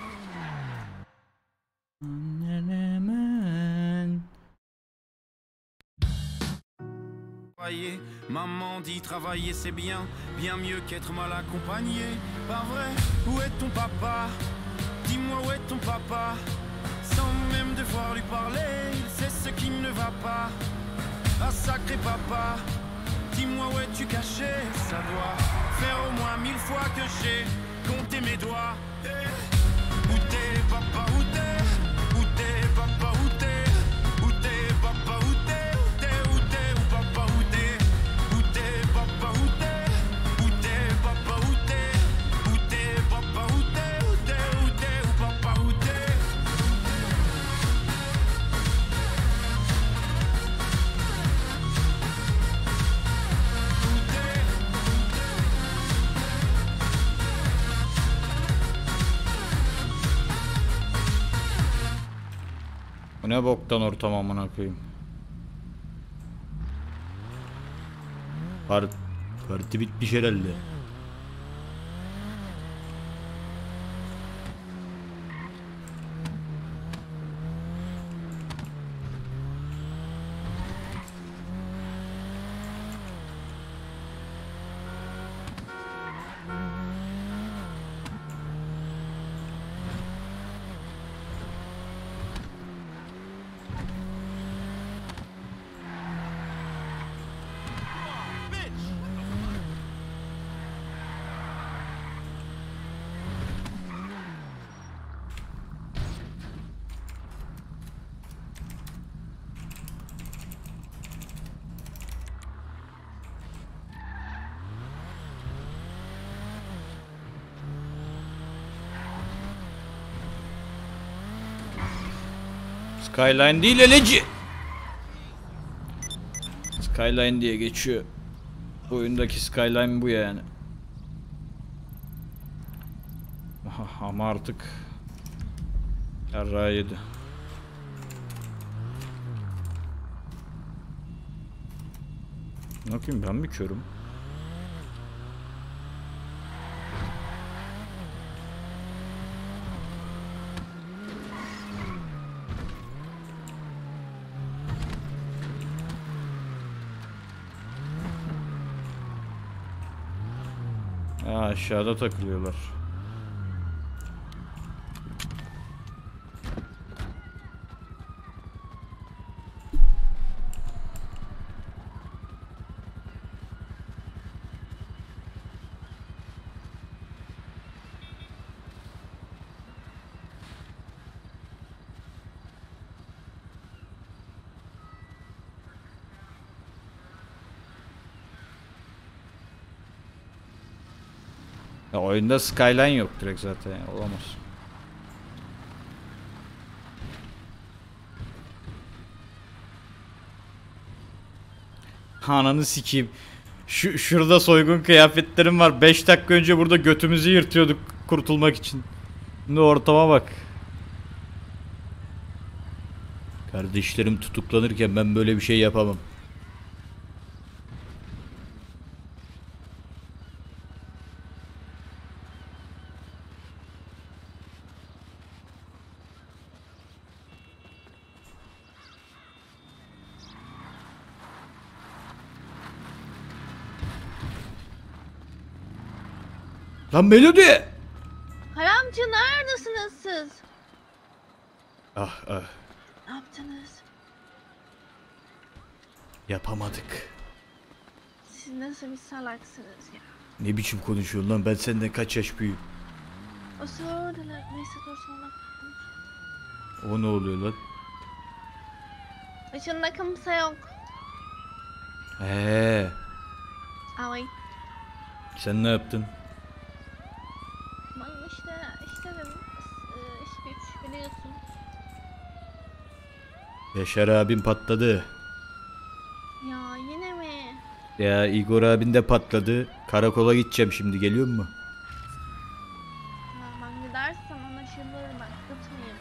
Maman dit travailler c'est bien, bien mieux qu'être mal accompagné. Pas vrai, où est ton papa? Dis-moi où est ton papa? Sans même devoir lui parler, il sait ce qui ne va pas. Ah sacré papa, dis-moi où es-tu caché? Ça doit faire au moins mille fois que j'ai compté mes doigts. Eh, où t'es papa, où t'es? Où t'es papa, où t'es? Où t'es papa, où t'es? Où t'es, où t'es, où papa, où t'es? Où t'es papa, où t'es? Où t'es papa, où t'es? Où t'es papa, où t'es? Où t'es, où t'es, où papa, où t'es? Bu ne boktan ortam amına koyayım. Part parti bitmiş herhalde. Skyline değil eleci. Skyline diye geçiyor. Bu oyundaki Skyline bu yani. Aha, ama artık yarrağı yedi. Ne yapayım, ben mi körüm? Aa, aşağıda takılıyorlar. Ya oyunda Skyline yok direkt zaten ya, olamaz. Ananı sikeyim. Şu şurada soygun kıyafetlerim var. beş dakika önce burada götümüzü yırtıyorduk kurtulmak için. Şimdi ortama bak. Kardeşlerim tutuklanırken ben böyle bir şey yapamam. Lan Melody! Haramcı neredesiniz siz? Ah ah, Ne yaptınız? yapamadık. Siz nasıl bir salaksınız ya? Ne biçim konuşuyorsun lan, ben senden kaç yaş büyüğüm. O sordular. Neyse dur sonra. O ne oluyor lan? Dışında kimse yok. Eee, Ay. sen ne yaptın? Ben işte işlerim. e, İş güç biliyorsun. Yaşar abim patladı. Ya yine mi? Ya Igor abin de patladı. Karakola gideceğim şimdi, geliyor mu? Ya ben gidersem anlaşılır bak. Gitmeyeyim.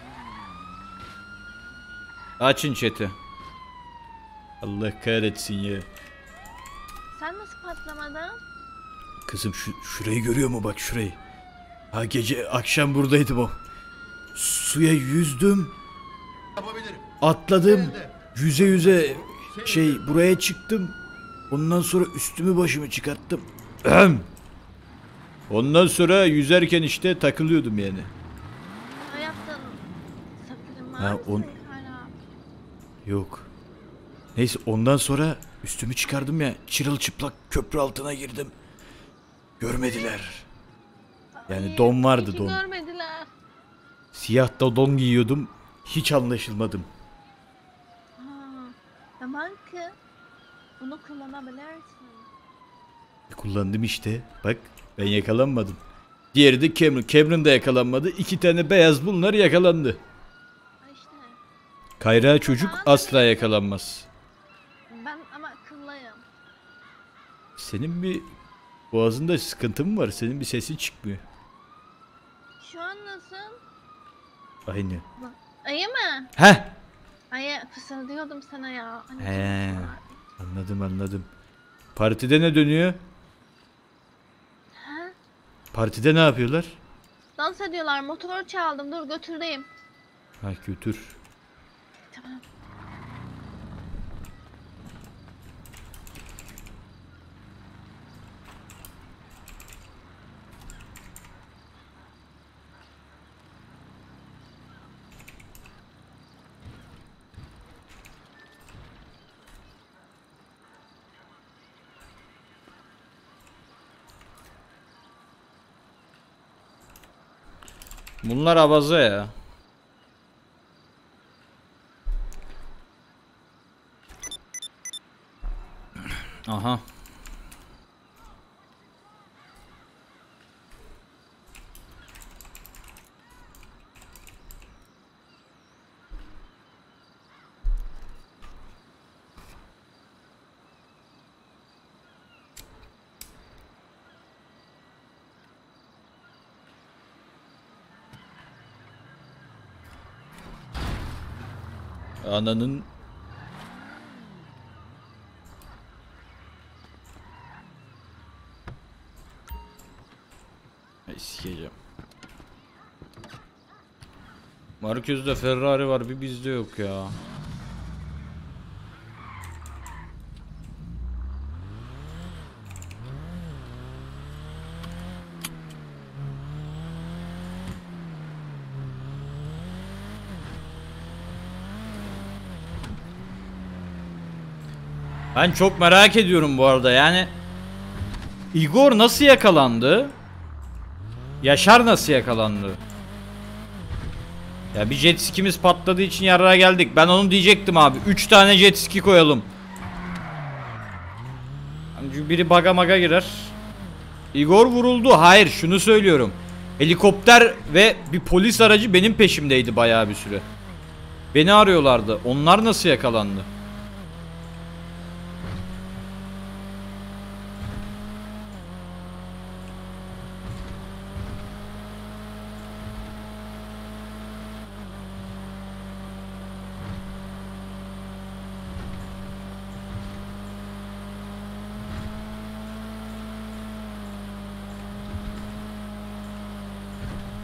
Açın chat'i. Allah kahretsin ya. Sen nasıl patlamadın? Kızım şu, şurayı görüyor mu, bak şurayı. Ha gece akşam buradaydım o. Suya yüzdüm. Atladım. Yüze yüze şey buraya çıktım. Ondan sonra üstümü başımı çıkarttım. Ondan sonra yüzerken işte takılıyordum yani. Ne yaptın? Sakırın var Ha, mısın on- hala? Yok. Neyse ondan sonra üstümü çıkardım ya, çırılçıplak köprü altına girdim. Görmediler. Yani don vardı, İyi ki don. görmediler. Siyah da don giyiyordum. Hiç anlaşılmadım. Ha, tamam ki bunu kullanabilirsin. Kullandım işte. Bak ben yakalanmadım. Diğeri de Cameron. Cameron da yakalanmadı. İki tane beyaz bunlar yakalandı. İşte Kayra çocuk asla yakalanmaz. ben ama akıllıyım. Senin bir boğazında sıkıntı mı var? Senin bir sesin çıkmıyor. Şu an nasıl? Aynı. İyi mi? Heh. Ay fısıldıyordum sana ya. Hani He. Anladım anladım. Partide ne dönüyor? Ha? Partide ne yapıyorlar? Dans ediyorlar. Motor çaldım. Dur götüreyim. Ha götür. Tamam. Bunlar abaza ya. Aha. Ananın Ay sikeceğim. Marquez'de Ferrari var, bir bizde yok ya. Ben çok merak ediyorum bu arada, yani Igor nasıl yakalandı? Yaşar nasıl yakalandı? Ya bir jet ski'miz patladığı için yarara geldik. Ben onu diyecektim abi. üç tane jet ski koyalım. Çünkü biri baga maga girer. Igor vuruldu. Hayır, şunu söylüyorum. Helikopter ve bir polis aracı benim peşimdeydi bayağı bir süre. Beni arıyorlardı. Onlar nasıl yakalandı?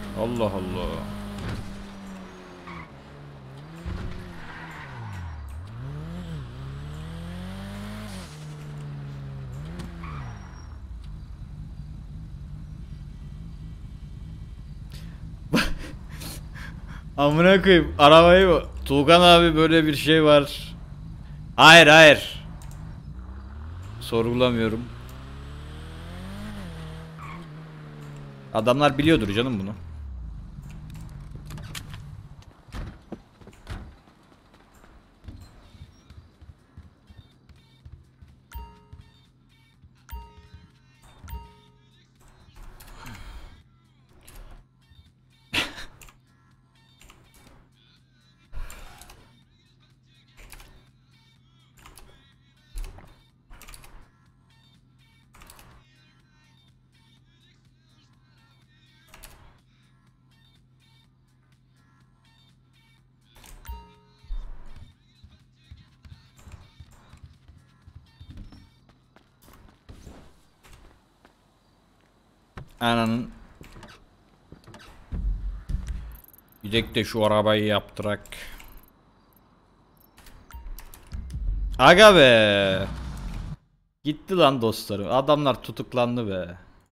Allah Allah. Amına koyayım arabayı mı? Tuğkan abi böyle bir şey var. Hayır hayır. Sorgulamıyorum. Adamlar biliyordur canım bunu. Ananın. Gidek de şu arabayı yaptırak. Aga be. Gitti lan dostlarım. Adamlar tutuklandı be.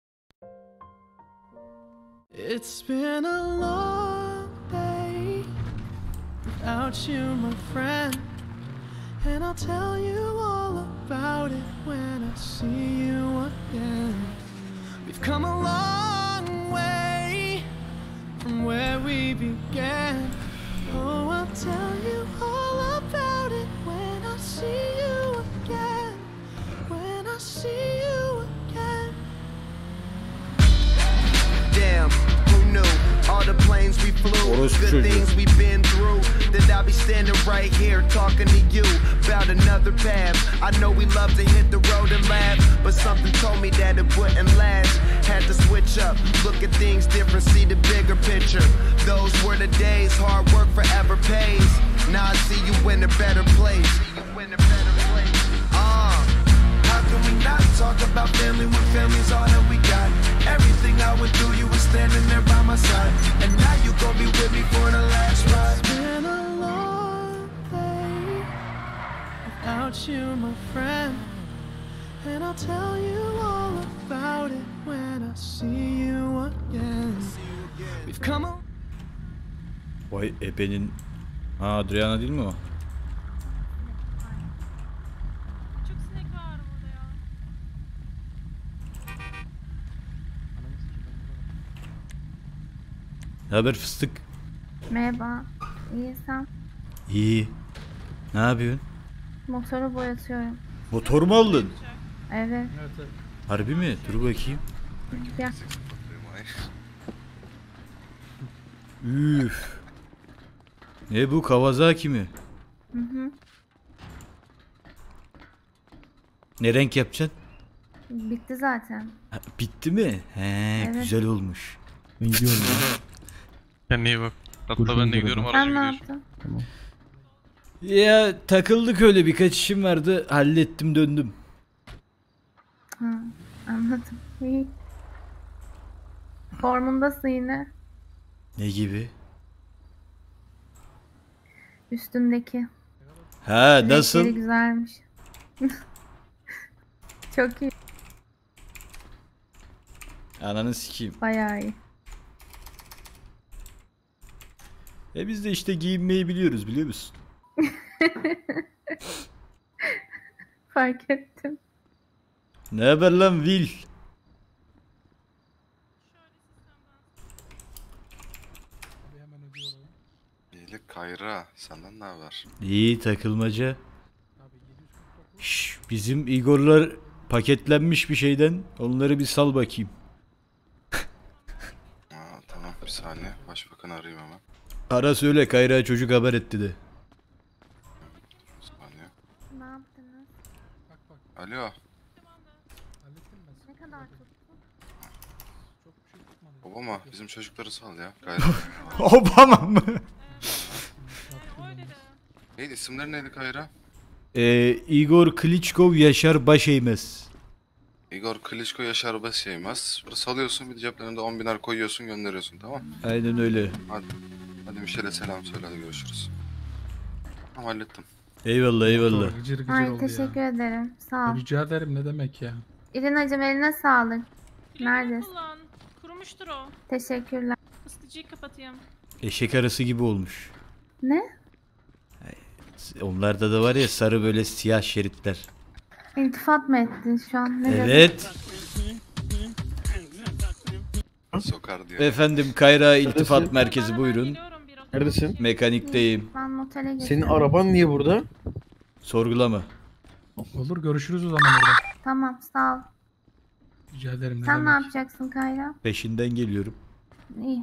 It's been a long day without you, my friend, and I'll tell you all about it when I see you again. We've come a long way from where we began. Oh, I'll tell you all about it when I see you again. When I see you again. Damn, who knew? All the planes we flew, good things we've been through. That I'll be standing right here talking to you about another path. I know we love to hit the road and laugh, but something told me that it wouldn't last. Had to switch up, look at things different, see the bigger picture. Those were the days, hard work forever pays. Now I see you in a better place. Uh, how can we not talk about family when family's all that we got? Everything I went through, you were standing there by my side, and now you gon' be with me for the last ride. It's been a long day without you, my friend, and I'll tell you all about it when I see you again. We've come on. Vay ebenin. Ha Adriana değil mi o? Ne haber fıstık? Merhaba. İyi sen? İyi. Ne yapıyorsun? Motoru boyatıyorum. Motor mu aldın? Evet. Harbi mi? Dur bakayım. Ya. Üf. Ne bu Kawasaki mi? Hı hı. Ne renk yapacaksın? Bitti zaten. Ha, bitti mi? He, Evet. güzel olmuş. Ben gidiyorum ya. Kendine iyi bak. Hatta ben de gidiyorum, araca Sen ne gidiyorsun. yaptın? Tamam. Ya takıldık öyle, birkaç işim vardı, hallettim döndüm. Ha, anladım. İyi. Formundasın yine. Ne gibi? Üstündeki. Ha nasıl? Renkleri güzelmiş. Çok iyi. Ananı sikeyim. Bayağı iyi. E biz de işte giyinmeyi biliyoruz, biliyor musun? Fark ettim. Ne haber lan Will? İyilik Kayra, senden ne haber? İyi takılmaca. Şş, bizim Igor'lar paketlenmiş bir şeyden. Onları bir sal bakayım. Aa, tamam bir saniye, başbakanı arayayım hemen. Ara söyle, Kayra çocuk haber etti de. Bir saniye. Ne yaptınız? Alo. Ne kadar tuttu? Obama bizim çocukları sal ya. Kayra. Obama mı? Neydi, isimleri neydi Kayra? Ee, Igor Klitschkov, Yaşar Başeymez. Igor Klitschko Yaşar Bes Yeymez. Böyle salıyorsun, bir de ceplerinde on biner koyuyorsun, gönderiyorsun, tamam mı? Aynen öyle. Hadi. Hadi Michel'e selam söyle, hadi görüşürüz. Tamam, hallettim. Eyvallah eyvallah. Gıcır gıcır Ay oldu teşekkür ya. ederim. Sağ ol. Rica ederim, ne demek ya. İrinacığım eline sağlık. Neredesin? Kullan. Kurumuştur o. Teşekkürler. Isıtıcıyı kapatayım. Eşek arısı gibi olmuş. Ne? Onlarda da var ya sarı böyle siyah şeritler. İltifat mı ettin şu an? Ne dedin? Evet. Sokar diyor. Efendim Kayra İltifat Neredesin? Merkezi buyurun. Neredesin? Mekanikteyim. Ben otele Senin geçiyorum. araban niye burada? Sorgulama. Olur, görüşürüz o zaman orada. Tamam sağ ol. Rica ederim, ne Sen ne demek. yapacaksın Kayra? Peşinden geliyorum. İyi.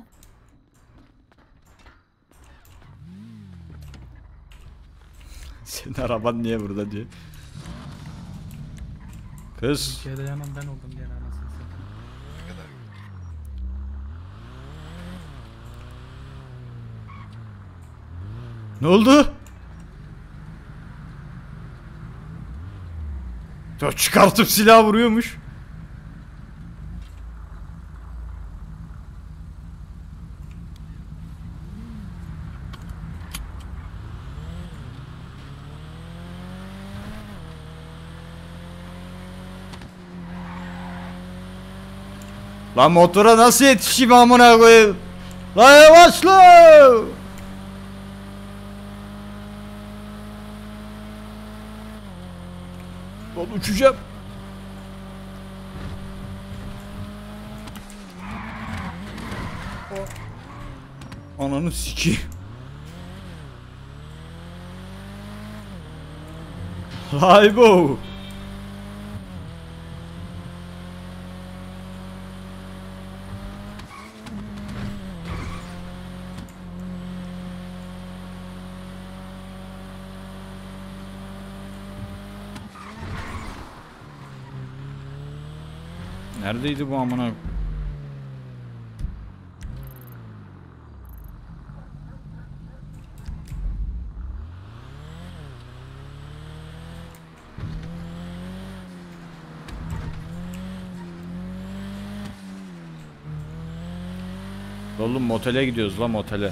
Senin araban niye burada diyor. Kız. Türkiye'de yanan ben oldum diye anasını satayım. Ne oldu? Ya çıkartıp silah vuruyormuş. Lan motora nasıl yetişeyim amına koyayım? Lan yavaşla! Lan uçacağım. Ananı sikeyim. Haybo. Neredeydi bu amına? Oğlum motele gidiyoruz la motele.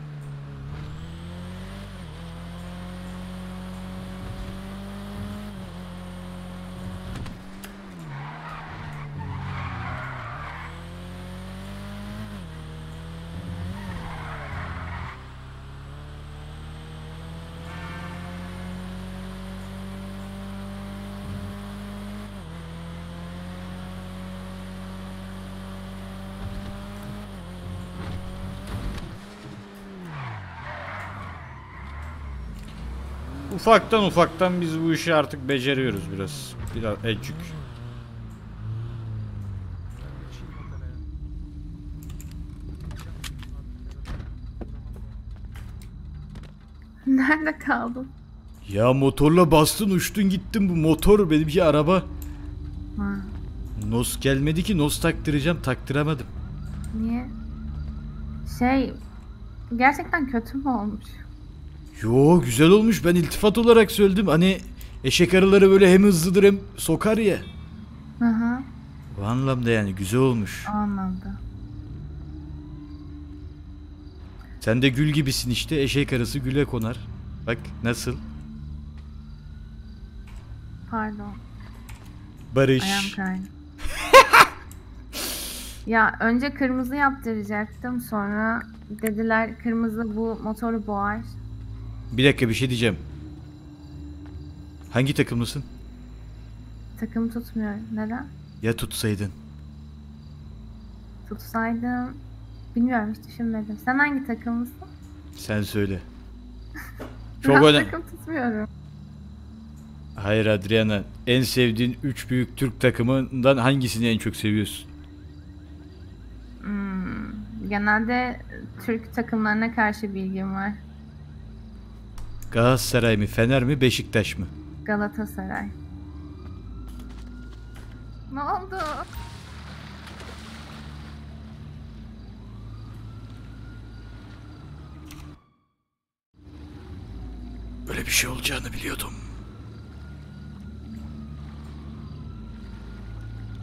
Ufaktan ufaktan biz bu işi artık beceriyoruz biraz. Biraz ecük. Nerede kaldın? Ya motorla bastın uçtun gittin, bu motor benimki araba. Ha, Nos gelmedi ki, nos taktıracağım, taktıramadım. niye? Şey, gerçekten kötü mü olmuş? Yo güzel olmuş, ben iltifat olarak söyledim. Hani eşek arıları böyle hem hızlıdır hem sokar ya. Hı hı, O anlamda yani güzel olmuş. o anlamda. Sen de gül gibisin işte, eşek arısı güle konar. Bak nasıl? Pardon. Barış. Ayağım kaydı. Ya önce kırmızı yaptıracaktım, sonra dediler kırmızı bu motoru boğar. Bir dakika, bir şey diyeceğim. Hangi takımlısın? Takım tutmuyor. Neden? Ya tutsaydın? Tutsaydım. Bilmiyorum, hiç düşünmedim. Sen hangi takımlısın? Sen söyle. Çok Ben önemli. takım tutmuyorum. Hayır Adriana, en sevdiğin üç büyük Türk takımından hangisini en çok seviyorsun? Hmm, genelde Türk takımlarına karşı bilgim var. Galatasaray mı, Fener mi, Beşiktaş mı? Galatasaray. Ne oldu? Böyle bir şey olacağını biliyordum.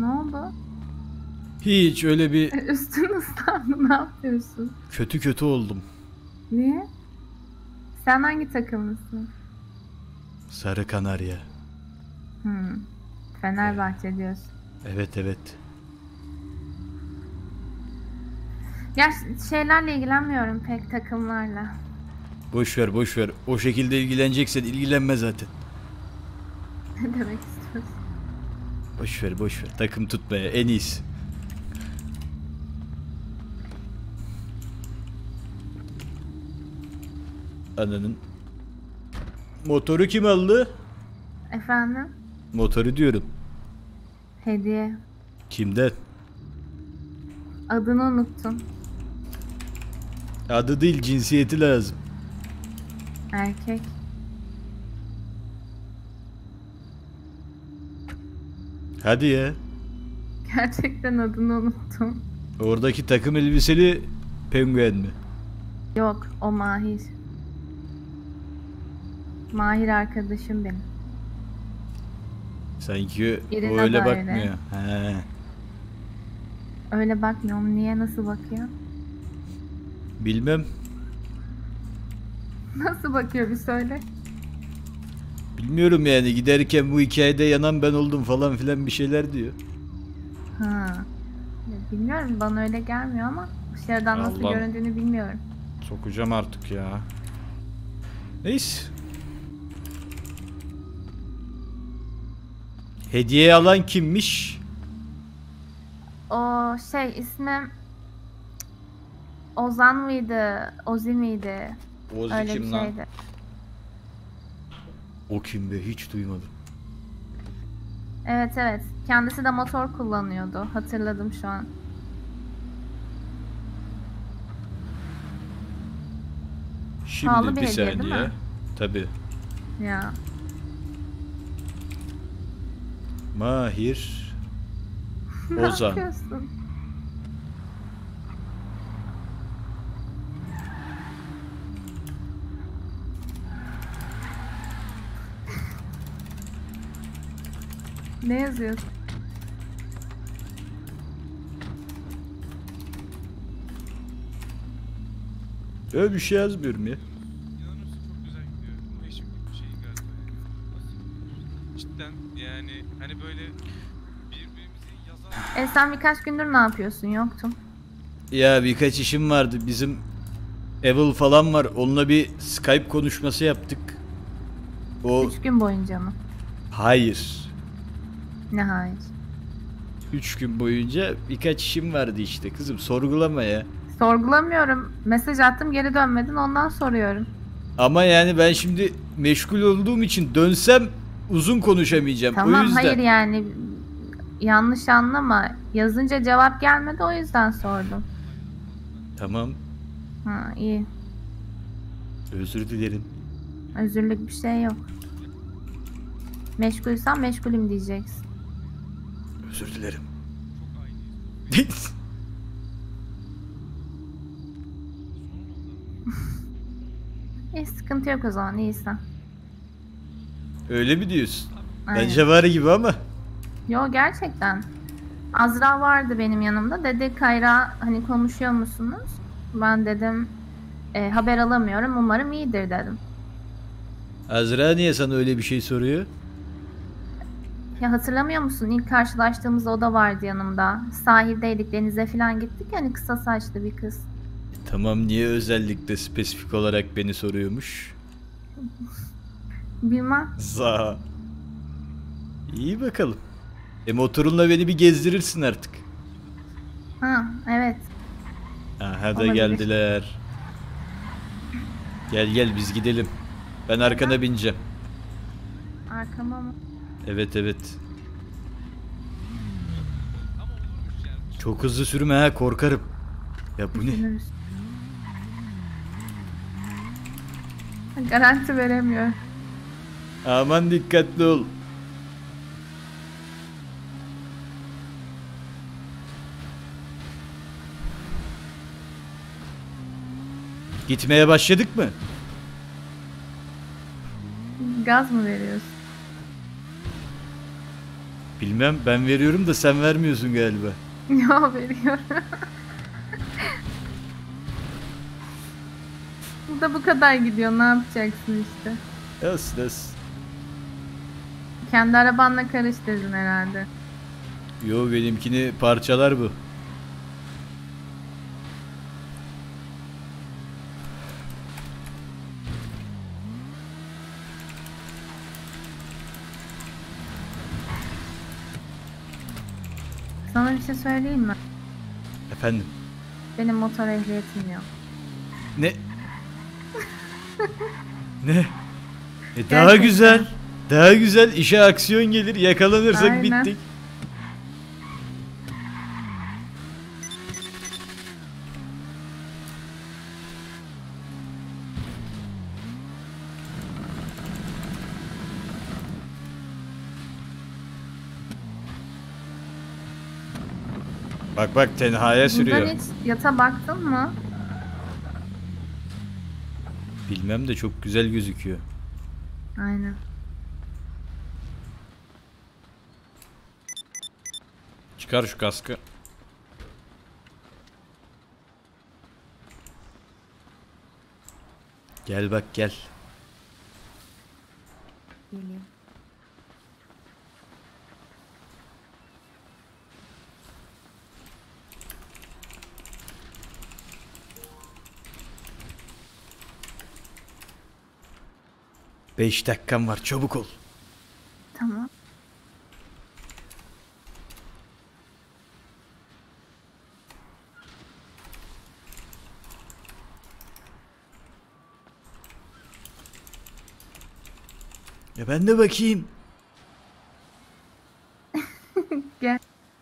Ne oldu? Hiç öyle bir Üstün ıslandı, ne yapıyorsun? kötü kötü oldum. Niye? Sen hangi takımlısın? Sarı Kanarya. Hmm. Fenerbahçe diyorsun. Evet evet. Ya ş- şeylerle ilgilenmiyorum pek, takımlarla. Boş ver boş ver. O şekilde ilgileneceksen ilgilenme zaten. Ne demek istiyorsun? Boş ver boş ver. Takım tutmaya en iyisi. Ananın. Motoru kim aldı? Efendim? Motoru diyorum. Hediye. Kimden? Adını unuttum. Adı değil, cinsiyeti lazım. Erkek. Hadi ya. Gerçekten adını unuttum. Oradaki takım elbiseli penguen mi? Yok, o Mahir. Mahir arkadaşım benim. Sanki Birine o öyle böyle. bakmıyor. He. Öyle bakmıyorum. Niye, nasıl bakıyor? Bilmem. Nasıl bakıyor bir söyle. Bilmiyorum yani, giderken bu hikayede yanan ben oldum falan filan bir şeyler diyor. Ha. Ya bilmiyorum, bana öyle gelmiyor ama dışarıdan nasıl Allah'ım. göründüğünü bilmiyorum. Sokacağım artık ya. Neyse. Hediye alan kimmiş? O şey, ismi Ozan mıydı? Ozi miydi? Ozi Öyle kim bir lan? şeydi. O kim be, hiç duymadım. Evet evet. Kendisi de motor kullanıyordu. Hatırladım şu an. Şimdi Pahalı bir bir hediye, değil saniye. mi? Tabii. Ya. Mahir Ne Ozan. yapıyorsun? Ne yazıyorsun? Öyle bir şey yazmıyorum ya. Cidden yani hani böyle birbirimizi yazar. E sen birkaç gündür ne yapıyorsun? Yoktun. Ya birkaç işim vardı. Bizim Evil falan var. Onunla bir Skype konuşması yaptık. O Üç gün boyunca mı? hayır. Ne hayır? Üç gün boyunca birkaç işim vardı işte kızım. Sorgulama ya. Sorgulamıyorum. Mesaj attım, geri dönmedin, ondan soruyorum. Ama yani ben şimdi meşgul olduğum için dönsem uzun konuşamayacağım. Tamam, o yüzden. hayır yani yanlış anlama. Yazınca cevap gelmedi, o yüzden sordum. Tamam. Ha, iyi. Özür dilerim. Özürlük bir şey yok. Meşgulsen meşgulüm diyeceksin. Özür dilerim. İyi, sıkıntı yok o zaman, iyisen. Öyle mi diyorsun? Aynen. Bence var gibi ama. Yo, gerçekten. Azra vardı benim yanımda. Dedi Kayra hani konuşuyor musunuz? Ben dedim e, haber alamıyorum, umarım iyidir dedim. Azra niye sana öyle bir şey soruyor? Ya hatırlamıyor musun? İlk karşılaştığımızda o da vardı yanımda. Sahildeydik, denize falan gittik, hani kısa saçlı bir kız. Tamam, niye özellikle spesifik olarak beni soruyormuş? Bilmem. Za. İyi bakalım. E motorunla beni bir gezdirirsin artık. Ha evet. Aha da Olabilir. geldiler. Gel gel biz gidelim. Ben arkana bineceğim. Arkama mı? Evet evet. Çok hızlı sürme ha, korkarım. Ya bu ne? Düşünürüz. Garanti veremiyor. Aman dikkatli ol. Gitmeye başladık mı? Gaz mı veriyorsun? Bilmem, ben veriyorum da sen vermiyorsun galiba. Ya veriyorum. Bu da bu kadar gidiyor. Ne yapacaksın işte? Olsun olsun. Kendi arabanla karıştırdın herhalde. Yo, benimkini parçalar bu. Sana bir şey söyleyeyim mi? Efendim? Benim motor ehliyetim yok. Ne? Ne? E daha Gerçekten. güzel. Daha güzel. İşe aksiyon gelir. Yakalanırsak Aynen. bittik. Bak bak, tenhaya sürüyor. Buradan hiç yata baktın mı? Bilmem de çok güzel gözüküyor. Aynen. Çıkar şu kaskı. Gel bak gel. Geliyor. Beş dakikam var, çabuk ol. Tamam. Ya ben de bakayım. Gel.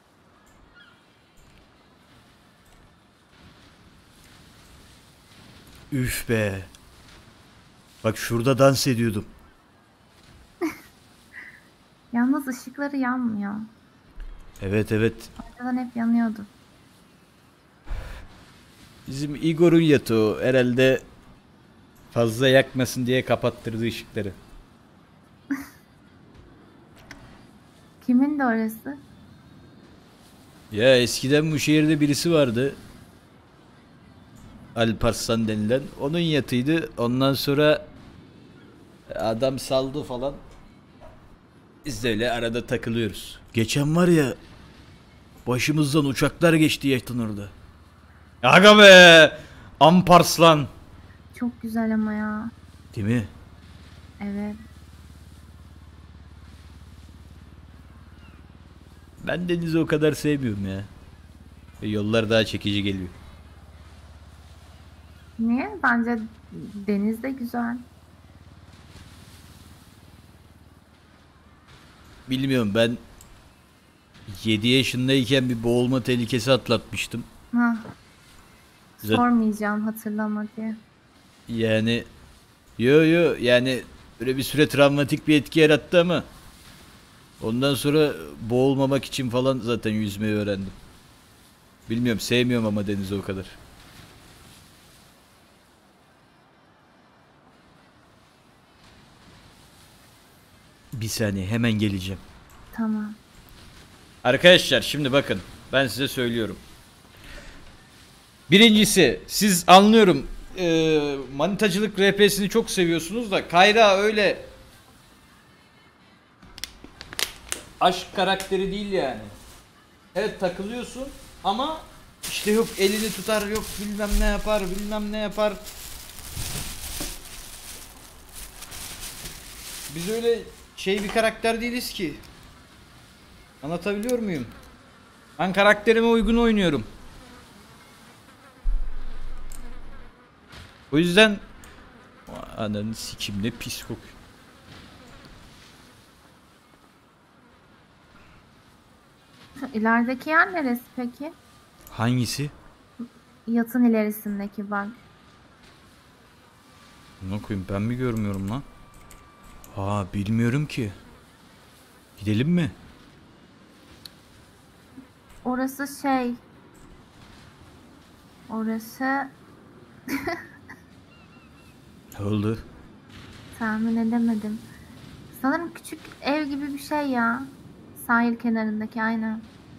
Üf be. Bak şurada dans ediyordum. Yalnız ışıkları yanmıyor. Evet evet. Arkadan hep yanıyordu. Bizim Igor'un yatı o. Herhalde fazla yakmasın diye kapattırdı ışıkları. Kimin de orası? Ya eskiden bu şehirde birisi vardı. Alparslan denilen. Onun yatıydı. Ondan sonra adam saldı falan. Biz de öyle arada takılıyoruz. Geçen var ya, başımızdan uçaklar geçti yatın orada. Aga be! Alparslan. Çok güzel ama ya. Değil mi? Evet. Ben denizi o kadar sevmiyorum ya. Yollar daha çekici geliyor. Niye? Bence deniz de güzel. Bilmiyorum, ben yedi yaşındayken bir boğulma tehlikesi atlatmıştım. Ha. Zat- Sormayacağım hatırlama diye. Yani yo yo yani böyle bir süre travmatik bir etki yarattı ama ondan sonra boğulmamak için falan zaten yüzmeyi öğrendim. Bilmiyorum, sevmiyorum ama denizi o kadar. Bir saniye, hemen geleceğim. Tamam. Arkadaşlar şimdi bakın, ben size söylüyorum. Birincisi, siz anlıyorum e, manitacılık R P'sini çok seviyorsunuz da Kayra öyle aşk karakteri değil yani. Evet, takılıyorsun ama işte yok elini tutar, yok bilmem ne yapar, bilmem ne yapar. Biz öyle şey bir karakter değiliz ki. Anlatabiliyor muyum? Ben karakterime uygun oynuyorum. O yüzden ananı sikim, ne pis kokuyor. İlerideki yer neresi peki? Hangisi? Yatın ilerisindeki bak. Ne koyayım, ben mi görmüyorum lan? Aa, bilmiyorum ki. Gidelim mi? Orası şey. Orası Ne oldu? tahmin edemedim. Sanırım küçük ev gibi bir şey ya. Sahil kenarındaki aynen.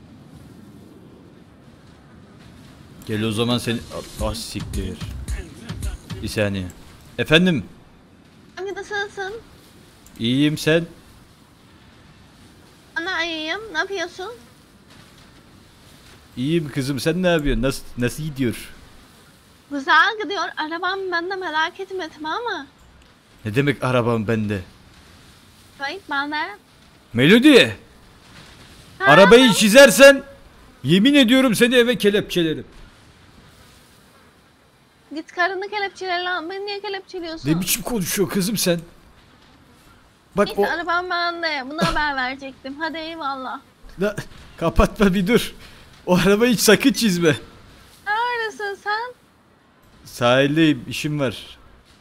Gel o zaman seni... Ah siktir. Bir saniye. Efendim? Abi nasılsın? İyiyim sen? Ana iyiyim. Ne yapıyorsun? İyiyim kızım sen ne yapıyorsun? Nasıl, nasıl gidiyor? Güzel gidiyor. Arabam bende merak etme tamam mı? Ne demek arabam bende? Evet bende. Melody! Arabayı çizersen yemin ediyorum seni eve kelepçelerim. Git karını kelepçeler lan. Beni niye kelepçeliyorsun? Ne biçim konuşuyor kızım sen? Bak Neyse o... arabam bende. Buna haber verecektim. Hadi eyvallah. La, kapatma bir dur. O arabayı hiç sakın çizme. Neredesin sen? Sahildeyim işim var.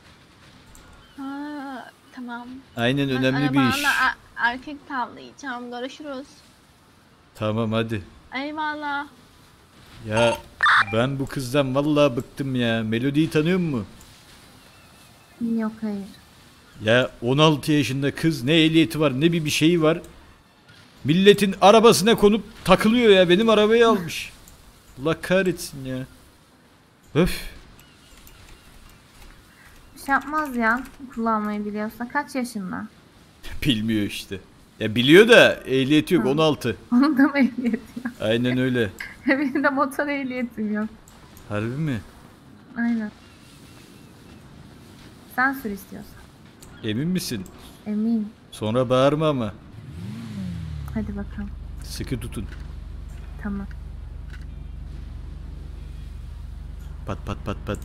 Ha, tamam. Aynen Ben önemli bir iş. arabamla er- erkek tavlayacağım. Görüşürüz. Tamam hadi. Eyvallah. Ya ben bu kızdan vallahi bıktım ya. Melody'yi tanıyor musun? Yok hayır. Ya on altı yaşında kız ne ehliyeti var ne bir bir şeyi var. Milletin arabasına konup takılıyor ya. Benim arabayı almış. Allah kahretsin ya. Öf. Bir şey yapmaz ya. Kullanmayı biliyorsa. Kaç yaşında? Bilmiyor işte. Ya biliyor da ehliyeti yok on altı. Onun da mı ehliyeti yok? Aynen öyle. Benim de motor ehliyetim yok. Harbi mi? Aynen. Sen sür istiyorsan. Emin misin? Emin. Sonra bağırma ama. Hadi bakalım. Sıkı tutun. Tamam. Pat pat pat pat.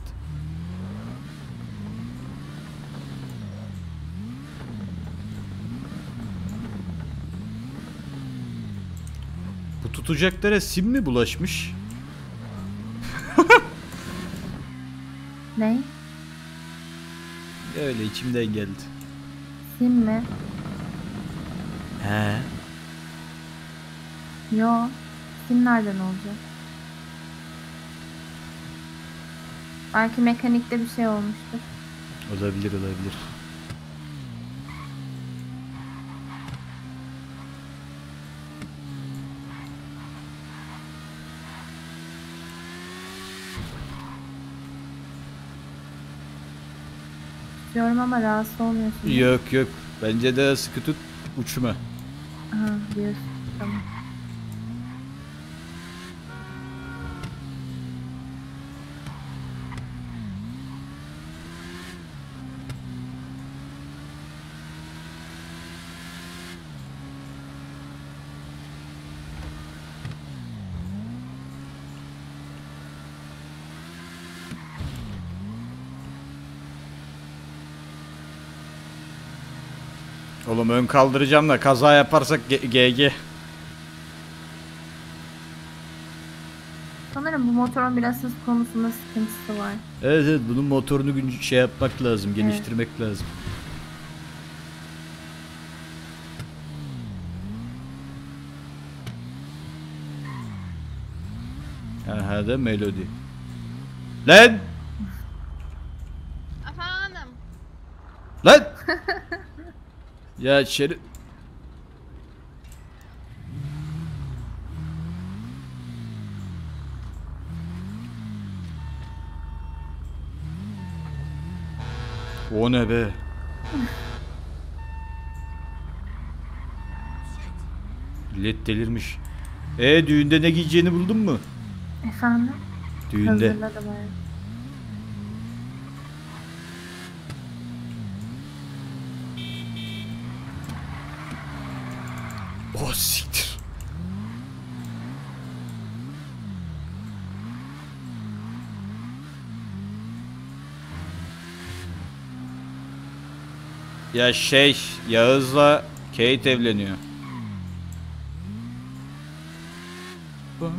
Bu tutacaklara sim mi bulaşmış? Ne? Öyle içimden geldi. Sim mi? He. Yo. Sim nereden olacak? Belki mekanikte bir şey olmuştur. Olabilir olabilir. Diyorum ama rahatsız olmuyorsun. Yok yok. Bence de sıkı tut uçma. Aha diyorsun. Tamam. Oğlum ön kaldıracağım da kaza yaparsak G G. Sanırım bu motorun biraz hız konusunda sıkıntısı var. Evet evet bunun motorunu gün şey yapmak lazım, geliştirmek evet. lazım. Aha da Melody. Lan! Efendim. Lan! Ya şerif... O ne be? Millet delirmiş. E düğünde ne giyeceğini buldun mu? Efendim? Düğünde. Hazırladım evet. Oh siktir. Ya şey Yağız'la Kate evleniyor. Hı?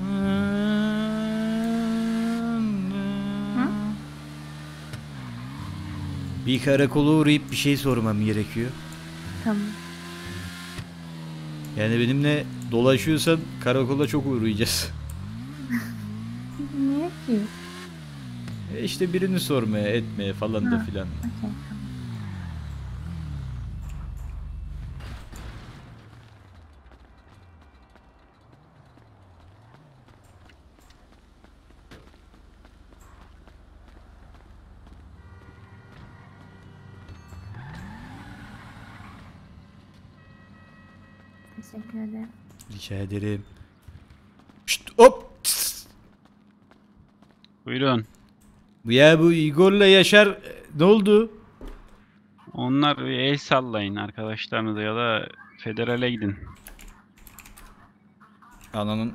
Bir karakola uğrayıp bir şey sormam gerekiyor. Tamam. Yani benimle dolaşıyorsan karakola çok uğrayacağız. Niye ki? E işte birini sormaya, etmeye falan Ha, da filan. okey, tamam. Teşekkür ederim. Rica ederim. Şşt, hop. Tıs. Buyurun. Ya bu Igor'la Yaşar ne oldu? Onlar bir el sallayın arkadaşlarınıza ya da federale gidin. Ananın.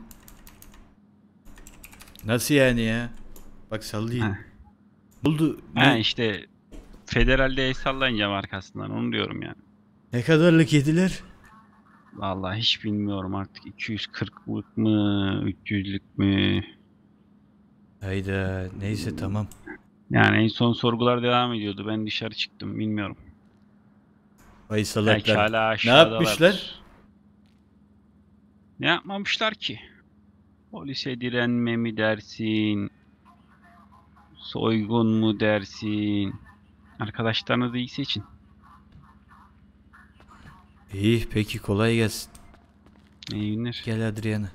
Nasıl yani ya? Bak sallayayım. Ne oldu? Ha Ne, işte federalde el sallayınca arkasından onu diyorum yani. ne kadarlık yediler? Vallahi hiç bilmiyorum artık iki yüz kırklık mı, üç yüzlük mü? Hayda neyse tamam. Yani en son sorgular devam ediyordu. Ben dışarı çıktım bilmiyorum. Ay Belki salaklar. hala Ne aşağıdalardır. yapmışlar? Ne yapmamışlar ki? Polise direnme mi dersin? Soygun mu dersin? Arkadaşlarınızı iyi seçin. İyi peki kolay gelsin. İyi günler. Gel Adriana.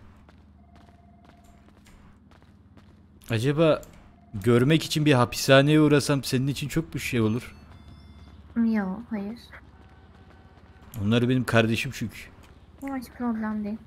Acaba görmek için bir hapishaneye uğrasam senin için çok bir şey olur. Yok, hayır. Onlar benim kardeşim çünkü. Ama hiç problem değil.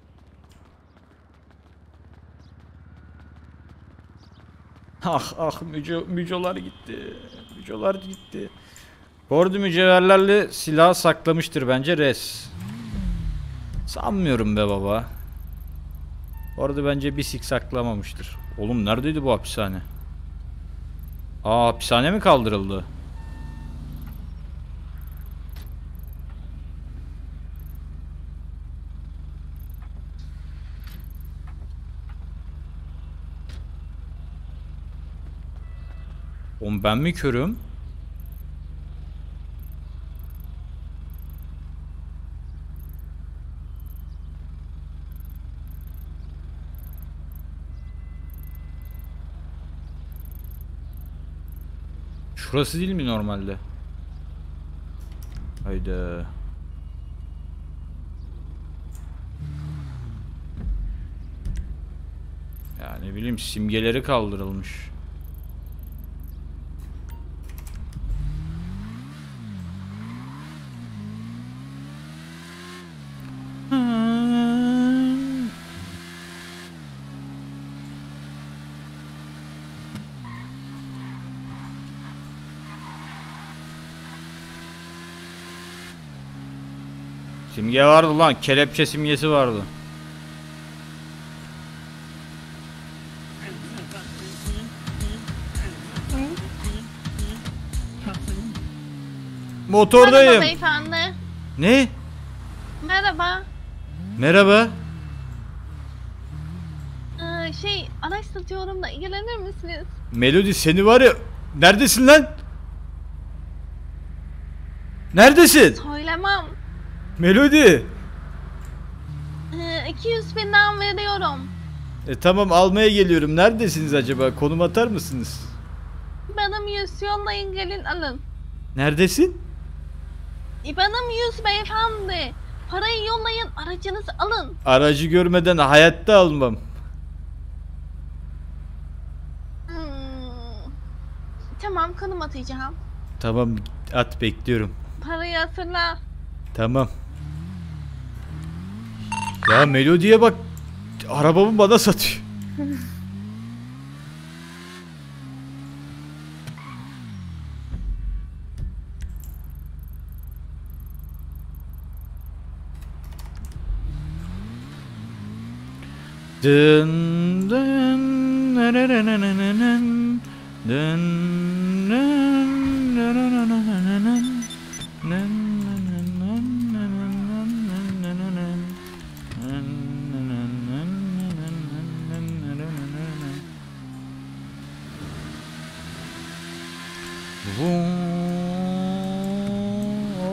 Ah ah müco, mücolar gitti. Mücolar gitti. Kordu mücevherlerle silah saklamıştır bence res. Sanmıyorum be baba. Orada bence bir sik saklamamıştır. Oğlum neredeydi bu hapishane? Aa hapishane mi kaldırıldı? Oğlum ben mi körüm? Şurası değil mi normalde? Hayda. Ya ne bileyim simgeleri kaldırılmış. Simge vardı lan, kelepçe simgesi vardı. Motordayım. Merhaba beyefendi. Ne? Merhaba. Merhaba. Ee, şey araç satıyorum da ilgilenir misiniz? Melody seni var ya. Neredesin lan? Neredesin? Söylemem. Melody. Ee, iki yüz binden veriyorum. E tamam almaya geliyorum. Neredesiniz acaba? Konum atar mısınız? Benim yüz yollayın gelin alın. Neredesin? Benim yüz beyefendi. Parayı yollayın aracınızı alın. Aracı görmeden hayatta almam. Hmm. Tamam konum atacağım. Tamam at bekliyorum. Parayı hatırla. Tamam. Ya Melody'ye bak. Arabamı bana satıyor. Dın dın nararararararın, dın dın nararararararın, dın Hop.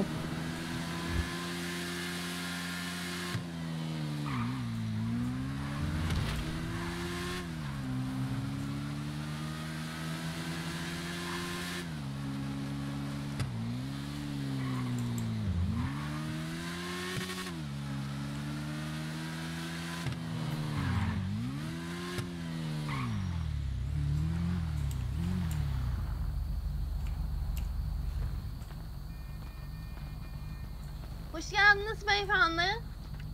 Hoş geldiniz beyefendi.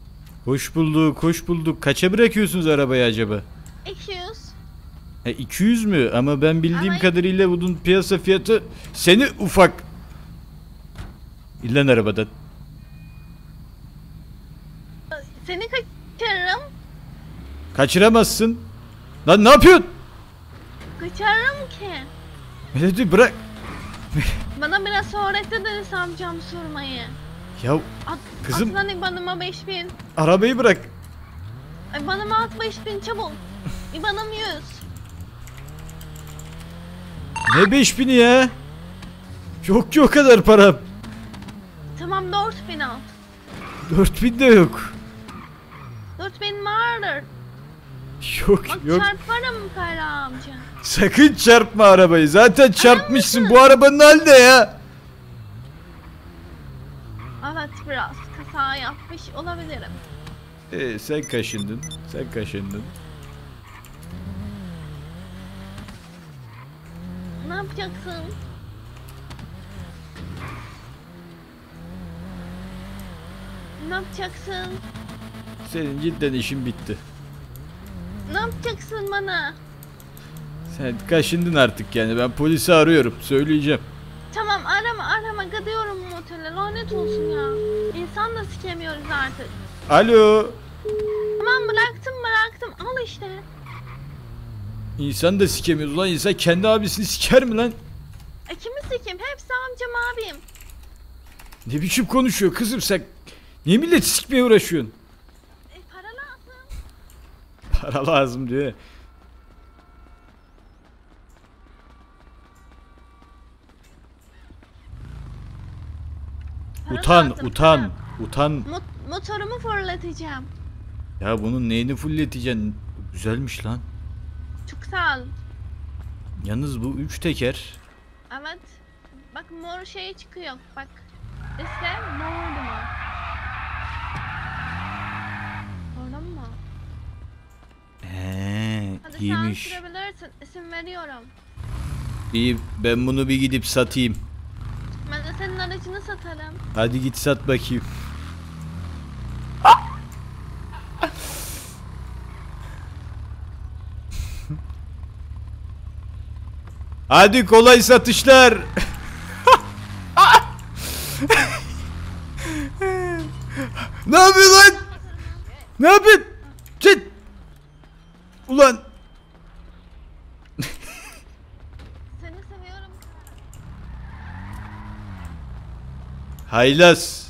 Hoş bulduk, hoş bulduk. Kaça bırakıyorsunuz arabayı acaba? iki yüz. E iki yüz mü? Ama ben bildiğim Ama- kadarıyla bunun piyasa fiyatı... Seni ufak... İllan arabadan. Seni kaçırırım. Kaçıramazsın. Lan ne yapıyorsun? Kaçırırım ki. Melody bırak. Bana biraz öğretti Deniz amcam sormayı. Ya At, kızım Atlan ibanıma beş bin. arabayı bırak. Ay bana at beş bin çabuk. İbanım yüz. Ne beş bini ya? Yok ki o kadar para. Tamam dört bin al. Dört bin de yok. Dört bin vardır. Yok Bak yok. çarparım Kayra amca. Sakın çarpma arabayı. Zaten çarpmışsın. Bu arabanın halde ya. Evet biraz kaza yapmış olabilirim. Ee, sen kaşındın. Sen kaşındın. Ne yapacaksın? Ne yapacaksın? Senin cidden işin bitti. Ne yapacaksın bana? Sen kaşındın artık yani. Ben polisi arıyorum. Söyleyeceğim. Tamam arama arama gidiyorum motele lanet olsun ya. İnsan da sikemiyoruz artık. Alo. Tamam bıraktım bıraktım al işte. İnsan da sikemiyoruz lan. İnsan kendi abisini siker mi lan? E kimi sikeyim? Hepsi amcam abim. Ne biçim konuşuyor kızım sen? Niye millet sikmeye uğraşıyorsun? E para lazım. Para lazım diyor. Para Utan, lazım, utan, para. utan. Mot- motorumu fırlatacağım. Ya bunun neyini fulleteceksin? Güzelmiş lan. Çok sağ ol. Yalnız bu üç teker. Evet. Bak mor şey çıkıyor. Bak. İşte mordu mu? Oradan mı? He, Hadi iyiymiş. sen sürebilirsin. İsim veriyorum. İyi, ben bunu bir gidip satayım. Ben de senin aracını satarım. Hadi git sat bakayım. Hadi kolay satışlar. Ne yapıyorsun lan? Ne yapıyorsun? Çet. Ulan. Seni seviyorum. Haylaz.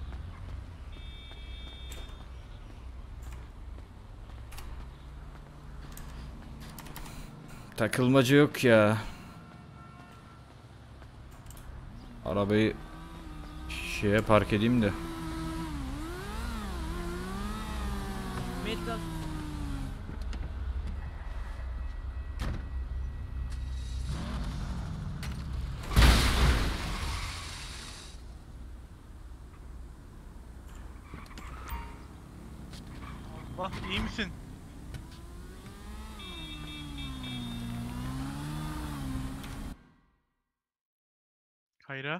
Takılmaca yok ya. Arabayı şeye park edeyim de. Medgat. Allah iyi misin? Kayra?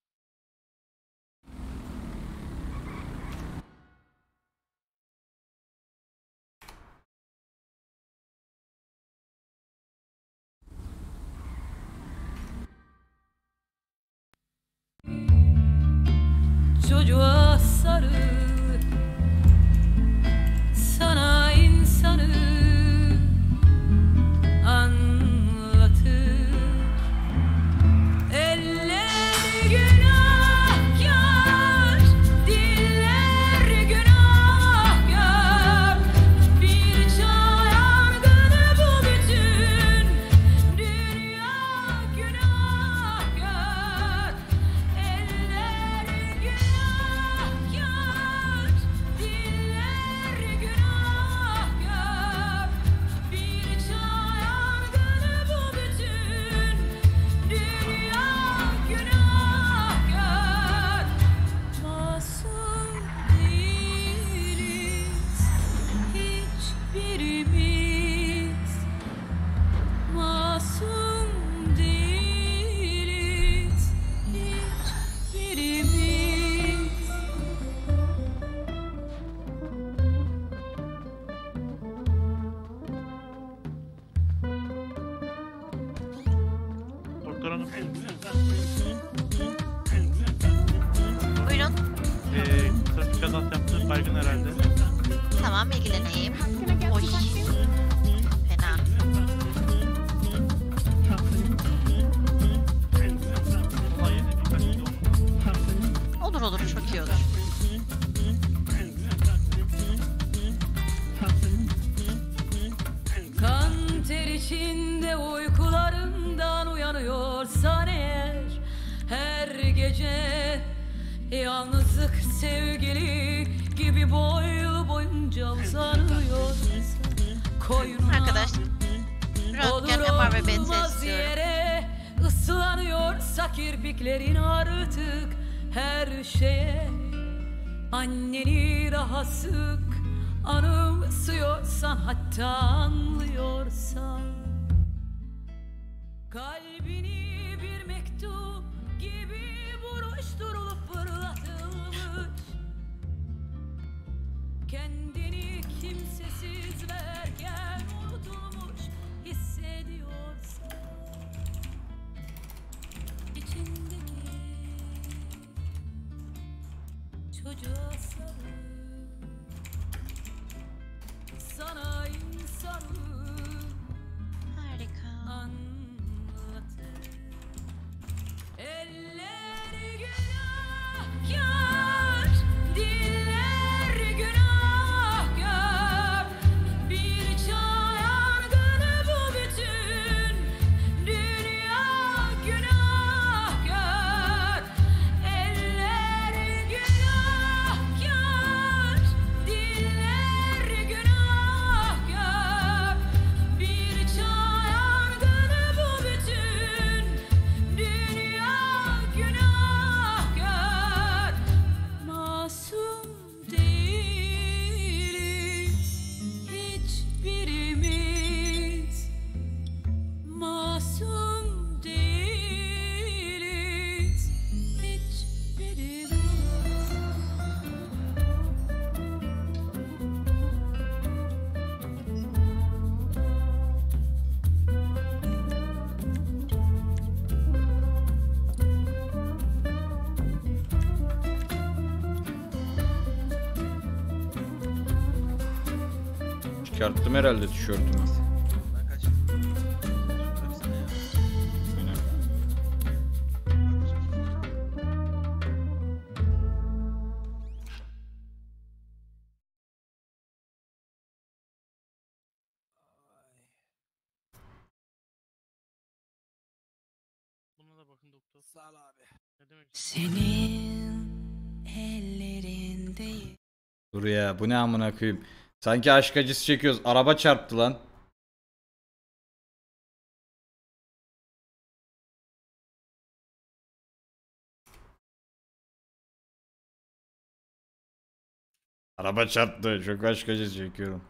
Çocuğa sarı sana insanı anlatır. Eller günahkar, diller günahkar. Bir çayangını bu bütün dünya günahkar. Eller günahkar, Hanım. Buyurun. Ee, trafik kazası yaptı. Baygın herhalde. Tamam ilgileneyim. Oy. Fena. Olur olur çok iyi olur. Kan ter içinde uykularımdan uyanıyorsan eğer, her gece yalnızlık sevgili gibi boylu boyunca uzanıyorsan koynuna Arkadaş, Röntgen, M R ve B T olmaz istiyorum. yere ıslanıyorsa kirpiklerin artık her şeye, anneni daha sık anımsıyorsan, hatta anlıyorsan, kalbini bir mektup gibi buruşturulup fırlatılmış, kendini kimsesiz verken unutulmuş hissediyorsan, içindeki çocuğa sarıl, sana insanlığı harika anlatır. Eller günahkar, diller günahkar, bir çağ yangını bu bütün dünya günahkar. Eller günahkar, diller günahkar, bir çağ yangını bu bütün dünya günahkar. Masum değiliz hiçbirimiz, masum değiliz hiçbirimiz. Çıkarttım herhalde tişörtümü. Aynen. Buna da bakın doktor. Sağ ol abi. Ne demek? Senin ellerindeyim. Dur ya, bu ne amına koyayım. Sanki aşk acısı çekiyoruz. Araba çarptı lan. Araba çarptı. Çok aşk acısı çekiyorum.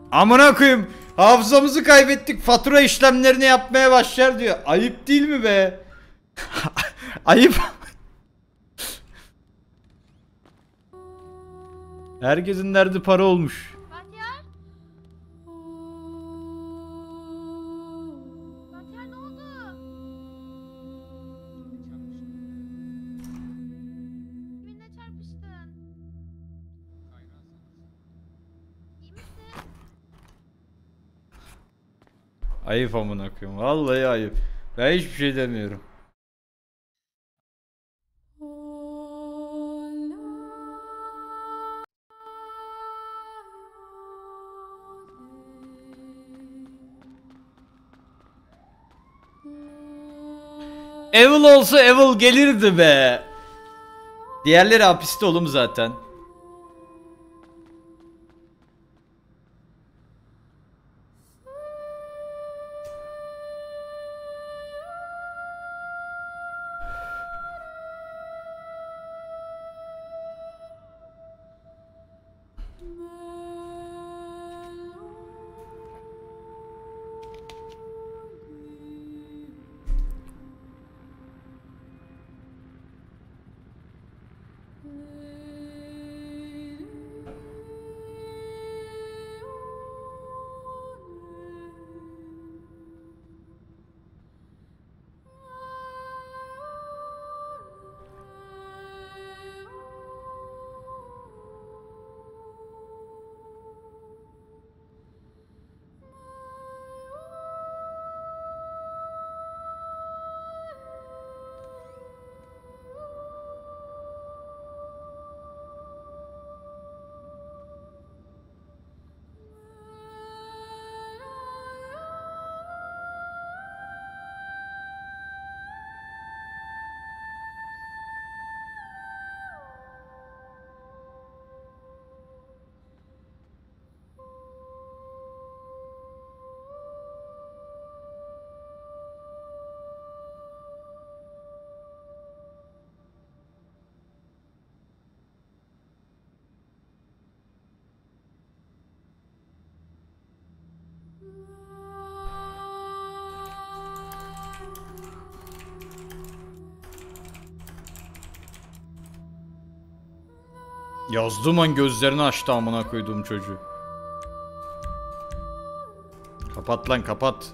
Amına koyayım. Hafızamızı kaybettik. Fatura işlemlerini yapmaya başlar diyor. Ayıp değil mi be? Ayıp. Herkesin derdi para olmuş. Bahtiyar? Bahtiyar ne oldu? Kiminle çarpıştın? İyi misin? Ayıp amına koyayım. Vallahi ayıp. Ben hiçbir şey demiyorum. Evil olsa Evil gelirdi be. Diğerleri hapiste oğlum zaten. Yazdığım an gözlerini açtı amına koyduğum çocuğu. Kapat lan kapat.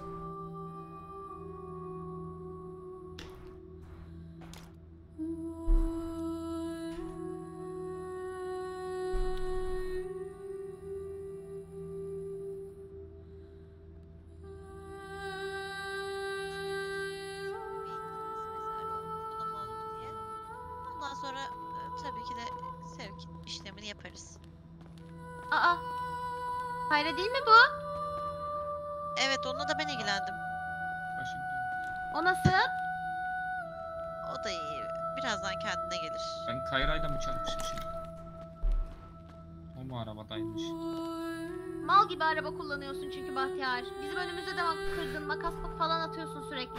Ondan sonra e, tabii ki de sevk işlemini yaparız. Aa. Hayra değil mi bu? Evet, onunla da ben ilgilendim. O nasıl? O da iyi. Birazdan kendine gelir. Ben Kayra'yla mı çarpışmışım? O mu arabadaymış? Mal gibi araba kullanıyorsun çünkü Bahtiyar. Bizim önümüzde de bak kırdın, makas falan atıyorsun sürekli.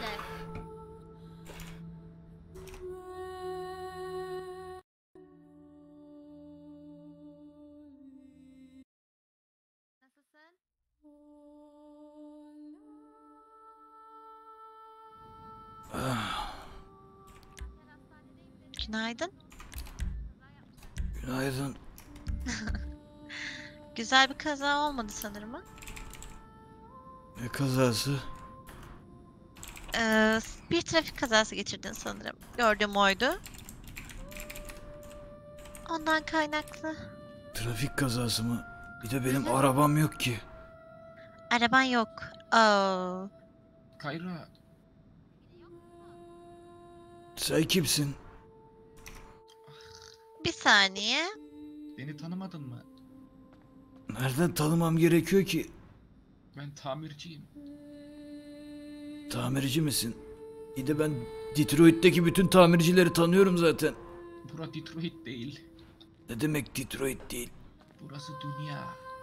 Nasılsın? Günaydın. Günaydın. Güzel bir kaza olmadı sanırım ha? Ne kazası? Ee, bir trafik kazası geçirdin sanırım. Gördüğüm oydu. Ondan kaynaklı. Trafik kazası mı? Bir de benim arabam yok ki. Araban yok. Oo. Kayra. Sen kimsin? Bir saniye. Beni tanımadın mı? Nereden tanımam gerekiyor ki? Ben tamirciyim. Tamirci misin? İyi de ben Detroit'teki bütün tamircileri tanıyorum zaten. Bura Detroit değil. Ne demek Detroit değil? Burası dünya.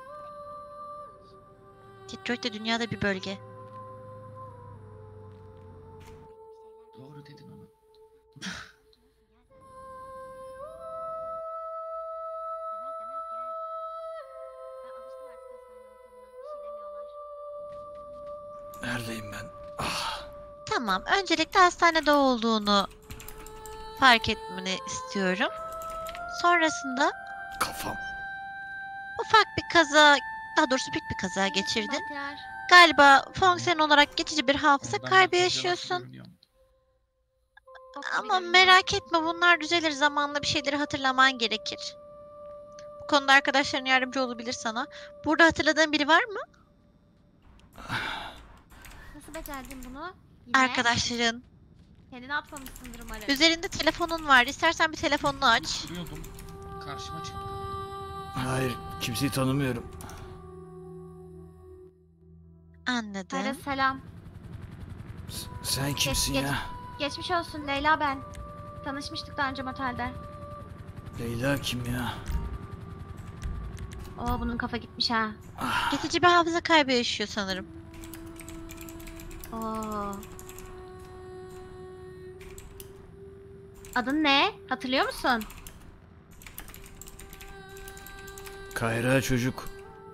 Detroit de dünyada bir bölge. Doğru dedin ama. Neredeyim ben? Tamam. Öncelikle hastanede olduğunu fark etmeni istiyorum. Sonrasında kafam. Ufak bir kaza, daha doğrusu büyük bir kaza geçirdin. Bahtiyar. Galiba fonksiyon olarak geçici bir hafıza kaybı yaşıyorsun. Ama merak etme, bunlar düzelir, zamanla bir şeyleri hatırlaman gerekir. Bu konuda arkadaşların yardımcı olabilir sana. Burada hatırladığın biri var mı? Nasıl becerdin bunu? Arkadaşların. Kendini atmamışsındır umarım. Üzerinde telefonun var. İstersen bir telefonunu aç. Duruyordum. Karşıma çıktı. Hayır, kimseyi tanımıyorum. Anladım. Kayra selam. Sen kimsin Geç- ya? Geçmiş olsun, Leyla ben. Tanışmıştık daha önce motelde. Leyla kim ya? Oo, bunun kafa gitmiş ha. Geçici bir hafıza kaybı yaşıyor sanırım. Oo. Adın ne? Hatırlıyor musun? Kayra çocuk.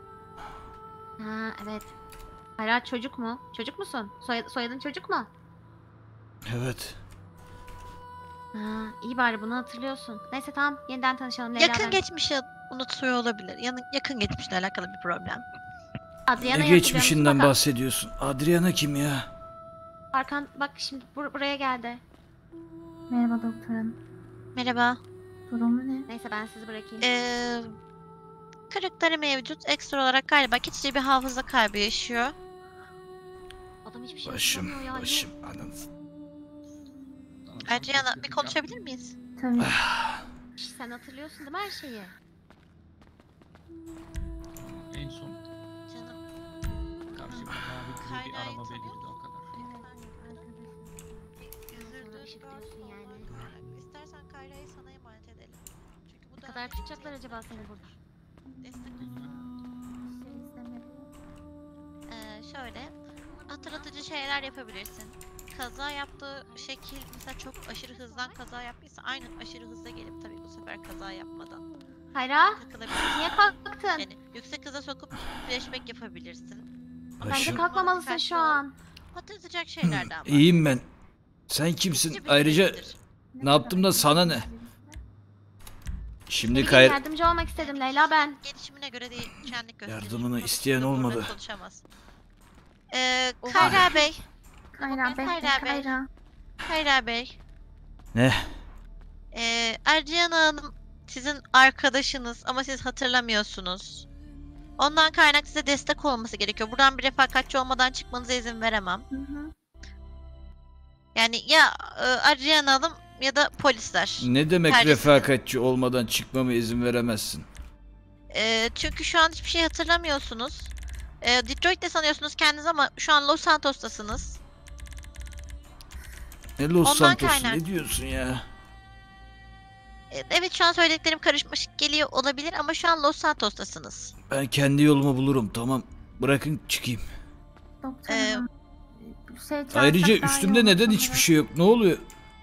Ha evet. Hala çocuk mu? Çocuk musun? Soyad soyadın çocuk mu? Evet. Ha, iyi bari bunu hatırlıyorsun. Neyse tamam, yeniden tanışalım Leyla Yakın ben. geçmişi unutuyor olabilir. Yanı, yakın geçmişle alakalı bir problem. Adriana'yı Ne hatırlıyor geçmişinden musun bakalım? bahsediyorsun? Adriana kim ya? Arkan bak şimdi bur- buraya geldi. Merhaba doktor hanım. Merhaba. Durumu ne? Neyse ben sizi bırakayım. Ee, kırıkları mevcut. Ekstra olarak galiba geçici bir hafıza kaybı yaşıyor. Adam hiçbir şey Başım, hatırlamıyor ya. başım, anam. Adriana, bir konuşabilir miyiz? Tabii. Şş, sen hatırlıyorsun değil mi her şeyi? En son Canım. karşıma mavi gri bir araba belirdi o kadar. Üzüldü. Işık diyorsun yani. İstersen Kayra'yı sana emanet edelim. Çünkü bu Ne kadar tutacaklar acaba seni burada? destek Seni Ee, şöyle hatırlatıcı şeyler yapabilirsin. Kaza yaptığı şekil mesela çok aşırı hızdan kaza yaptıysa aynı aşırı hızda gelip tabii bu sefer kaza yapmadan Hayra, takılabilirsin. niye kalktın? Yani yüksek hıza sokup flashback yapabilirsin. Bence kalkmamalısın şu an. Hatırlatacak şeylerden var. İyiyim ben. Sen kimsin? Ayrıca ne yaptım da sana ne? Şimdi Ne bileyim, Kayra... yardımcı olmak istedim Leyla ben. Gelişimine göre değil, şenlik gösterir. Yardımını isteyen olmadı. Konuşamaz. Ee, Kayra Bey. Kayra bekle Kayra Bey. Kayra. Kayra Bey. Ne? Ee, Adriana Hanım sizin arkadaşınız ama siz hatırlamıyorsunuz. Ondan kaynak size destek olması gerekiyor. Buradan bir refakatçi olmadan çıkmanıza izin veremem. Hı hı. Yani ya e, Adriana Hanım ya da polisler. Ne demek Tercih- refakatçi olmadan çıkmama izin veremezsin? Ee, çünkü şu an hiçbir şey hatırlamıyorsunuz. Ee, Detroit'te sanıyorsunuz kendinizi ama şu an Los Santos'tasınız. Ne Los Ondan Santos kaynak. ne diyorsun ya? Ee, evet şu an söylediklerim karışmış geliyor olabilir ama şu an Los Santos'tasınız. Ben kendi yolumu bulurum, tamam. Bırakın çıkayım. Doktor Ee, hanım. Şey çağırsak Ayrıca daha iyi üstümde olur neden sanırım. hiçbir şey yok? Ne oluyor?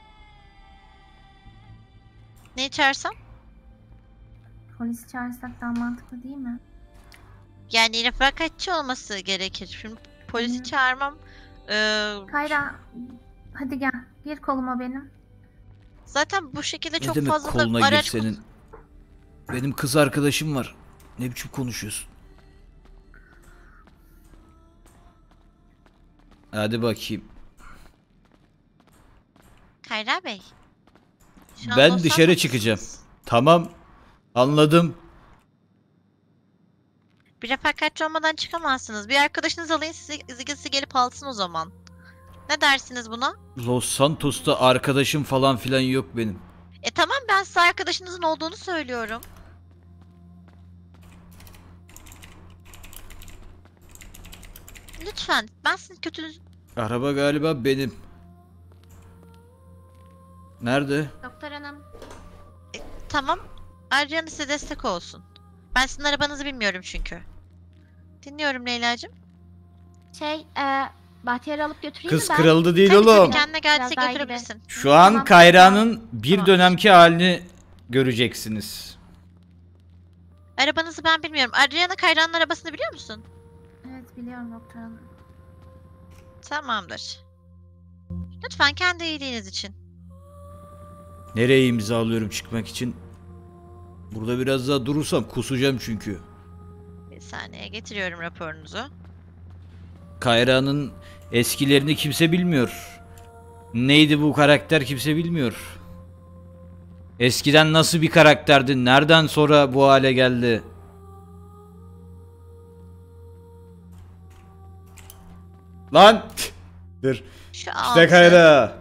Ne içersem? Polis çağırsak daha mantıklı değil mi? Yani refakatçi olması gerekir. Şimdi polisi çağırmam. Ee, Kayra hadi gel. Gir koluma benim. zaten bu şekilde Ne çok demek fazla da koluna gir araç senin? Benim kız arkadaşım var. Ne biçim konuşuyorsun? Hadi bakayım. Kayra Bey. Şu an Ben Los dışarı Santos'tasınız. çıkacağım. Tamam. Anladım. Bir refakatçi olmadan çıkamazsınız. Bir arkadaşınız alayım sizi, sizi gelip alsın o zaman. Ne dersiniz buna? Los Santos'ta arkadaşım falan filan yok benim. E tamam ben size arkadaşınızın olduğunu söylüyorum. Lütfen ben sizin kötünüz... Araba galiba benim. Nerede? Doktor hanım. Tamam. Adriana size destek olsun. Ben sizin arabanızı bilmiyorum çünkü. Dinliyorum Leyla'cığım. Şey, e, Bahtiyar'ı alıp götüreyim Kız mi ben? kırıldı değil Tabii oğlum. tabii kendine geldiyse Biraz daha iyi götürebilirsin. Şu an Tamam, Kayra'nın bir Tamam. dönemki halini göreceksiniz. Arabanızı ben bilmiyorum. Adriana Kayra'nın arabasını biliyor musun? Evet biliyorum doktor hanım. Tamamdır. Lütfen kendi iyiliğiniz için. Nereye imza alıyorum çıkmak için? Burada biraz daha durursam kusacağım çünkü. Bir saniye getiriyorum raporunuzu. Kayra'nın eskilerini kimse bilmiyor. Neydi bu karakter kimse bilmiyor. Eskiden nasıl bir karakterdi? Nereden sonra bu hale geldi? Lan! Dur. Şu İşte altı Kayra.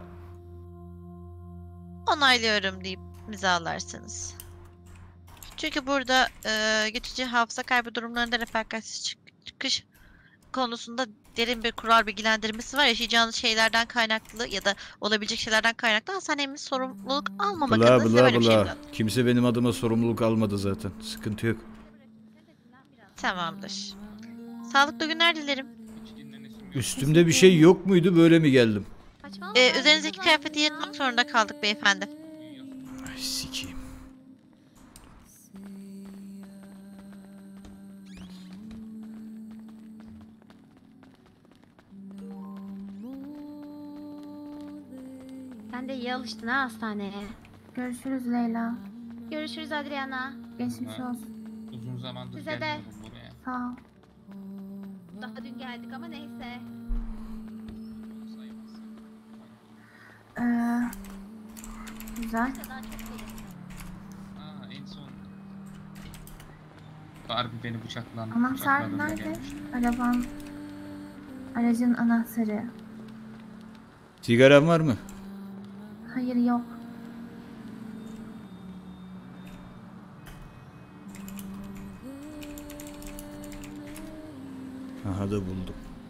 onaylıyorum deyip imzalarsanız. Çünkü burada e, geçici hafıza kaybı durumlarında refakatsiz çık- çıkış konusunda derin bir kural bilgilendirmesi var. Yaşayacağınız şeylerden kaynaklı ya da olabilecek şeylerden kaynaklı hastanemiz sorumluluk almamak Bla adına size bla böyle bir şey bla. imzaladım. Kimse benim adıma sorumluluk almadı zaten. Sıkıntı yok. Tamamdır. Sağlıklı günler dilerim. Üstümde bir şey yok muydu, böyle mi geldim? Ee, üzerinizdeki kıyafeti yırtmak zorunda kaldık beyefendi. Ay sikeyim. Sen de iyi alıştın ha hastaneye. Görüşürüz Leyla. Görüşürüz Adriana. Geçmiş Ha. olsun. Uzun zamandır Size de. gelmiyordum buraya. Sağ ol. Daha dün geldik ama neyse. Ee, güzel. Aa en son. Barbie beni bıçaklan. Anahtar bıçakladığında nerede? gelmiş. Araban. Aracın anahtarı. Sigaran var mı? Hayır yok. Aha da buldum.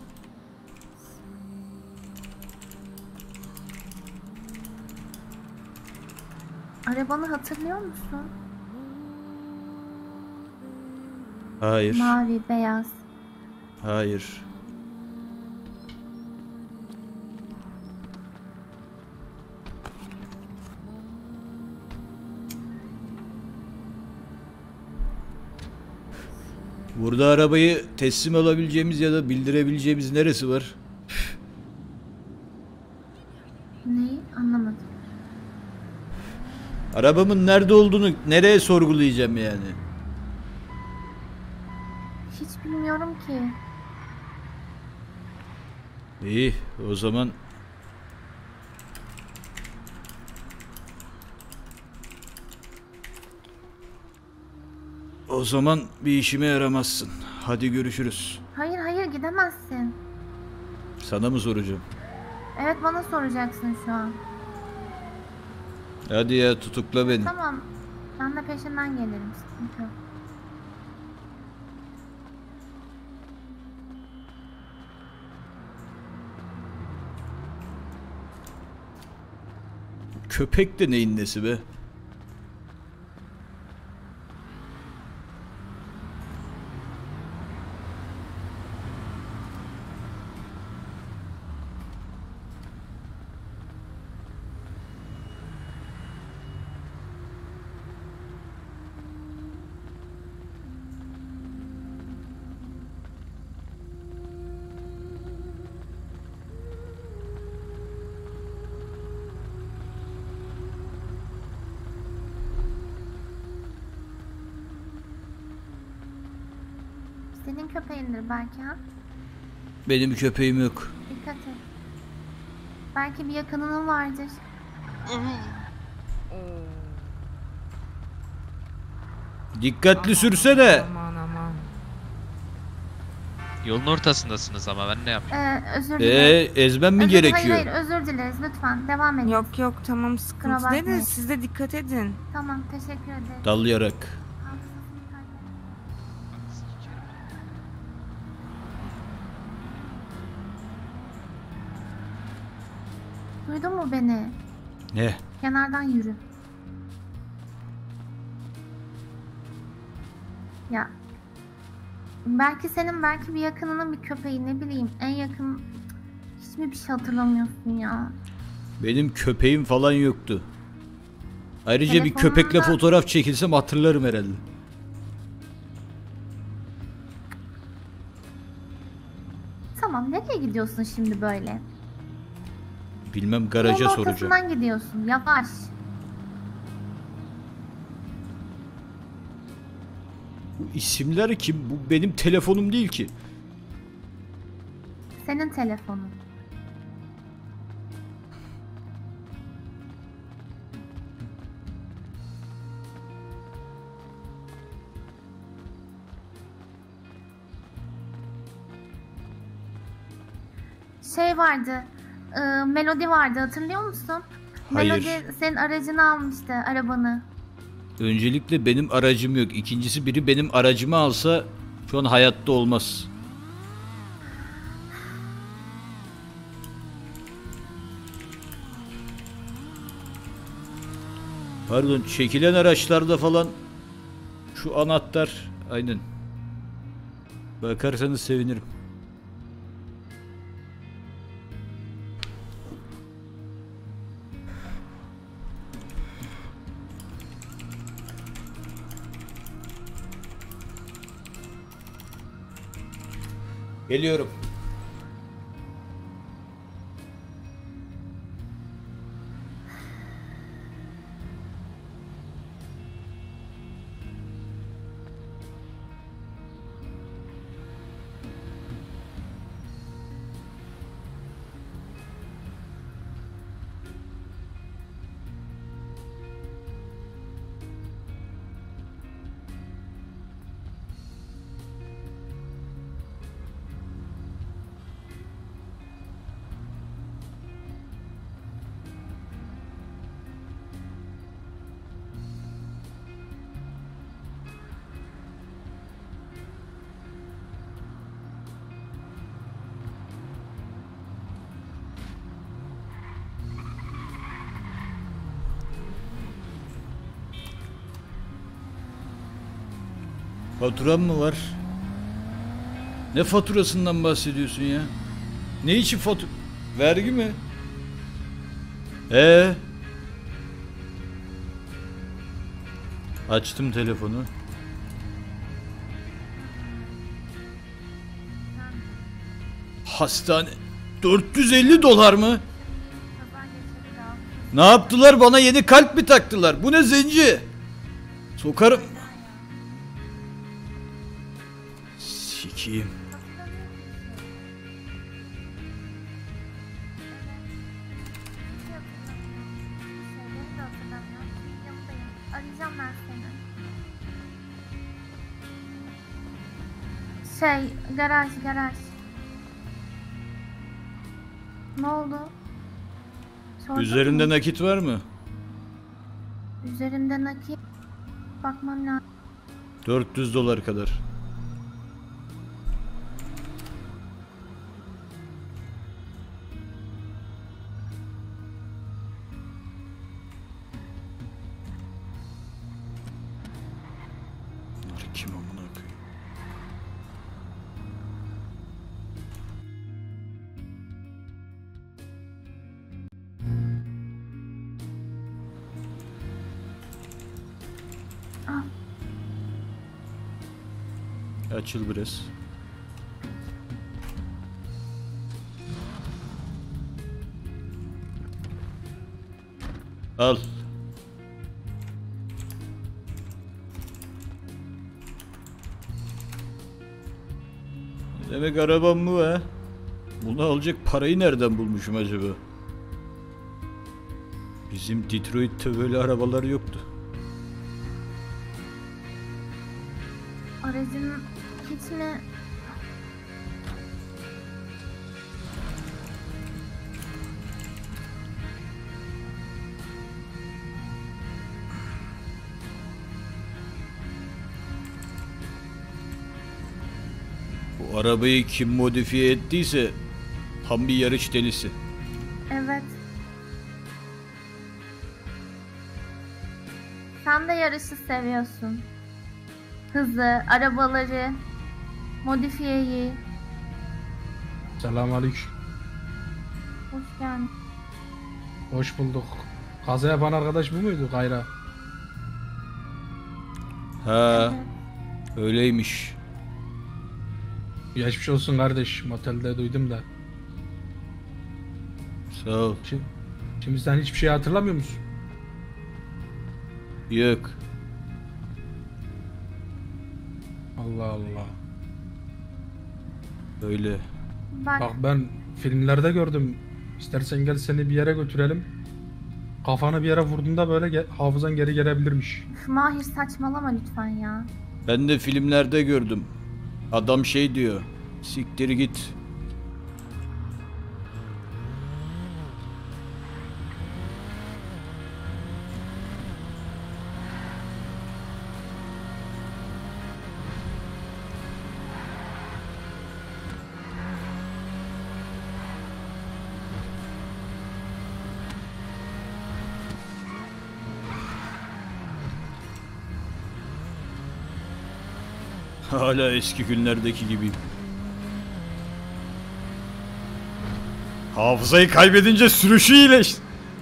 Arabanı hatırlıyor musun? Hayır. Mavi, beyaz. Hayır. Burada arabayı teslim alabileceğimiz ya da bildirebileceğimiz neresi var? Neyi? Anlamadım. Arabamın nerede olduğunu nereye sorgulayacağım yani? Hiç bilmiyorum ki. İyi, o zaman O zaman bir işime yaramazsın. Hadi görüşürüz. Hayır hayır gidemezsin. Sana mı soracağım? Evet bana soracaksın şu an. Hadi ya, tutukla beni. Tamam. Ben de peşinden gelirim. Sıkıntı yok. Köpek de neyin nesi be? Senin köpeğindir belki ha? Benim köpeğim yok. Dikkat et. Belki bir yakınının vardır. Dikkatli sürse de. Aman aman. Yolun ortasındasınız ama ben ne yapayım? Ee, özür Ee, dilerim. ezmem mi Özür- gerekiyor? Hayır hayır özür dileriz lütfen devam edin. Yok yok tamam sıkıntı Kusura değil de bakmayın. siz de dikkat edin. Tamam teşekkür ederim. Dalayarak. Duydun mu beni? Ne? Kenardan yürü. Ya. Belki senin belki bir yakınının bir köpeği ne bileyim en yakın hiç mi bir şey hatırlamıyorsun ya? Benim köpeğim falan yoktu. Ayrıca bir Telefonunda- köpekle fotoğraf çekilsem hatırlarım herhalde. Tamam Tamam, nereye gidiyorsun şimdi böyle? Bilmem, garaja Yolun soracağım. ortasından gidiyorsun, yavaş. Bu isimler kim? Bu benim telefonum değil ki. Senin telefonun. Şey vardı, e, Melody vardı, hatırlıyor musun? Hayır. Melody senin aracını almıştı, arabanı. Öncelikle benim aracım yok. İkincisi, biri benim aracımı alsa şu an hayatta olmaz. Pardon, çekilen araçlarda falan şu anahtar, aynen. Bakarsanız sevinirim. Geliyorum. Faturam mı var? Ne faturasından bahsediyorsun ya? Ne için fatura? Vergi mi? Ee? Açtım telefonu. Hastane. dört yüz elli dolar mı? Ne yaptılar? Bana yeni kalp mi taktılar? Bu ne zenci? Sokarım. Sikiyim. Arayacağım ben seni. Şey, garaj, garaj. Ne oldu? Sordun Üzerinde mu? nakit var mı? Üzerimde nakit. Bakmam lazım. dört yüz dolar kadar. Bunlar kim amına koyayım? Al. Açıl biraz. Al. Demek arabam mı ha? Bunu alacak parayı nereden bulmuşum acaba? Bizim Detroit'te böyle arabalar yoktu. Aracın hiç mi... Bu arabayı kim modifiye ettiyse tam bir yarış delisi. Evet. Sen de yarışı seviyorsun. Hızı, arabaları, modifiyeyi. Selamünaleyküm. Hoş geldin. Hoş bulduk. Kaza yapan arkadaş bu muydu Kayra? Ha, öyleymiş. Geçmiş olsun kardeş. Motelde duydum da. Sağ ol. Şimdi, şimdi sen hiçbir şey hatırlamıyor musun? Yok. Allah Allah. Öyle. Bak, Bak ben filmlerde gördüm. İstersen gel seni bir yere götürelim. Kafanı bir yere vurduğunda böyle ge- hafızan geri gelebilirmiş. üf, Mahir saçmalama lütfen ya. Ben de filmlerde gördüm. Adam şey diyor. Siktir git. Hala eski günlerdeki gibi. Hafızayı kaybedince sürüşü iyileşti.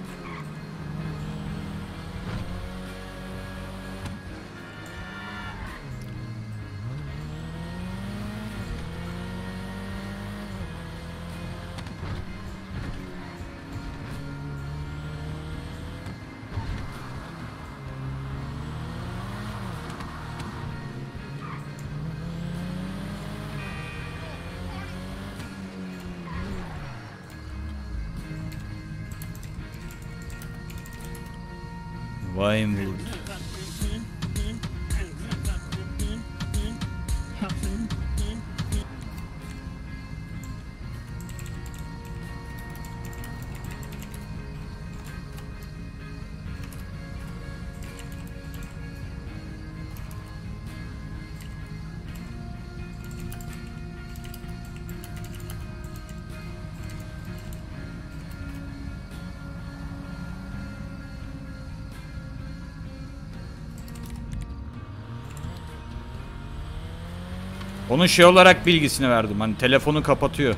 Vinewood. Onun şey olarak bilgisini verdim. Hani telefonu kapatıyor.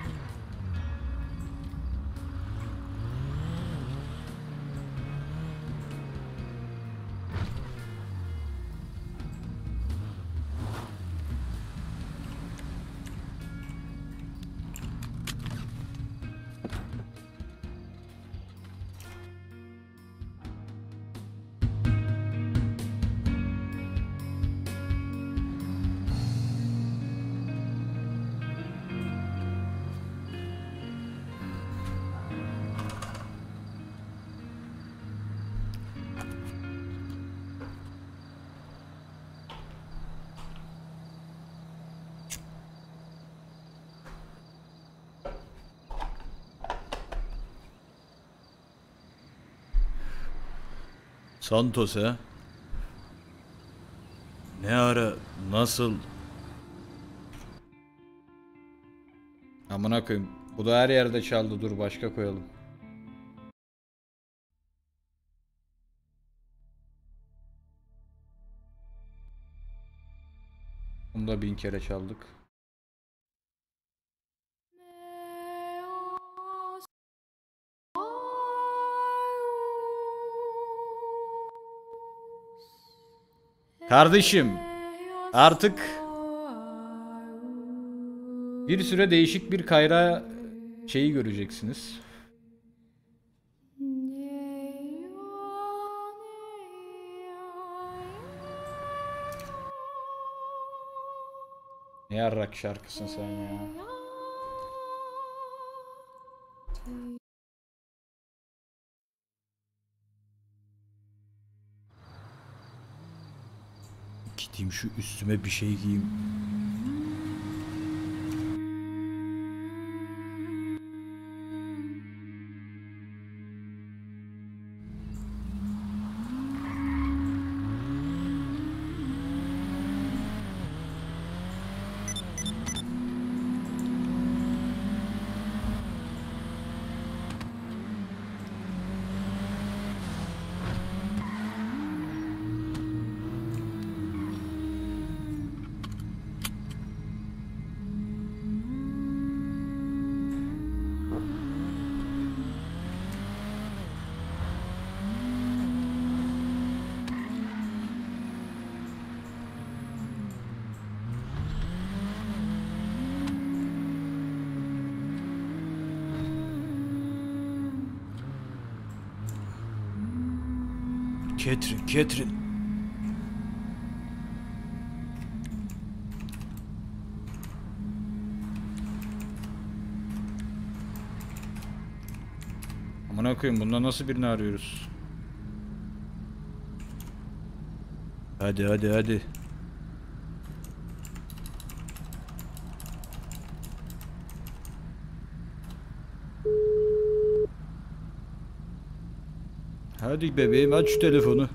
Santos ha? Ne ara, nasıl? Amına koyayım. Bu da her yerde çaldı. Dur başka koyalım. Bunu da bin kere çaldık. Kardeşim, artık bir süre değişik bir kayra şeyi göreceksiniz. Ne yarrak şarkısın sen ya. Gideyim şu üstüme bir şey giyeyim. Catherine, Catherine. Amına koyayım, bunda nasıl birini arıyoruz? Hadi hadi hadi. Hadi bebeğim, aç şu telefonu.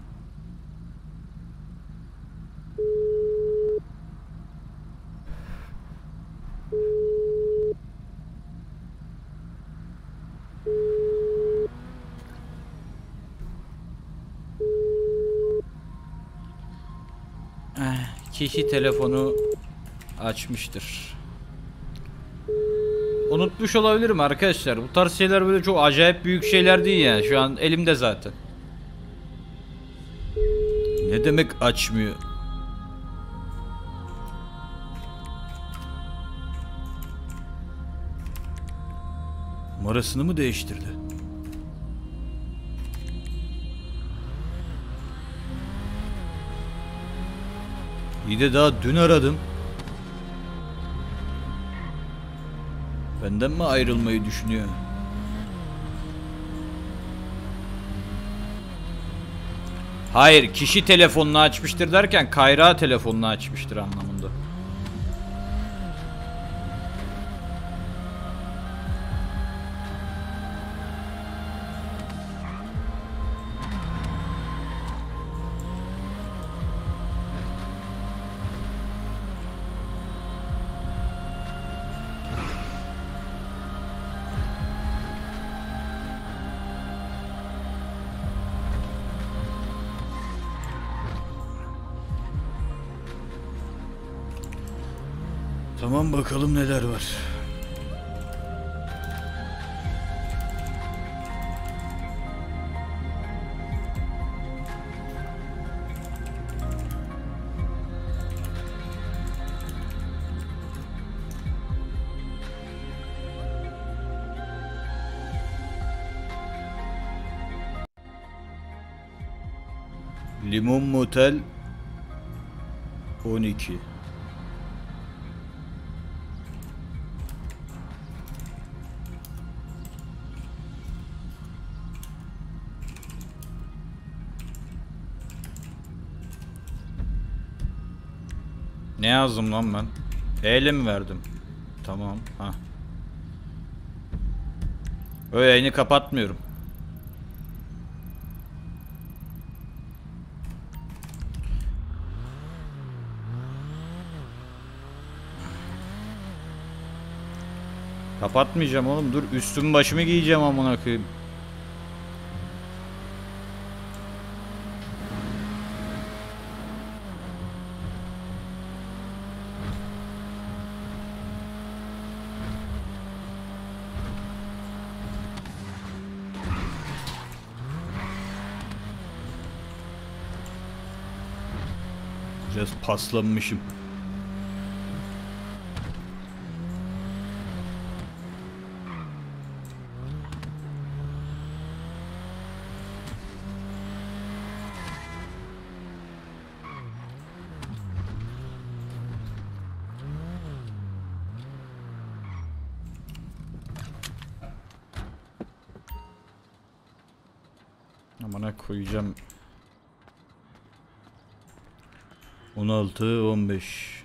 Kişi telefonu açmıştır. Unutmuş olabilirim arkadaşlar. Bu tarz şeyler böyle çok acayip büyük şeyler değil yani. Şu an elimde zaten. Ne demek açmıyor? Numarasını mı değiştirdi? İyi de daha dün aradım. Benden mi ayrılmayı düşünüyor? Hayır, kişi telefonunu açmıştır derken Kayra telefonunu açmıştır anlamında. Tamam, bakalım neler var. Limon Motel on iki. Ne yazdım lan ben? E'yle mi verdim? Tamam. Ha. Öyle yayını kapatmıyorum. Kapatmayacağım oğlum, dur üstümü başımı giyeceğim amına koyayım. Biraz paslanmışım. Amına koyacağım. on altı on beş.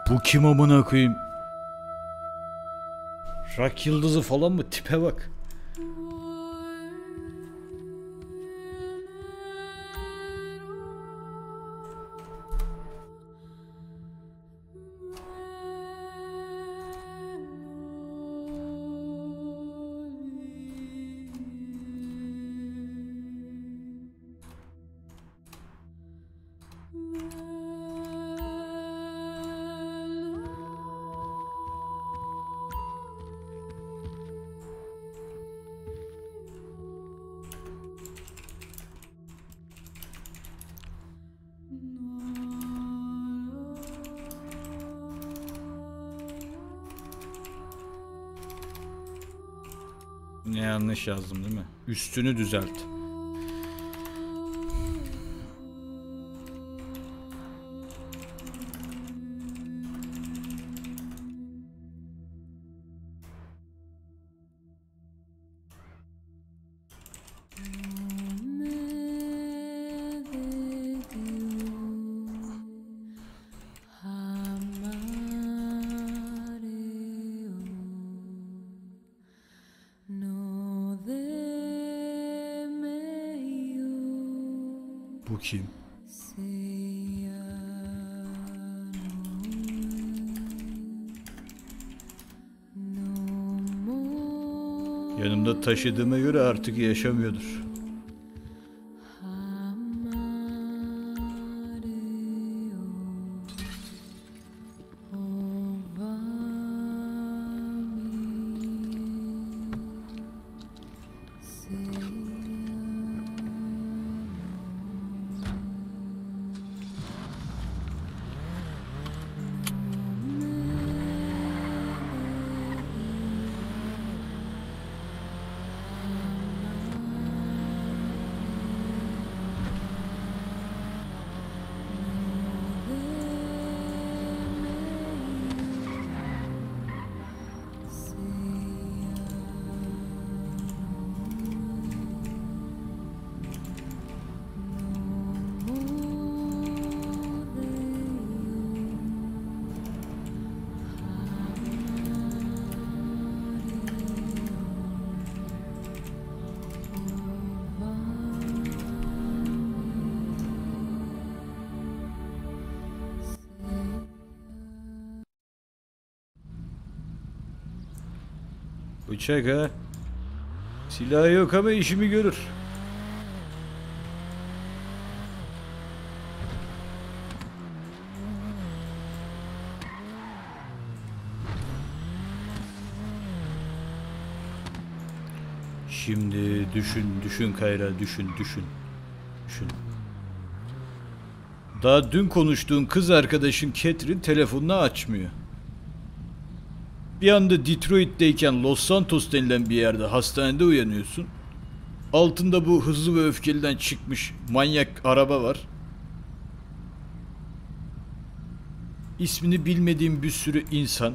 Bu kim amına koyayım? Rock yıldızı falan mı? Tipe bak. Ne yanlış yazdım değil mi? Üstünü düzelt. Bu kim? Yanımda taşıdığıma göre artık yaşamıyordur. Bıçak ha. Silah yok ama işimi görür. Şimdi düşün, düşün Kayra, düşün, düşün. Düşün. Daha dün konuştuğun kız arkadaşın Catherine telefonunu açmıyor. Bir anda Detroit'teyken Los Santos denilen bir yerde hastanede uyanıyorsun. Altında bu Hızlı ve Öfkeli'den çıkmış manyak araba var. İsmini bilmediğim bir sürü insan.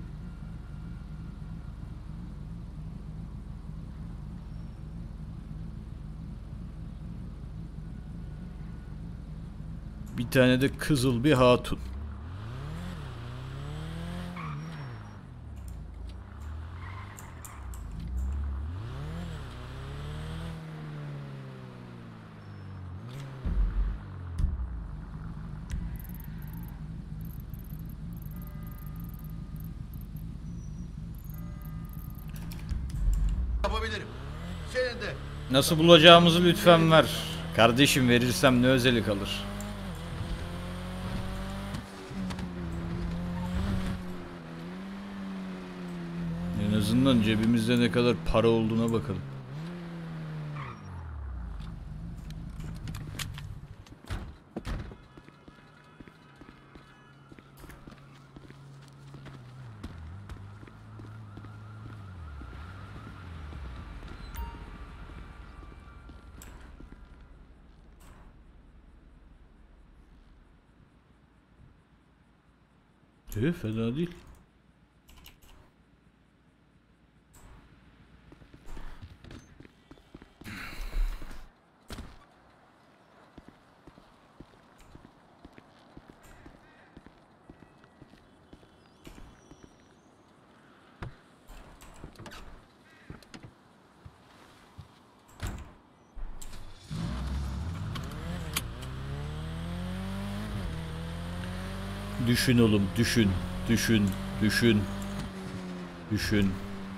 Bir tane de kızıl bir hatun. Yapabilirim. Senin de. Nasıl bulacağımızı lütfen ver. Kardeşim, verirsem ne özeli kalır. En azından cebimizde ne kadar para olduğuna bakalım. Ee, fena değil. Düşün oğlum, düşün, düşün, düşün, düşün.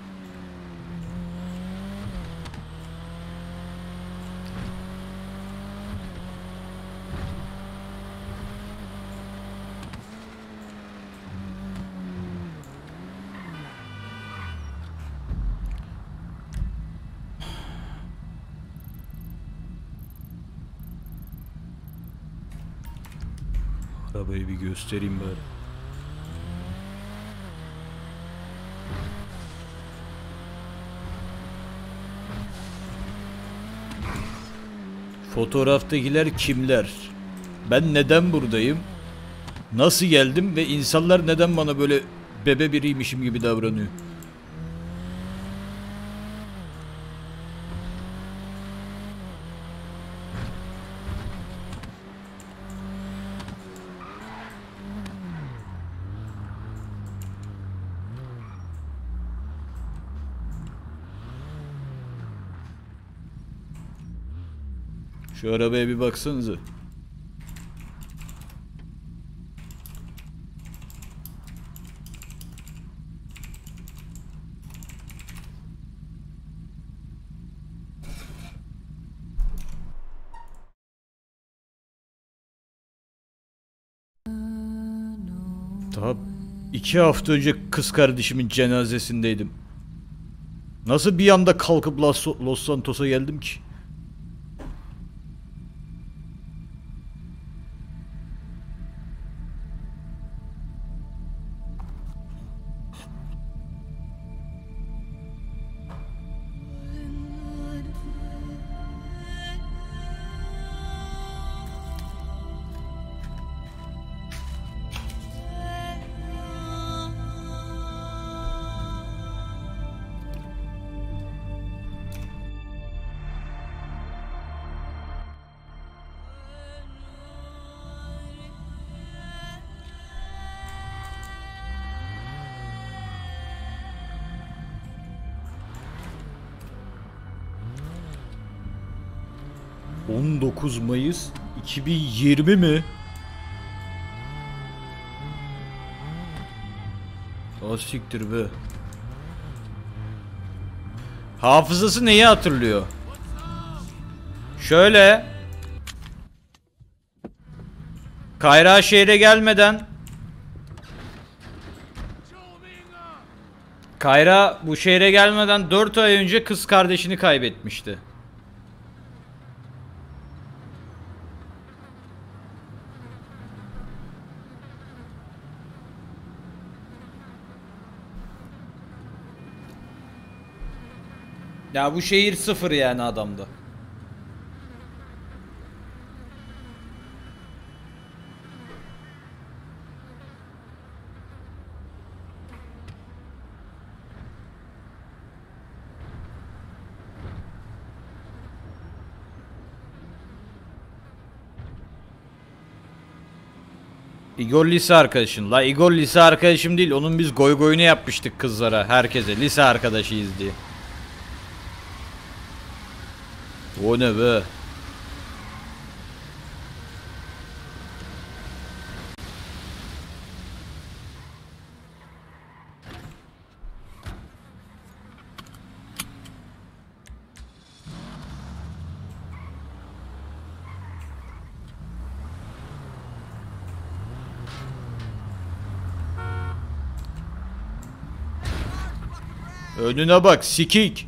Arabayı bir göstereyim bari. Fotoğraftakiler kimler? Ben neden buradayım? Nasıl geldim ve insanlar neden bana böyle bebe biriymişim gibi davranıyor? Şu arabaya bir baksanıza. Daha iki hafta önce kız kardeşimin cenazesindeydim. Nasıl bir anda kalkıp Los, Los Santos'a geldim ki? on dokuz Mayıs iki bin yirmi mi? O siktir be. Hafızası neyi hatırlıyor? Şöyle. Kayra şehre gelmeden Kayra bu şehre gelmeden dört ay önce kız kardeşini kaybetmişti. Ya bu şehir sıfır yani adamda. Igor lise arkadaşın. La Igor lise arkadaşım değil. Onun biz goy goyunu yapmıştık kızlara, herkese. Lise arkadaşıyız diye. O ne be? Önüne bak sikik.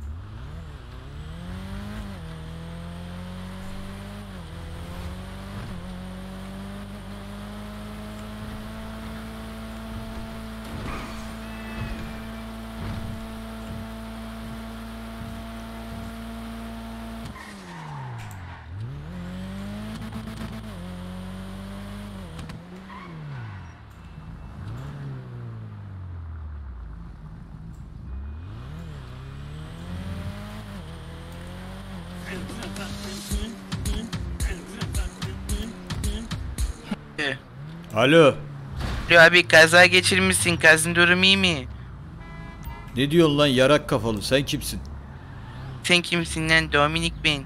Alo. Alo abi, kaza geçirmişsin. Kazın durum iyi mi? Ne diyorsun lan yarak kafalı, sen kimsin? Sen kimsin lan? Dominik ben.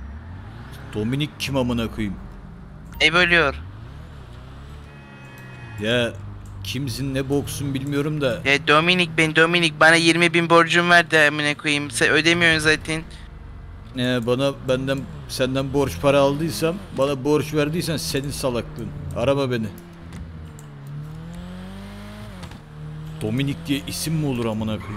Dominik kim amına koyayım? Ev ölüyor. Ya kimsin ne boksun bilmiyorum da. Ya Dominik ben Dominik bana yirmi bin borcum vardı amına koyayım. Sen ödemiyorsun zaten. Ne bana benden senden borç para aldıysam, bana borç verdiysen senin salaklığın. Arama beni. Dominik diye isim mi olur amına koyayım?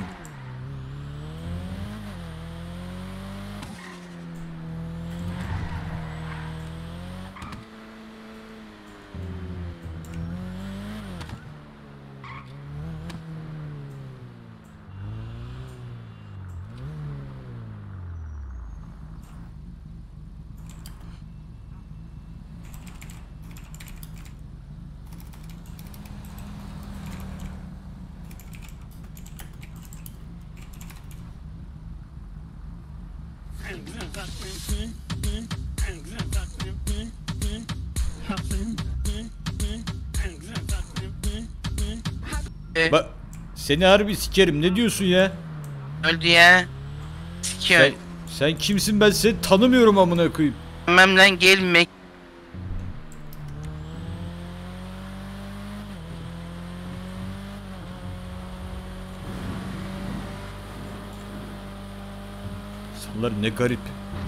Bak seni harbi sikerim, ne diyorsun ya? Öldü ya. Sikiyor. Sen, sen kimsin, ben seni tanımıyorum amına koyayım. Tamam lan gelme. İnsanlar ne garip.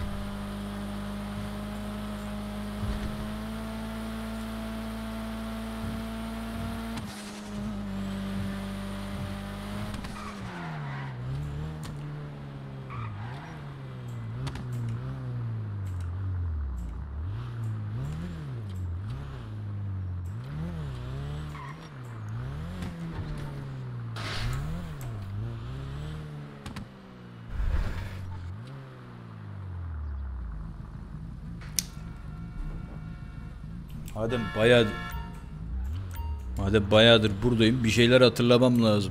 Madem bayağı Madem bayağıdır buradayım, bir şeyler hatırlamam lazım.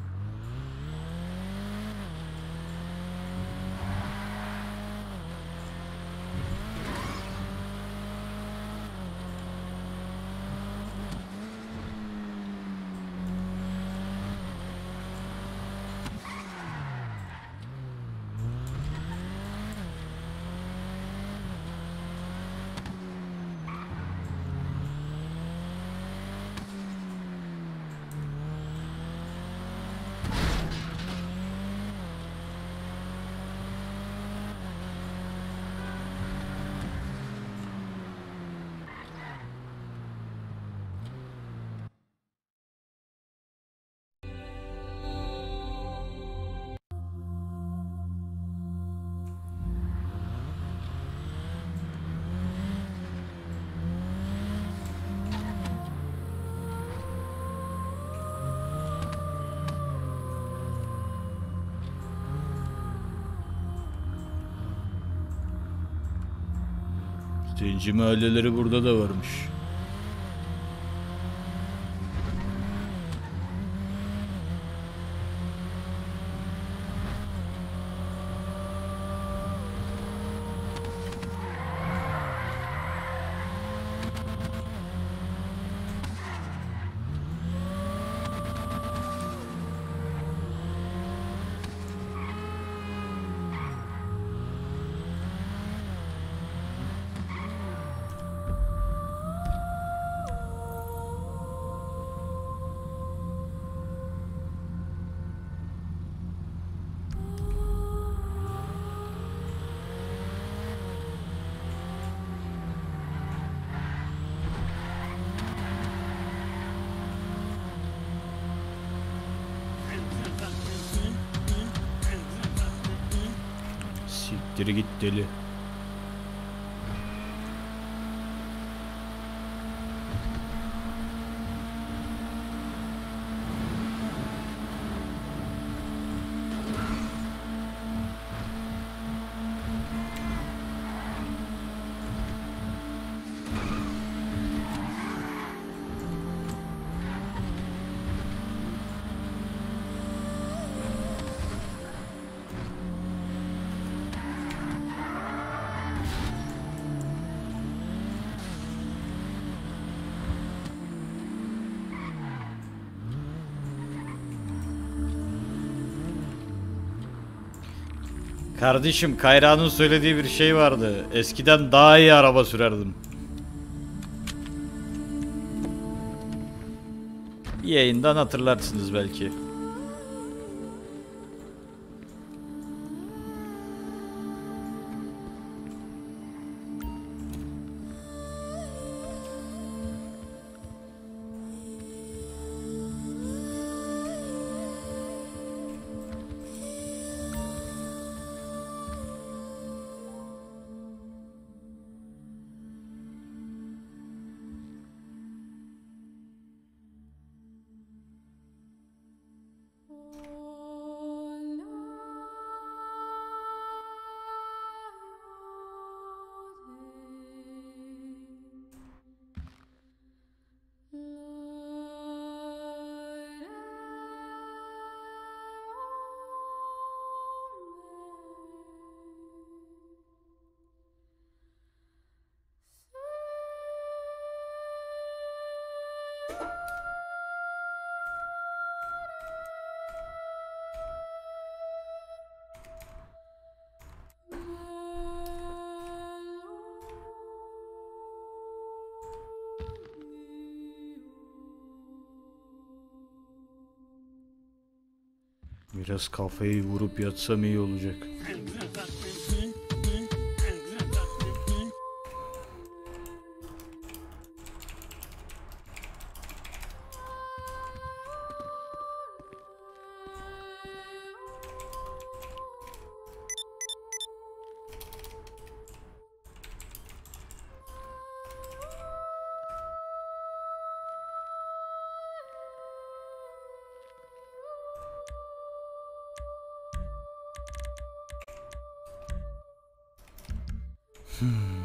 Zenci mahalleleri burada da varmış. Siktir git deli. Kardeşim, Kayra'nın söylediği bir şey vardı. Eskiden daha iyi araba sürerdim. Yayından hatırlarsınız belki. Biraz kafayı vurup yatsam iyi olacak. Hmm.